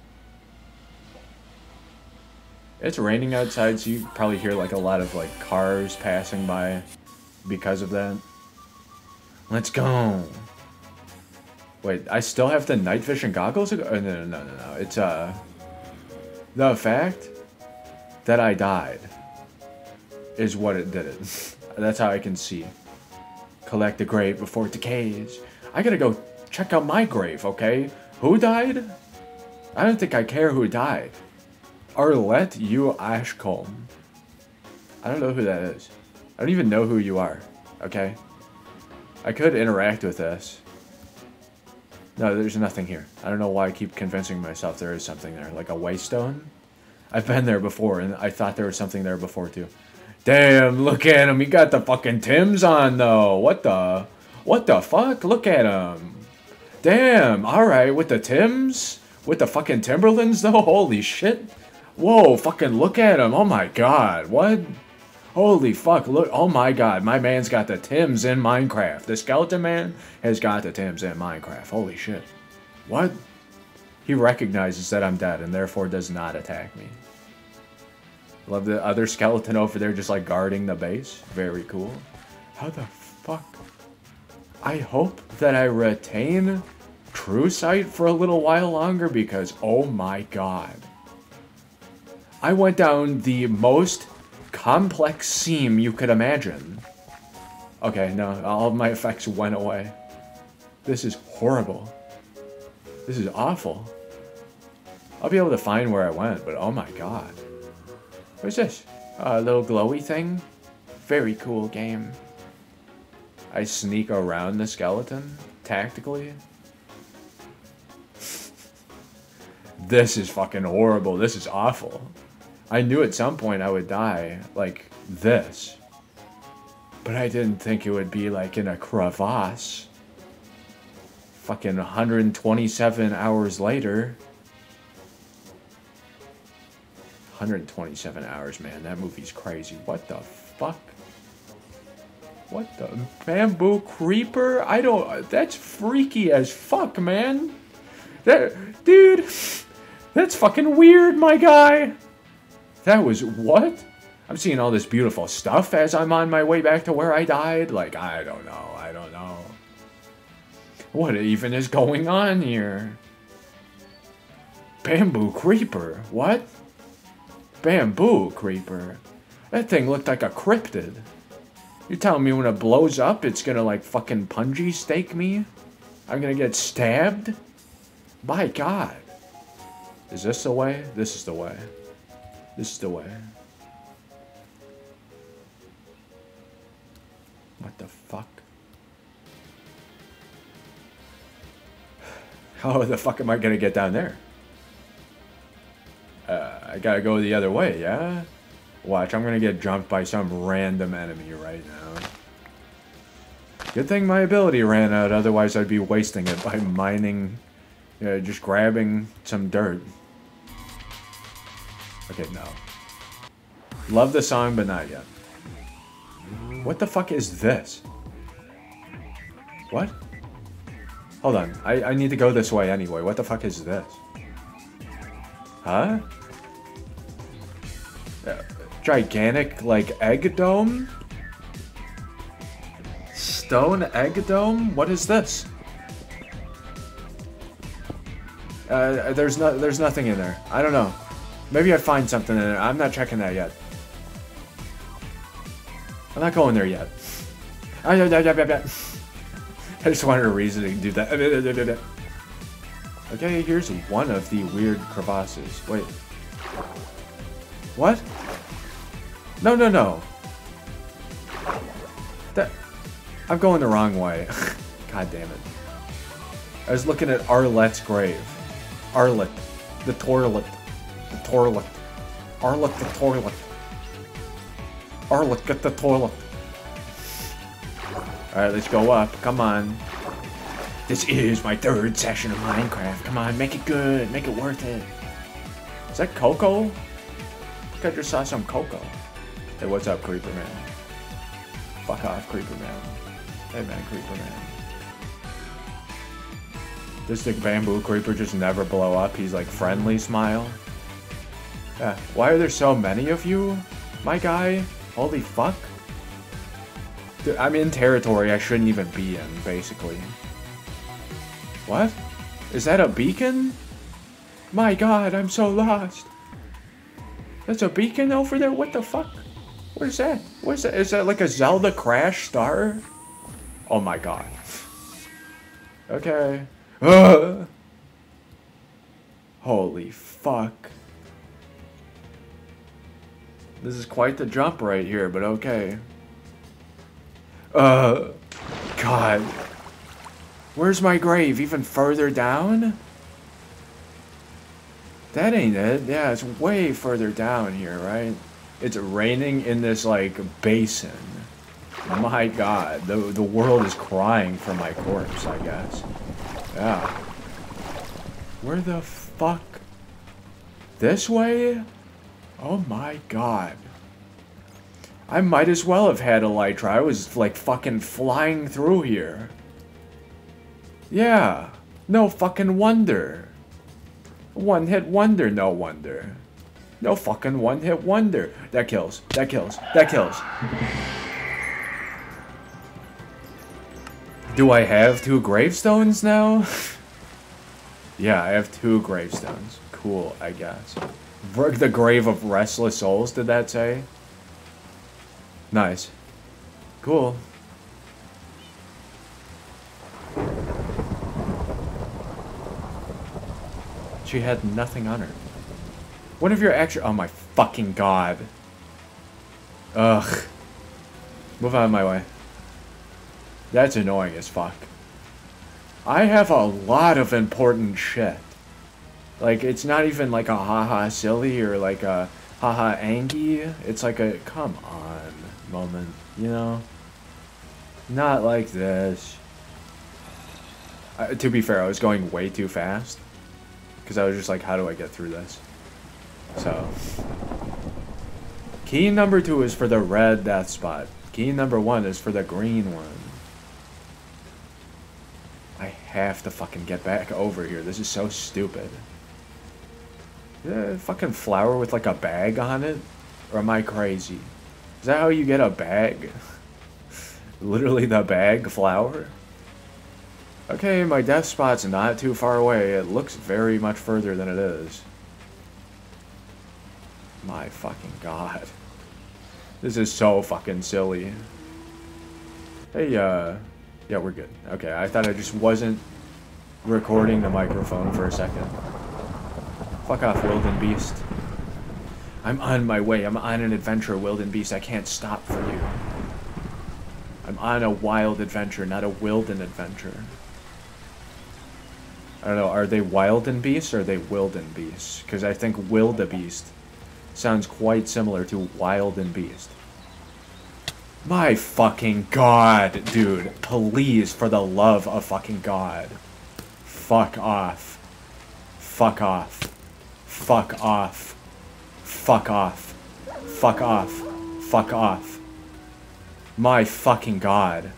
It's raining outside, so you probably hear like a lot of like cars passing by because of that. Let's go. Wait, I still have the night vision goggles? Oh, no, no, no, no, no. It's, the fact that I died is what it did it. That's how I can see. Collect the grave before it decays. I gotta go check out my grave, okay? Who died? I don't think I care who died. Arlette U. Ashcombe. I don't know who that is. I don't even know who you are, okay? I could interact with this. No, there's nothing here. I don't know why I keep convincing myself there is something there. Like a waystone? I've been there before, and I thought there was something there before, too. Damn, look at him. He got the fucking Timbs on, though. What the fuck? Look at him. Damn, alright, with the Timbs? With the fucking Timberlands, though? Holy shit. Whoa, fucking look at him. Oh my god, what? Holy fuck, look, oh my god, my man's got the Timbs in Minecraft. The skeleton man has got the Timbs in Minecraft. Holy shit. What? He recognizes that I'm dead and therefore does not attack me. Love the other skeleton over there just like guarding the base. Very cool. How the fuck? I hope that I retain True Sight for a little while longer because, oh my god. I went down the most complex seam you could imagine. Okay, no, all of my effects went away. This is horrible. This is awful. I'll be able to find where I went, but oh my god. What is this? A little glowy thing? Very cool game. I sneak around the skeleton, tactically. This is fucking horrible. This is awful. I knew at some point I would die like this. But I didn't think it would be like in a crevasse. Fucking 127 hours later. 127 hours, man. That movie's crazy. What the fuck? What the bamboo creeper? I don't. That's freaky as fuck, man. That dude. That's fucking weird, my guy. That was what? I'm seeing all this beautiful stuff as I'm on my way back to where I died. Like, I don't know. I don't know. What even is going on here? Bamboo creeper. What? Bamboo creeper. That thing looked like a cryptid. You telling me when it blows up, it's gonna like fucking punji stake me? I'm gonna get stabbed? My God. Is this the way? This is the way. This is the way. What the fuck? How the fuck am I gonna get down there? I gotta go the other way, yeah? Watch, I'm gonna get jumped by some random enemy right now. Good thing my ability ran out, otherwise I'd be wasting it by mining, just grabbing some dirt. Okay, no. Love the song, but not yet. What the fuck is this? What? Hold on, I need to go this way anyway. What the fuck is this? Huh? Gigantic, like, egg dome? Stone egg dome? What is this? There's nothing in there. I don't know. Maybe I find something in there. I'm not checking that yet. I'm not going there yet. I just wanted a reason to do that. Okay, here's one of the weird crevasses. Wait. What? No, no, no. I'm going the wrong way. God damn it. I was looking at Arlette's grave. Arlette. The toilet. The toilet. Arlette the toilet. Arlette, get the toilet. Alright, let's go up. Come on. This is my third session of Minecraft. Come on, make it good. Make it worth it. Is that Coco? I think I just saw some Coco. Hey, what's up, Creeper Man? Fuck off, Creeper Man. Hey, man, Creeper Man. Does the bamboo creeper just never blow up? He's like friendly smile. Yeah. Why are there so many of you, my guy? Holy fuck. Dude, I'm in territory I shouldn't even be in, basically. What? Is that a beacon? My God, I'm so lost. That's a beacon over there? What the fuck? What is that? What is that? Is that like a Zelda crash star? Oh my God. Okay. Holy fuck. This is quite the jump right here, but okay. God. Where's my grave? Even further down? That ain't it. Yeah, it's way further down here, right? It's raining in this, like, basin. My God. The world is crying for my corpse, I guess. Yeah. Where the fuck? This way? Oh my God. I might as well have had Elytra. I was, like, fucking flying through here. Yeah. No fucking wonder. One-hit wonder, no wonder. No fucking one-hit wonder. That kills. That kills. That kills. Do I have 2 gravestones now? Yeah, I have 2 gravestones. Cool, I guess. The Grave of Restless Souls, did that say? Nice. Cool. She had nothing on her. What if you're actually... Oh my fucking God. Ugh. Move out of my way. That's annoying as fuck. I have a lot of important shit. Like, it's not even like a haha silly or like a haha Angie. It's like a come on moment, you know? Not like this. To be fair, I was going way too fast. Because I was just like, how do I get through this? So, key number 2 is for the red death spot. Key number 1 is for the green one. I have to fucking get back over here. This is so stupid. Is that a fucking flower with like a bag on it? Or am I crazy? Is that how you get a bag? Literally the bag flower? Okay, my death spot's not too far away. It looks very much further than it is. My fucking god. This is so fucking silly. Hey, yeah, we're good. Okay, I thought I just wasn't recording the microphone for a second. Fuck off, Wildenbeest. I'm on my way. I'm on an adventure, Wildenbeest. I can't stop for you. I'm on a wild adventure, not a Wilden adventure. I don't know, are they Wildenbeests or are they Wildenbeests? Because I think Wildebeest sounds quite similar to Wildenbeest. My fucking god, dude. Please, for the love of fucking god. Fuck off. Fuck off. Fuck off. Fuck off. Fuck off. Fuck off. My fucking god.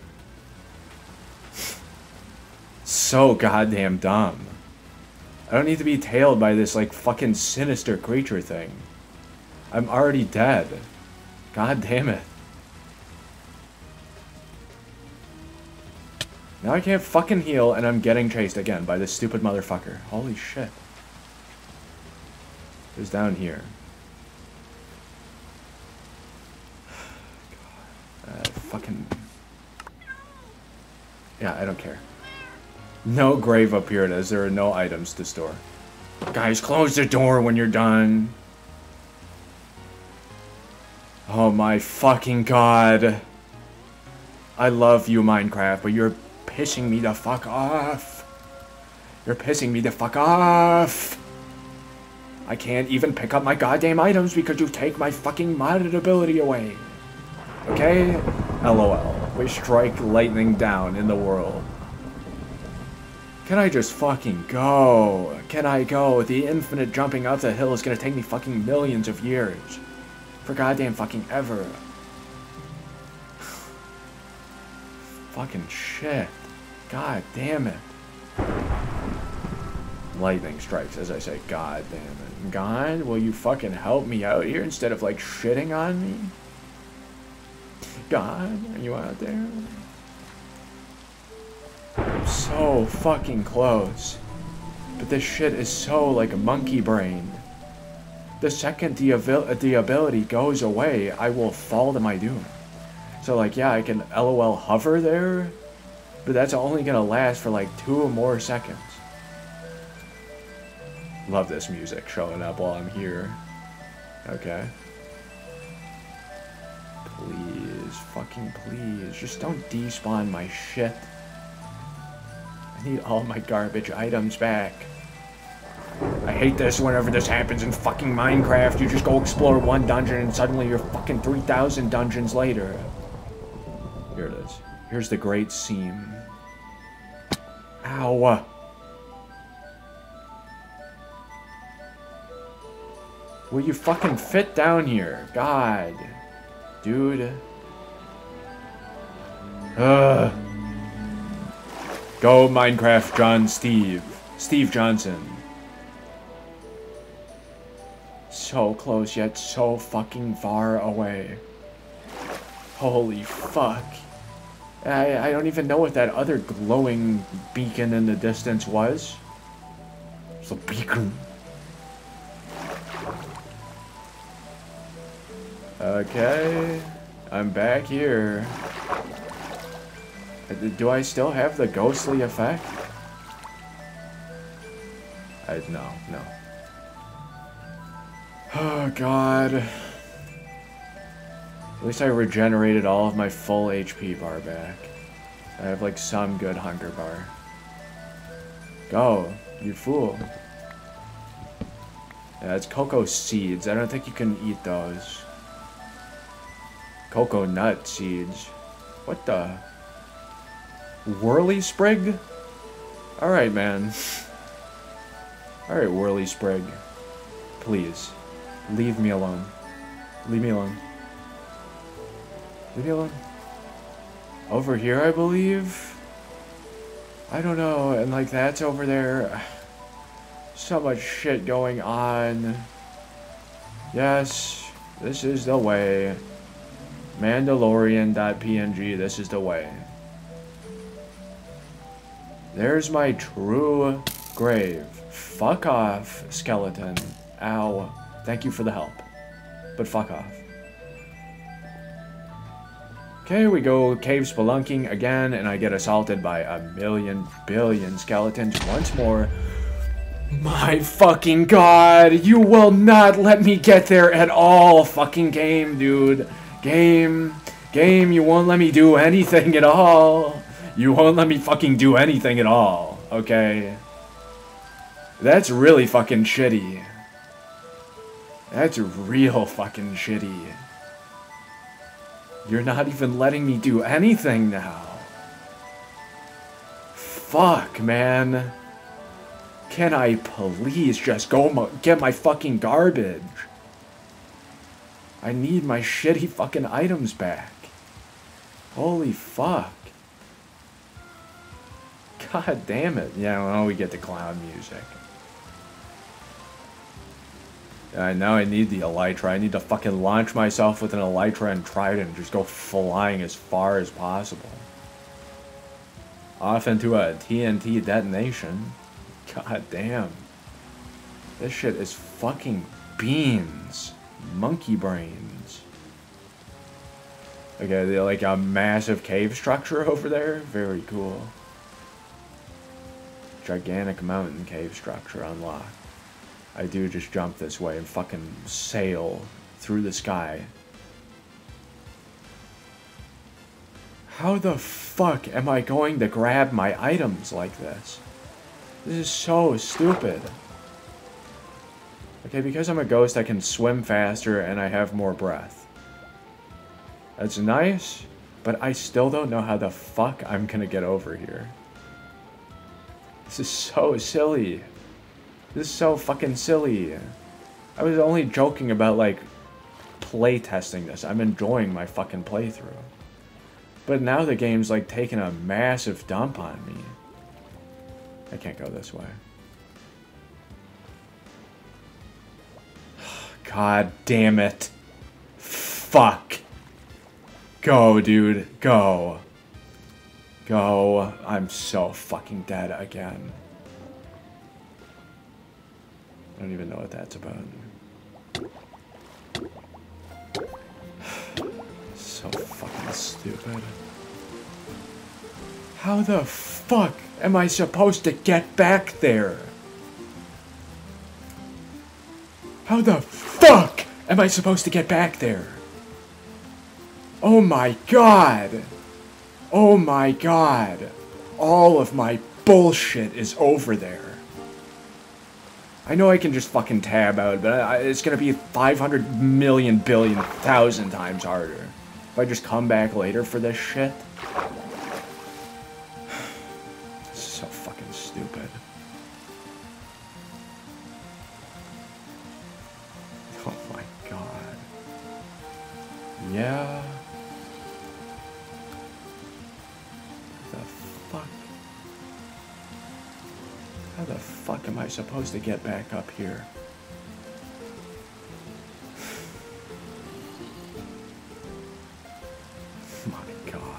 So goddamn dumb. I don't need to be tailed by this, like, fucking sinister creature thing. I'm already dead. God damn it. Now I can't fucking heal, and I'm getting chased again by this stupid motherfucker. Holy shit. It's down here. Fucking... Yeah, I don't care. No grave up here, as there are no items to store. Guys, close the door when you're done. Oh my fucking god. I love you, Minecraft, but you're pissing me the fuck off. You're pissing me the fuck off. I can't even pick up my goddamn items because you take my fucking modded ability away. Okay? LOL. We strike lightning down in the world. Can I just fucking go? Can I go? The infinite jumping up the hill is gonna take me fucking millions of years. For goddamn fucking ever. Fucking shit. God damn it. Lightning strikes as I say, god damn it. God, will you fucking help me out here instead of like shitting on me? God, are you out there? I'm so fucking close. But this shit is so like monkey brain. The second the ability goes away, I will fall to my doom. So like, yeah, I can LOL hover there, but that's only gonna last for like 2 more seconds. Love this music showing up while I'm here. Okay. Please, fucking please, just don't despawn my shit. I need all my garbage items back. I hate this whenever this happens in fucking Minecraft. You just go explore one dungeon and suddenly you're fucking 3,000 dungeons later. Here it is. Here's the Great Seam. Ow. Will you fucking fit down here? God. Dude. Ugh. Go Minecraft John Steve. Steve Johnson. So close yet so fucking far away. Holy fuck. I don't even know what that other glowing beacon in the distance was. It's a beacon. Okay. I'm back here. Do I still have the ghostly effect? No. Oh, God. At least I regenerated all of my full HP bar back. I have, like, some good hunger bar. Go, you fool. Yeah, it's cocoa seeds. I don't think you can eat those. Cocoa nut seeds. What the? Whirly Sprig? Alright, man. Alright, Whirly Sprig. Please. Leave me alone. Leave me alone. Leave me alone. Over here, I believe? I don't know, and like that's over there. So much shit going on. Yes, this is the way. Mandalorian.png, this is the way. There's my true grave. Fuck off, skeleton. Ow. Thank you for the help. But fuck off. Okay, we go cave spelunking again, and I get assaulted by a billion skeletons once more. My fucking god, you will not let me get there at all, fucking game, dude. Game, you won't let me do anything at all. You won't let me fucking do anything at all, okay? That's really fucking shitty. That's real fucking shitty. You're not even letting me do anything now. Fuck, man. Can I please just go get my fucking garbage? I need my shitty fucking items back. Holy fuck. God damn it. Yeah, well, we get the clown music. Now I need the elytra. I need to fucking launch myself with an elytra and trident and just go flying as far as possible. Off into a TNT detonation. God damn. This shit is fucking beans. Monkey brains. Okay, they're like a massive cave structure over there. Very cool. Gigantic mountain cave structure unlocked. I do just jump this way and fucking sail through the sky. How the fuck am I going to grab my items like this? This is so stupid. Okay, because I'm a ghost, I can swim faster and I have more breath. That's nice, but I still don't know how the fuck I'm gonna get over here. This is so silly. This is so fucking silly. I was only joking about, like, play testing this. I'm enjoying my fucking playthrough. But now the game's, like, taking a massive dump on me. I can't go this way. God damn it. Fuck. Go, dude. Go. Go. I'm so fucking dead again. I don't even know what that's about. So fucking stupid. How the fuck am I supposed to get back there? How the fuck am I supposed to get back there? Oh my god. Oh my god. All of my bullshit is over there. I know I can just fucking tab out, but it's gonna be 500 million billion thousand times harder if I just come back later for this shit. This is so fucking stupid. Oh my god. Yeah. The fuck? How the fuck am I supposed to get back up here? My god.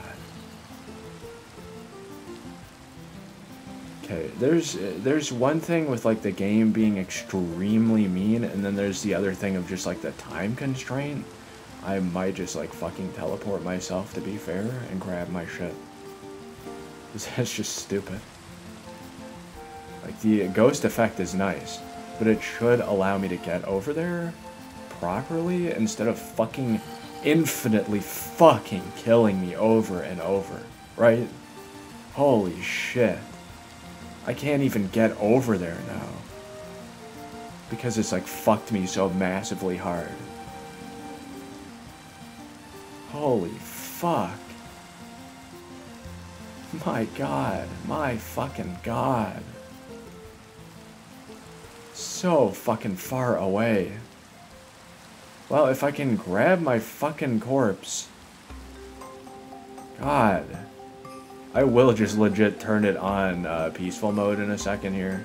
Okay, there's one thing with like the game being extremely mean, and then there's the other thing of just like the time constraint. I might just like fucking teleport myself, to be fair, and grab my shit. That's just stupid. Like, the ghost effect is nice, but it should allow me to get over there properly instead of fucking infinitely fucking killing me over and over, right? Holy shit. I can't even get over there now. Because it's like fucked me so massively hard. Holy fuck. My god. My fucking god. so fucking far away. Well, if I can grab my fucking corpse. God. I will just legit turn it on peaceful mode in a second here.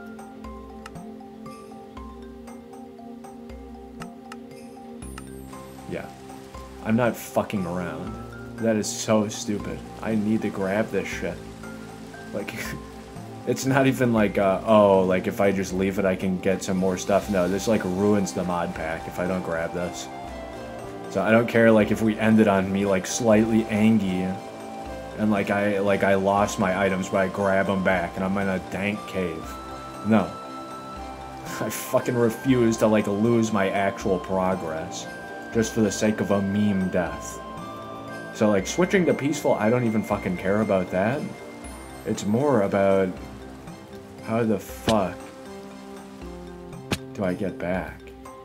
Yeah. I'm not fucking around. That is so stupid. I need to grab this shit. Like, it's not even like, oh, like if I just leave it I can get some more stuff. No, this like ruins the mod pack if I don't grab this. So I don't care like if we ended on me like slightly angry and like I lost my items but I grab them back and I'm in a dank cave. No. I fucking refuse to like lose my actual progress just for the sake of a meme death. So like switching to peaceful, I don't even fucking care about that. It's more about how the fuck do I get back?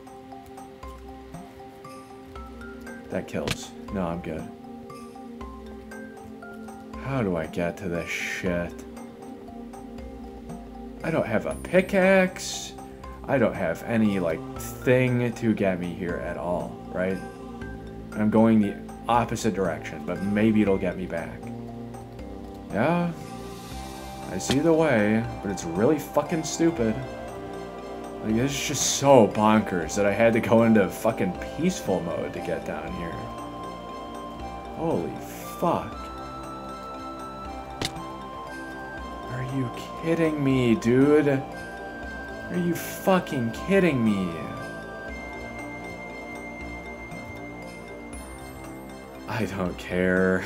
That kills. No, I'm good. How do I get to this shit? I don't have a pickaxe. I don't have any, like, thing to get me here at all, right? And I'm going the opposite direction, but maybe it'll get me back. Yeah, I see the way, but it's really fucking stupid. Like, this is just so bonkers that I had to go into fucking peaceful mode to get down here. Holy fuck. Are you kidding me, dude? Are you fucking kidding me? I don't care.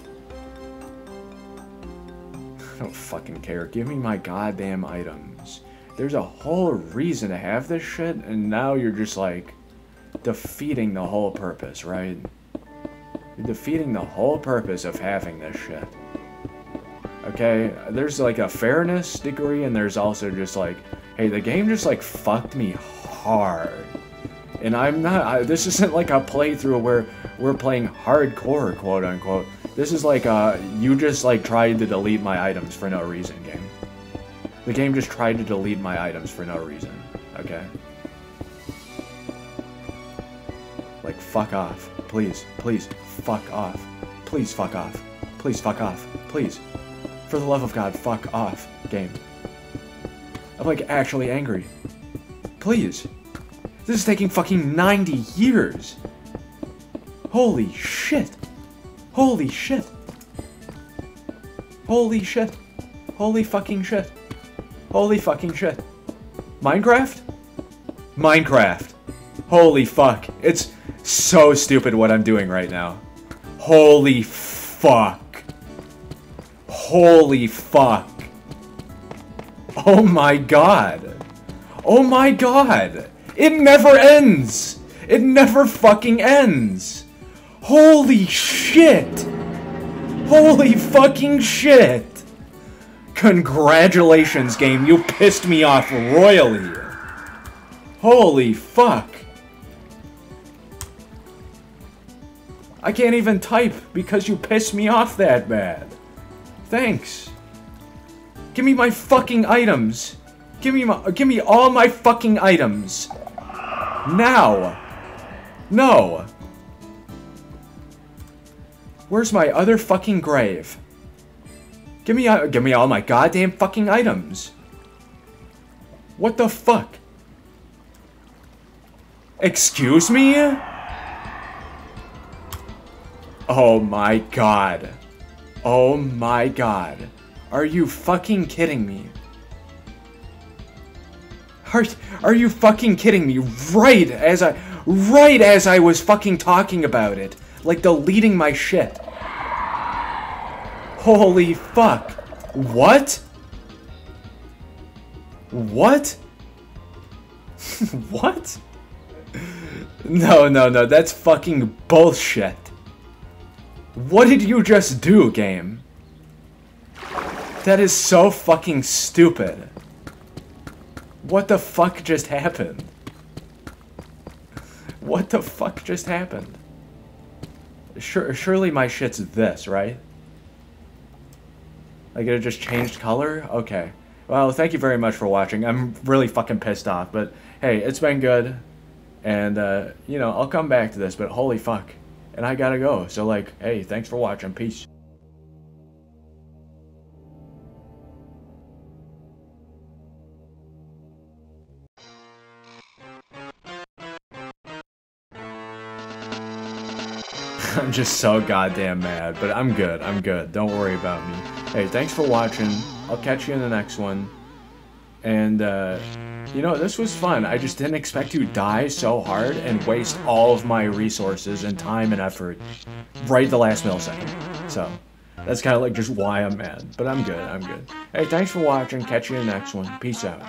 I don't fucking care. Give me my goddamn items. There's a whole reason to have this shit, and now you're just like defeating the whole purpose, right? You're defeating the whole purpose of having this shit. Okay, there's like a fairness degree, and there's also just like, hey, the game just like fucked me hard. And I'm not, this isn't like a playthrough where we're playing hardcore, quote unquote. This is like, you just like tried to delete my items for no reason, game. The game just tried to delete my items for no reason, okay? Like, fuck off. Please, please, fuck off. Please, fuck off. Please, fuck off. Please. For the love of God, fuck off, game. I'm like actually angry. Please. This is taking fucking 90 years. Holy shit. Holy shit. Holy shit. Holy fucking shit. Holy fucking shit. Minecraft? Minecraft. Holy fuck. It's so stupid what I'm doing right now. Holy fuck. Holy fuck. Oh my god. Oh my god. It never ends. It never fucking ends. Holy shit. Holy fucking shit. Congratulations, game. You pissed me off royally. Holy fuck. I can't even type because you pissed me off that bad. Thanks. Give me my fucking items. Give me all my fucking items. Now. No. Where's my other fucking grave? Give me all my goddamn fucking items. What the fuck? Excuse me? Oh my god. Oh my god. Are you fucking kidding me? Are you fucking kidding me? Right as I was fucking talking about it. Like deleting my shit. Holy fuck. What? What? What? No, that's fucking bullshit. What did you just do, game? That is so fucking stupid. What the fuck just happened? What the fuck just happened? Surely my shit's this, right? Like it just changed color? Okay. Well, thank you very much for watching. I'm really fucking pissed off, but hey, it's been good. And, you know, I'll come back to this, but holy fuck. And I gotta go. So, like, hey, thanks for watching. Peace. I'm just so goddamn mad, but I'm good. I'm good. Don't worry about me. Hey, thanks for watching. I'll catch you in the next one. And, you know, this was fun. I just didn't expect to die so hard and waste all of my resources and time and effort right at the last millisecond. So, that's kind of like just why I'm mad. But I'm good. I'm good. Hey, thanks for watching. Catch you in the next one. Peace out.